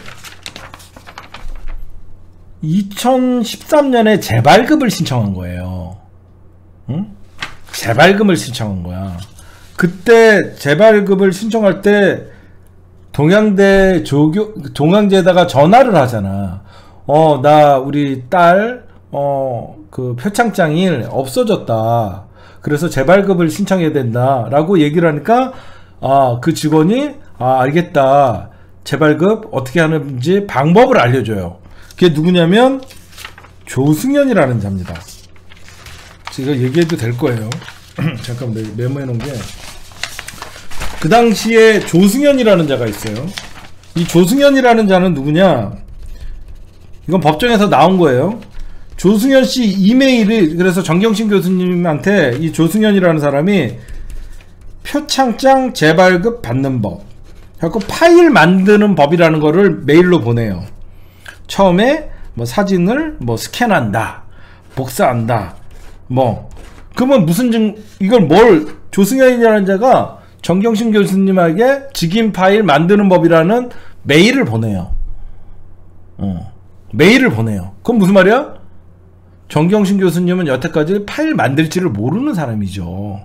이천십삼년에 재발급을 신청한 거예요. 응? 재발급을 신청한 거야. 그때 재발급을 신청할 때 동양대 조교, 동양대에다가 전화를 하잖아. 어, 나 우리 딸, 어, 그 표창장이 없어졌다. 그래서 재발급을 신청해야 된다. 라고 얘기를 하니까, 아, 그 직원이, 아, 알겠다. 재발급 어떻게 하는지 방법을 알려줘요. 그게 누구냐면, 조승연이라는 자입니다. 제가 얘기해도 될 거예요. 잠깐 메모해 놓은 게, 그 당시에 조승연이라는 자가 있어요. 이 조승연이라는 자는 누구냐? 이건 법정에서 나온 거예요. 조승연 씨 이메일이, 그래서 정경심 교수님한테 이 조승연이라는 사람이 표창장 재발급 받는 법, 그래서 파일 만드는 법이라는 거를 메일로 보내요. 처음에 뭐 사진을 뭐 스캔한다, 복사한다, 뭐 그러면 무슨 증, 이걸 뭘, 조승연이라는 자가 정경심 교수님에게 직인 파일 만드는 법이라는 메일을 보내요. 어, 메일을 보내요. 그럼 무슨 말이야? 정경심 교수님은 여태까지 파일 만들지를 모르는 사람이죠.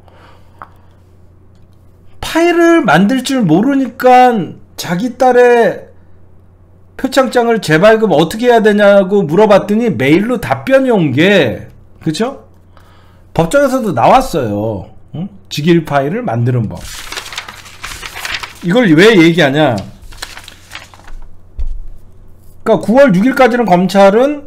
파일을 만들 줄 모르니까 자기 딸의 표창장을 재발급 어떻게 해야 되냐고 물어봤더니 메일로 답변이 온 게, 그쵸? 법정에서도 나왔어요. 응? 직일 파일을 만드는 법. 이걸 왜 얘기하냐? 그러니까 구월 육일까지는 검찰은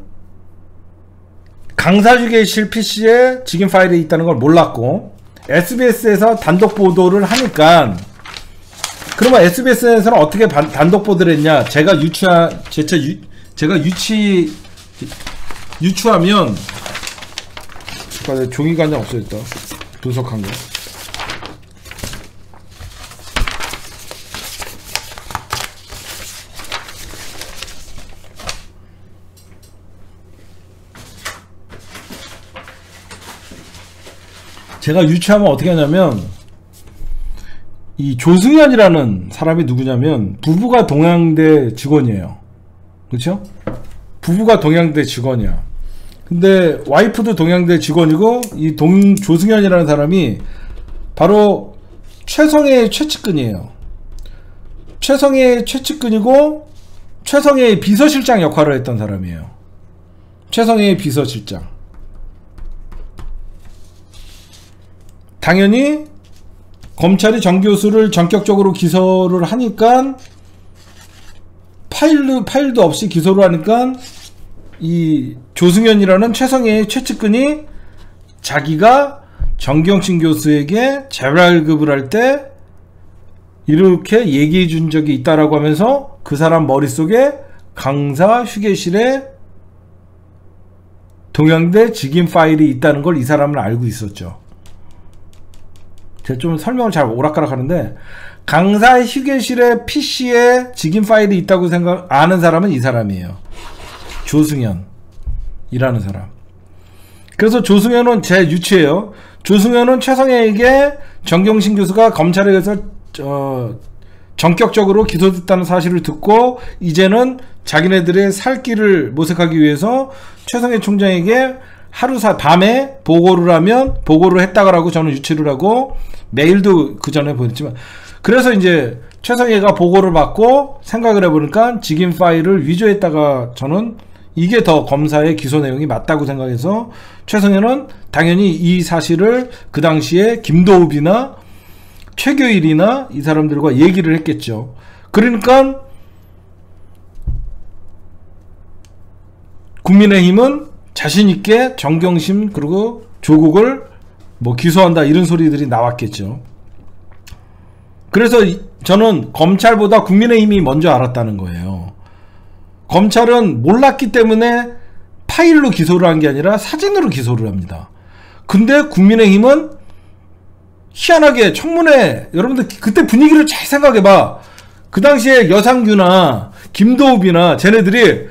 강사실의 피씨에 직인 파일이 있다는 걸 몰랐고, 에스비에스에서 단독 보도를 하니까, 그러면 에스비에스에서는 어떻게 반, 단독 보도를 했냐? 제가 유추하, 제가, 유, 제가 유치, 유추하면, 잠깐, 종이가 한장 없어졌다. 분석한 거. 제가 유추하면 어떻게 하냐면, 이 조승연이라는 사람이 누구냐면 부부가 동양대 직원이에요. 그렇죠? 부부가 동양대 직원이야. 근데 와이프도 동양대 직원이고, 이 동 조승연이라는 사람이 바로 최성애의 최측근이에요. 최성애의 최측근이고 최성애의 비서실장 역할을 했던 사람이에요. 최성애의 비서실장. 당연히 검찰이 정 교수를 전격적으로 기소를 하니까, 파일도, 파일도 없이 기소를 하니까 이 조승현이라는 최성애의 최측근이 자기가 정경심 교수에게 재발급을 할 때 이렇게 얘기해 준 적이 있다라고 하면서 그 사람 머릿속에 강사 휴게실에 동양대 직인 파일이 있다는 걸 이 사람은 알고 있었죠. 제가 좀 설명을 잘 오락가락 하는데, 강사 휴게실에 피씨에 직인 파일이 있다고 생각 아는 사람은 이 사람이에요. 조승현이라는 사람. 그래서 조승현은 제 유추예요. 조승현은 최성애에게 정경심 교수가 검찰에 의해서 어, 전격적으로 기소됐다는 사실을 듣고 이제는 자기네들의 살 길을 모색하기 위해서 최성애 총장에게 하루 사 밤에 보고를 하면 보고를 했다고 저는 유추를 하고, 메일도 그 전에 보냈지만, 그래서 이제 최성애가 보고를 받고 생각을 해보니까 직인 파일을 위조했다가, 저는 이게 더 검사의 기소 내용이 맞다고 생각해서 최성애는 당연히 이 사실을 그 당시에 김도읍이나 최교일이나 이 사람들과 얘기를 했겠죠. 그러니까 국민의힘은 자신있게 정경심 그리고 조국을 뭐 기소한다 이런 소리들이 나왔겠죠. 그래서 저는 검찰보다 국민의힘이 먼저 알았다는 거예요. 검찰은 몰랐기 때문에 파일로 기소를 한 게 아니라 사진으로 기소를 합니다. 근데 국민의힘은 희한하게 청문회, 여러분들 그때 분위기를 잘 생각해봐. 그 당시에 여상규나 김도읍이나 쟤네들이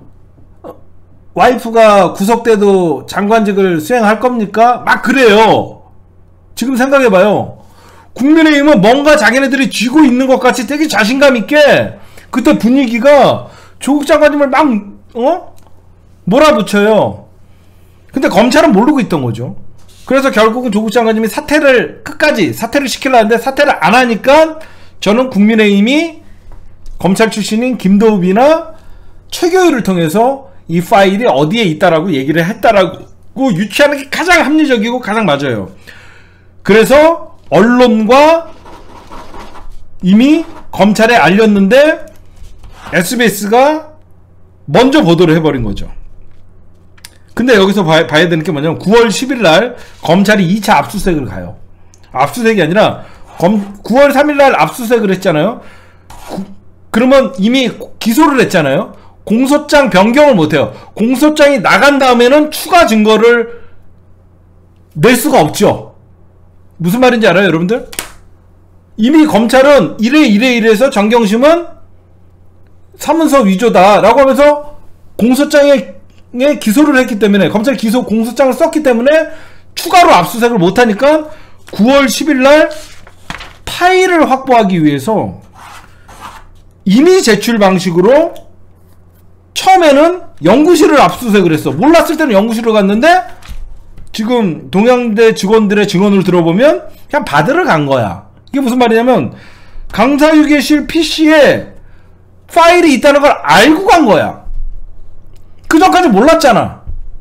와이프가 구속돼도 장관직을 수행할 겁니까? 막 그래요. 지금 생각해봐요. 국민의힘은 뭔가 자기네들이 쥐고 있는 것 같이 되게 자신감 있게 그때 분위기가 조국 장관님을 막 어? 몰아붙여요. 근데 검찰은 모르고 있던 거죠. 그래서 결국은 조국 장관님이 사퇴를 끝까지 사퇴를 시키려는데 사퇴를 안 하니까 저는 국민의힘이 검찰 출신인 김도읍이나 최교일을 통해서 이 파일이 어디에 있다라고 얘기를 했다라고 유추하는 게 가장 합리적이고 가장 맞아요. 그래서 언론과 이미 검찰에 알렸는데 에스비에스가 먼저 보도를 해버린 거죠. 근데 여기서 봐, 봐야 되는 게 뭐냐면 구월 십일 날 검찰이 이 차 압수수색을 가요. 압수수색이 아니라 검, 구월 삼일 날 압수수색을 했잖아요. 구, 그러면 이미 기소를 했잖아요. 공소장 변경을 못해요. 공소장이 나간 다음에는 추가 증거를 낼 수가 없죠. 무슨 말인지 알아요, 여러분들? 이미 검찰은 이래 이래 이래서 정경심은 사문서 위조다 라고 하면서 공소장에 기소를 했기 때문에, 검찰 기소 공소장을 썼기 때문에 추가로 압수수색을 못하니까 구월 십일 날 파일을 확보하기 위해서 이미 제출 방식으로 처음에는 연구실을 압수수색을 했어. 몰랐을 때는 연구실로 갔는데 지금 동양대 직원들의 증언을 들어보면 그냥 받으러 간 거야. 이게 무슨 말이냐면 강사휴게실 피씨에 파일이 있다는 걸 알고 간 거야. 그 전까지 몰랐잖아.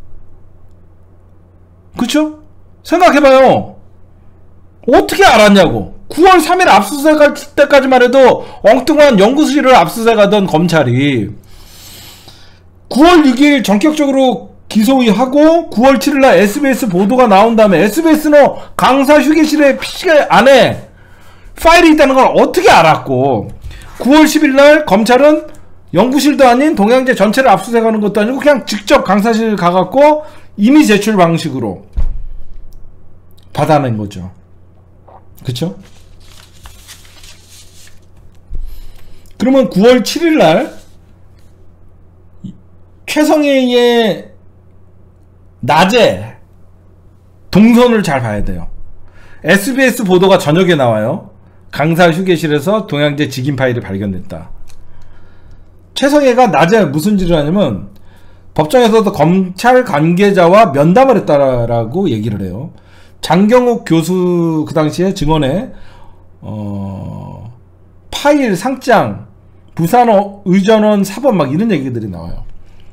그쵸? 생각해봐요. 어떻게 알았냐고. 구월 삼일 압수수색할 때까지만 해도 엉뚱한 연구실을 압수수색하던 검찰이 구월 육일 전격적으로 기소하고 구월 칠일날 에스비에스 보도가 나온 다음에 에스비에스는 강사 휴게실에 피씨 안에 파일이 있다는 걸 어떻게 알았고, 구월 십일날 검찰은 연구실도 아닌 동양제 전체를 압수수색하는 것도 아니고 그냥 직접 강사실 가갖고 이미 제출 방식으로 받아낸 거죠. 그쵸? 그러면 구월 칠일날 최성애의 낮에 동선을 잘 봐야 돼요. 에스비에스 보도가 저녁에 나와요. 강사 휴게실에서 동양제 직인 파일이 발견됐다. 최성애가 낮에 무슨 짓을 하냐면 법정에서도 검찰 관계자와 면담을 했다라고 얘기를 해요. 장경욱 교수 그 당시에 증언에 어, 파일 상장 부산 의전원 사범 막 이런 얘기들이 나와요.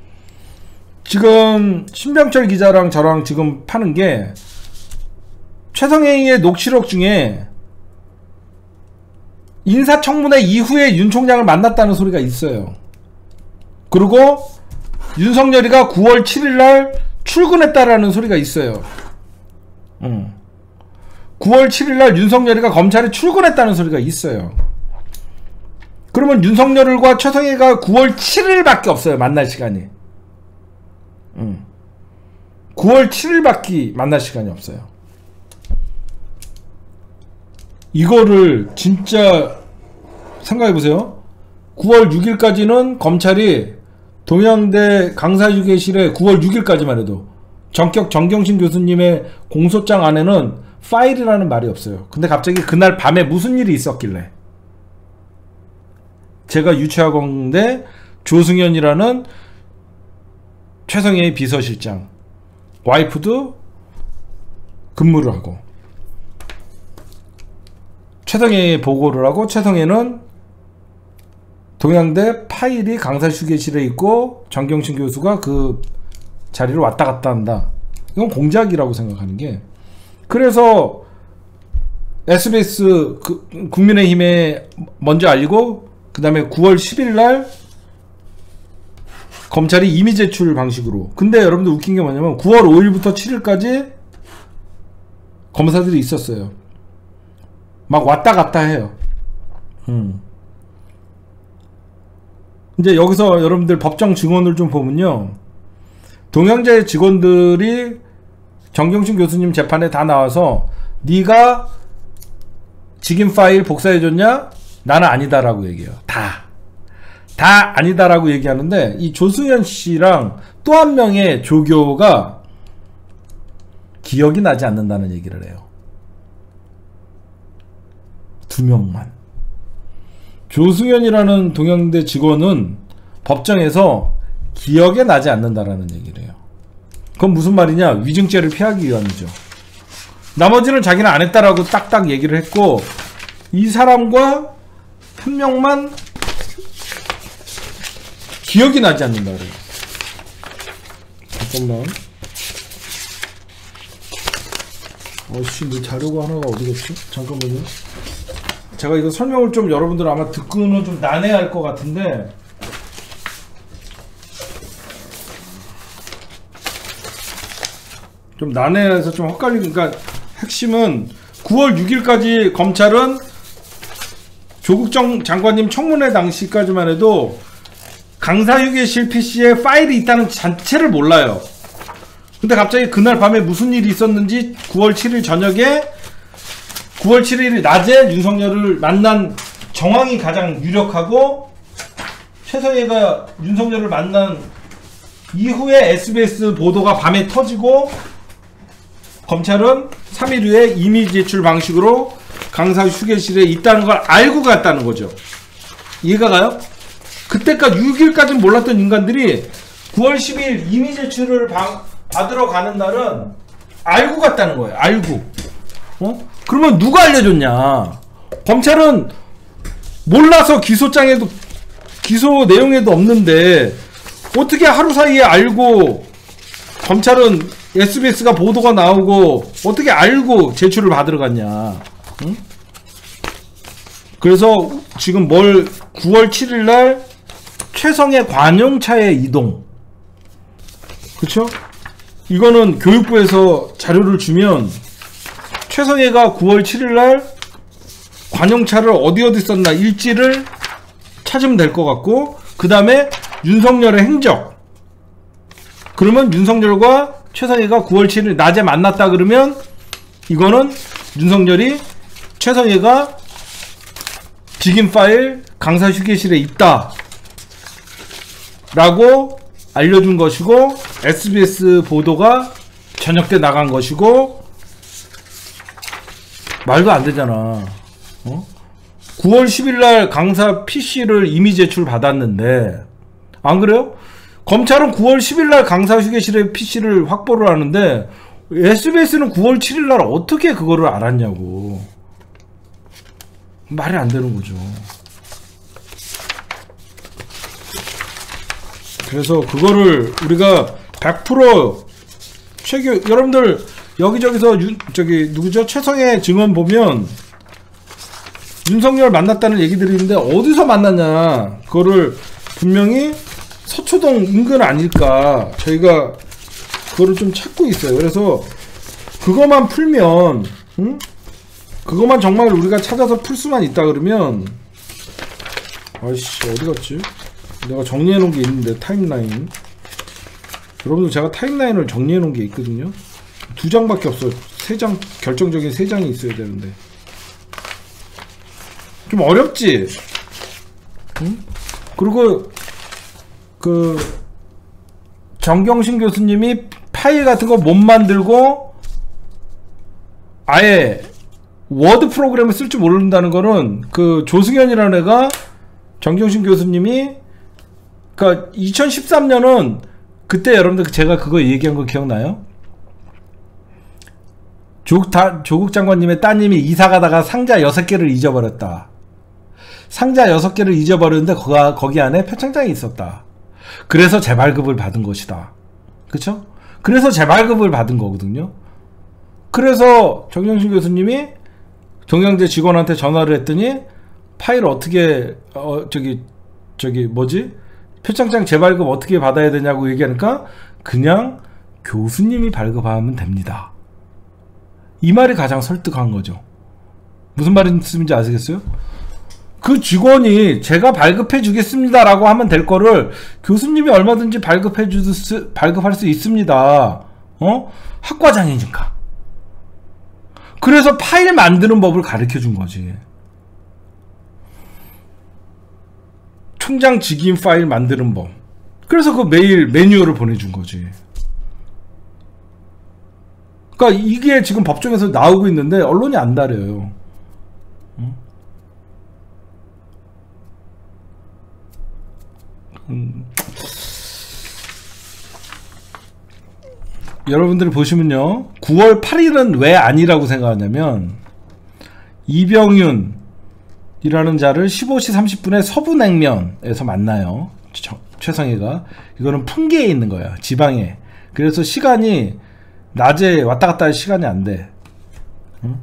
지금 신병철 기자랑 저랑 지금 파는 게 최성애의 녹취록 중에 인사청문회 이후에 윤 총장을 만났다는 소리가 있어요. 그리고 윤석열이가 구월 칠일날 출근했다라는 소리가 있어요. 응. 구월 칠일날 윤석열이가 검찰에 출근했다는 소리가 있어요. 그러면 윤석열과 최성해가 구월 칠일밖에 없어요. 만날 시간이. 응. 구월 칠일밖에 만날 시간이 없어요. 이거를 진짜 생각해보세요. 구월 육일까지는 검찰이 동양대 강사휴게실에 구월 육일까지만 해도 전격 정경심 교수님의 공소장 안에는 파일이라는 말이 없어요. 근데 갑자기 그날 밤에 무슨 일이 있었길래 제가 유치학원대 조승현이라는 최성해의 비서실장 와이프도 근무를 하고 최성해에 보고를 하고 최성해는 동양대 파일이 강사휴게실에 있고 정경심 교수가 그 자리를 왔다 갔다 한다. 이건 공작이라고 생각하는 게, 그래서 에스비에스 그 국민의힘에 먼저 알리고 그 다음에 구월 십일날 검찰이 임의 제출 방식으로. 근데 여러분들 웃긴 게 뭐냐면 구월 오일부터 칠일까지 검사들이 있었어요. 막 왔다 갔다 해요. 음. 이제 여기서 여러분들 법정 증언을 좀 보면요, 동양대 직원들이 정경심 교수님 재판에 다 나와서 네가 직인 파일 복사해줬냐? 나는 아니다라고 얘기해요. 다. 다 아니다라고 얘기하는데 이 조승현 씨랑 또 한 명의 조교가 기억이 나지 않는다는 얘기를 해요. 두 명만. 조승현이라는 동양대 직원은 법정에서 기억에 나지 않는다라는 얘기를 해요. 그건 무슨 말이냐? 위증죄를 피하기 위함이죠. 나머지는 자기는 안 했다라고 딱딱 얘기를 했고, 이 사람과 한 명만 기억이 나지 않는다 그래요. 잠깐만. 어씨, 내 자료가 하나가 어디 갔지? 잠깐만요. 제가 이거 설명을 좀 여러분들 아마 듣고는 좀 난해할 것 같은데, 좀 난해해서 좀 헷갈리니까, 핵심은 구월 육일까지 검찰은 조국정 장관님 청문회 당시까지만 해도 강사휴게실 피씨에 파일이 있다는 자체를 몰라요. 근데 갑자기 그날 밤에 무슨 일이 있었는지 구월 칠일 저녁에, 구월 칠일 낮에 윤석열을 만난 정황이 가장 유력하고, 최성해가 윤석열을 만난 이후에 에스비에스 보도가 밤에 터지고, 검찰은 삼일 후에 임의 제출 방식으로 강사휴게실에 있다는 걸 알고 갔다는 거죠. 이해가 가요? 그때까지 육일까지는 몰랐던 인간들이 구월 십일 임의 제출을 바, 받으러 가는 날은 알고 갔다는 거예요. 알고. 어? 그러면 누가 알려줬냐? 검찰은 몰라서 기소장에도, 기소 내용에도 없는데 어떻게 하루 사이에 알고, 검찰은 에스비에스가 보도가 나오고 어떻게 알고 제출을 받으러 갔냐? 응? 그래서 지금 뭘 구월 칠일날 최성해 관용차에 이동. 그쵸? 이거는 교육부에서 자료를 주면 최성해가 구월 칠일날 관용차를 어디 어디 썼나 일지를 찾으면 될 것 같고, 그 다음에 윤석열의 행적. 그러면 윤석열과 최성해가 구월 칠일 낮에 만났다 그러면 이거는 윤석열이 최성해가 직인 파일 강사휴게실에 있다 라고 알려준 것이고, 에스비에스 보도가 저녁 때 나간 것이고, 말도 안 되잖아. 어? 구월 십일날 강사 피씨를 임의 제출 받았는데, 안 그래요? 검찰은 구월 십일날 강사휴게실에 피씨를 확보를 하는데 에스비에스는 구월 칠일날 어떻게 그거를 알았냐고. 말이 안 되는 거죠. 그래서 그거를 우리가 백 퍼센트 최교, 여러분들 여기저기서 윤, 저기 누구죠? 최성해 증언 보면 윤석열 만났다는 얘기들이 있는데 어디서 만났냐? 그거를 분명히 서초동 인근 아닐까, 저희가 그거를 좀 찾고 있어요. 그래서 그거만 풀면, 응? 그거만 정말 우리가 찾아서 풀 수만 있다 그러면, 아이씨 어디 갔지? 내가 정리해 놓은 게 있는데, 타임라인. 여러분들 제가 타임라인을 정리해 놓은 게 있거든요. 두 장밖에 없어요. 세 장, 결정적인 세 장이 있어야 되는데. 좀 어렵지? 응? 그리고 그 정경심 교수님이 파일 같은 거 못 만들고 아예 워드 프로그램을 쓸 줄 모른다는 거는, 그 조승현이라는 애가, 정경심 교수님이, 그니까 이천십삼 년은 그때 여러분들 제가 그거 얘기한 거 기억나요? 조국, 다, 조국 장관님의 따님이 이사 가다가 상자 여섯 개를 잊어버렸다. 상자 여섯 개를 잊어버렸는데 거기, 거기 안에 표창장이 있었다. 그래서 재발급을 받은 것이다. 그쵸? 그래서 재발급을 받은 거거든요. 그래서 정경심 교수님이 동양대 직원한테 전화를 했더니, 파일 어떻게, 어, 저기, 저기, 뭐지? 표창장 재발급 어떻게 받아야 되냐고 얘기하니까, 그냥 교수님이 발급하면 됩니다. 이 말이 가장 설득한 거죠. 무슨 말인지 아시겠어요? 그 직원이 제가 발급해 주겠습니다 라고 하면 될 거를 교수님이 얼마든지 발급해 주, 발급할 수 있습니다. 어? 학과장이니까. 그래서 파일 만드는 법을 가르쳐 준 거지. 총장 직인 파일 만드는 법. 그래서 그 메일 매뉴얼을 보내준 거지. 그러니까 이게 지금 법정에서 나오고 있는데 언론이 안 다려요. 응? 음. 여러분들이 보시면요, 구월 팔일은 왜 아니라고 생각하냐면, 이병윤 이라는 자를 십오 시 삼십 분에 서부냉면에서 만나요. 최성희가. 이거는 풍계에 있는 거야, 지방에. 그래서 시간이 낮에 왔다 갔다 할 시간이 안 돼. 응?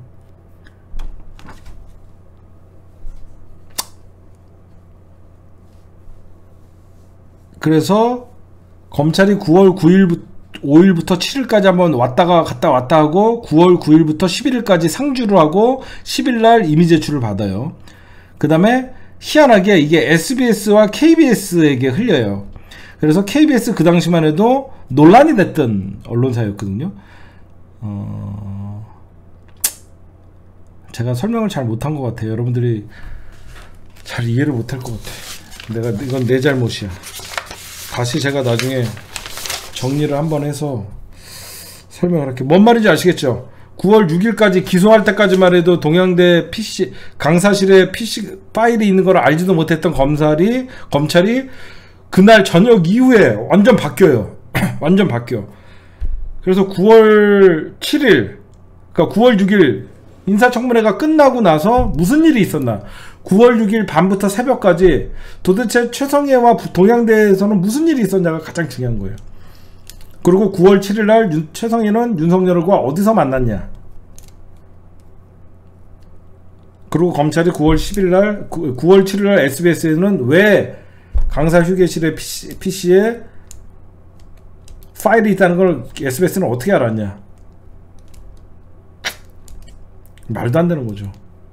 그래서 검찰이 구월 구일부터 오일부터 칠일까지 한번 왔다가 갔다 왔다 하고, 구월 구일부터 십일일까지 상주를 하고 십일날 이미 제출을 받아요. 그 다음에 희한하게 이게 에스비에스와 케이비에스에게 흘려요. 그래서 케이비에스 그 당시만 해도 논란이 됐던 언론사였거든요. 어... 제가 설명을 잘 못한 것 같아요. 여러분들이 잘 이해를 못할 것 같아. 내가, 이건 내 잘못이야. 다시 제가 나중에 정리를 한번 해서 설명을 할게요. 뭔 말인지 아시겠죠? 구월 육일까지 기소할 때까지만 해도 동양대 피씨, 강사실에 피씨 파일이 있는 걸 알지도 못했던 검찰이, 검찰이 그날 저녁 이후에 완전 바뀌어요. 완전 바뀌어. 그래서 구월 칠일, 그러니까 구월 육일 인사청문회가 끝나고 나서 무슨 일이 있었나? 구월 육일 밤부터 새벽까지 도대체 최성애와 동양대에서는 무슨 일이 있었냐가 가장 중요한 거예요. 그리고 구월 칠일날 윤, 최성희는 윤석열과 어디서 만났냐. 그리고 검찰이 구월 십일날, 구월 칠일날 에스비에스에는 왜 강사 휴게실에 피씨, 피씨에 파일이 있다는 걸 에스비에스는 어떻게 알았냐. 말도 안 되는 거죠.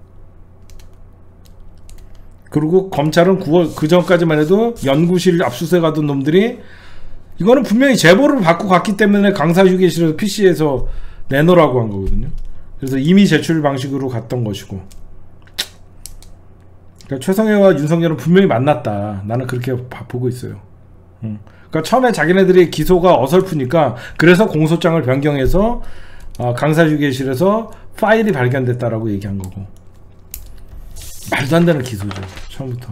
그리고 검찰은 구월 그 전까지만 해도 연구실 압수수색 하던 놈들이 이거는 분명히 제보를 받고 갔기 때문에 강사 휴게실에서 피씨에서 내놓으라고 한 거거든요. 그래서 이미 제출 방식으로 갔던 것이고, 그러니까 최성애와 윤석열은 분명히 만났다. 나는 그렇게 보고 있어요. 응. 그러니까 처음에 자기네들이 기소가 어설프니까 그래서 공소장을 변경해서 어, 강사 휴게실에서 파일이 발견됐다라고 얘기한 거고. 말도 안 되는 기소죠, 처음부터.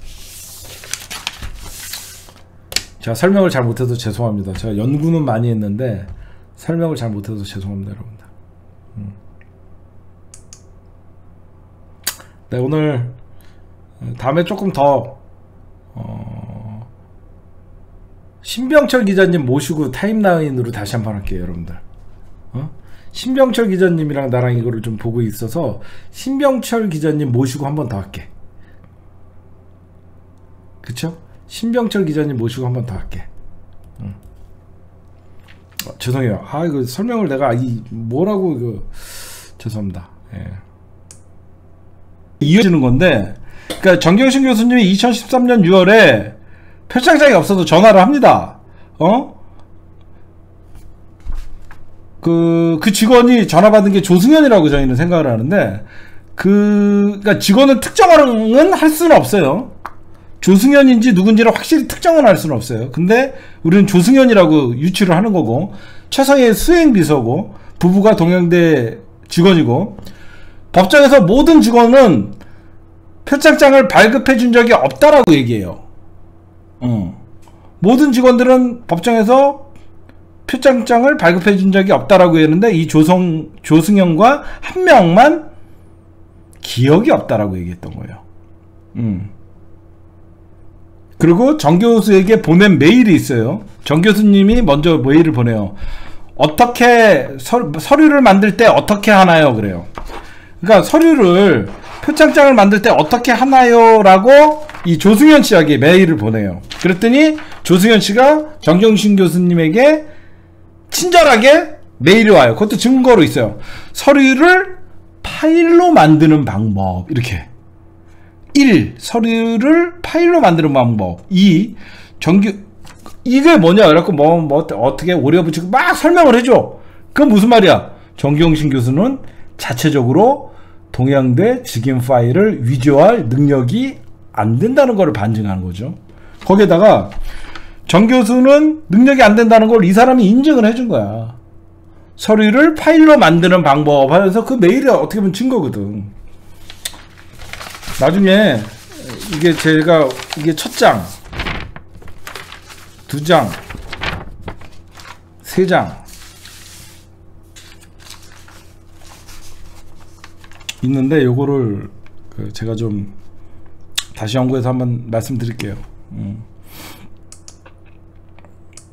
제가 설명을 잘 못해서 죄송합니다. 제가 연구는 많이 했는데 설명을 잘 못해서 죄송합니다, 여러분들. 음. 네, 오늘 다음에 조금 더 어... 신병철 기자님 모시고 타임라인으로 다시 한번 할게요, 여러분들. 어? 신병철 기자님이랑 나랑 이거를 좀 보고 있어서 신병철 기자님 모시고 한 번 더 할게. 그쵸? 신병철 기자님 모시고 한 번 더 할게. 응. 어, 죄송해요. 아 이거 설명을 내가 이 뭐라고 이거 죄송합니다. 예. 이어지는 건데, 그러니까 정경심 교수님이 이천십삼 년 유월에 표창장이 없어도 전화를 합니다. 어? 그, 그 직원이 전화 받은 게 조승현이라고 저희는 생각을 하는데, 그, 그러니까 직원을 특정은 할 수는 없어요. 조승현인지 누군지를 확실히 특정은 할 수는 없어요. 근데 우리는 조승현이라고 유추를 하는 거고, 최성의 수행비서고, 부부가 동양대 직원이고, 법정에서 모든 직원은 표창장을 발급해 준 적이 없다라고 얘기해요. 어. 모든 직원들은 법정에서 표창장을 발급해 준 적이 없다라고 했는데, 이 조성, 조승현과 한 명만 기억이 없다라고 얘기했던 거예요. 음. 그리고 정 교수에게 보낸 메일이 있어요. 정 교수님이 먼저 메일을 보내요. 어떻게 서, 서류를 만들 때 어떻게 하나요? 그래요. 그러니까 서류를 표창장을 만들 때 어떻게 하나요? 라고 이 조승현 씨에게 메일을 보내요. 그랬더니 조승현 씨가 정경심 교수님에게 친절하게 메일이 와요. 그것도 증거로 있어요. 서류를 파일로 만드는 방법. 이렇게. 일. 서류를 파일로 만드는 방법. 이. 정규 이게 뭐냐? 그래갖고 뭐, 뭐 어떻게 오려 붙이고 막 설명을 해줘. 그건 무슨 말이야? 정경심 교수는 자체적으로 동양대 직인 파일을 위조할 능력이 안 된다는 걸 반증하는 거죠. 거기에다가 정 교수는 능력이 안 된다는 걸 이 사람이 인증을 해준 거야. 서류를 파일로 만드는 방법 하면서 그 메일이 어떻게 보면 증거거든. 나중에 이게 제가 이게 첫 장, 두 장, 세 장 있는데 요거를 제가 좀 다시 연구해서 한번 말씀드릴게요. 음.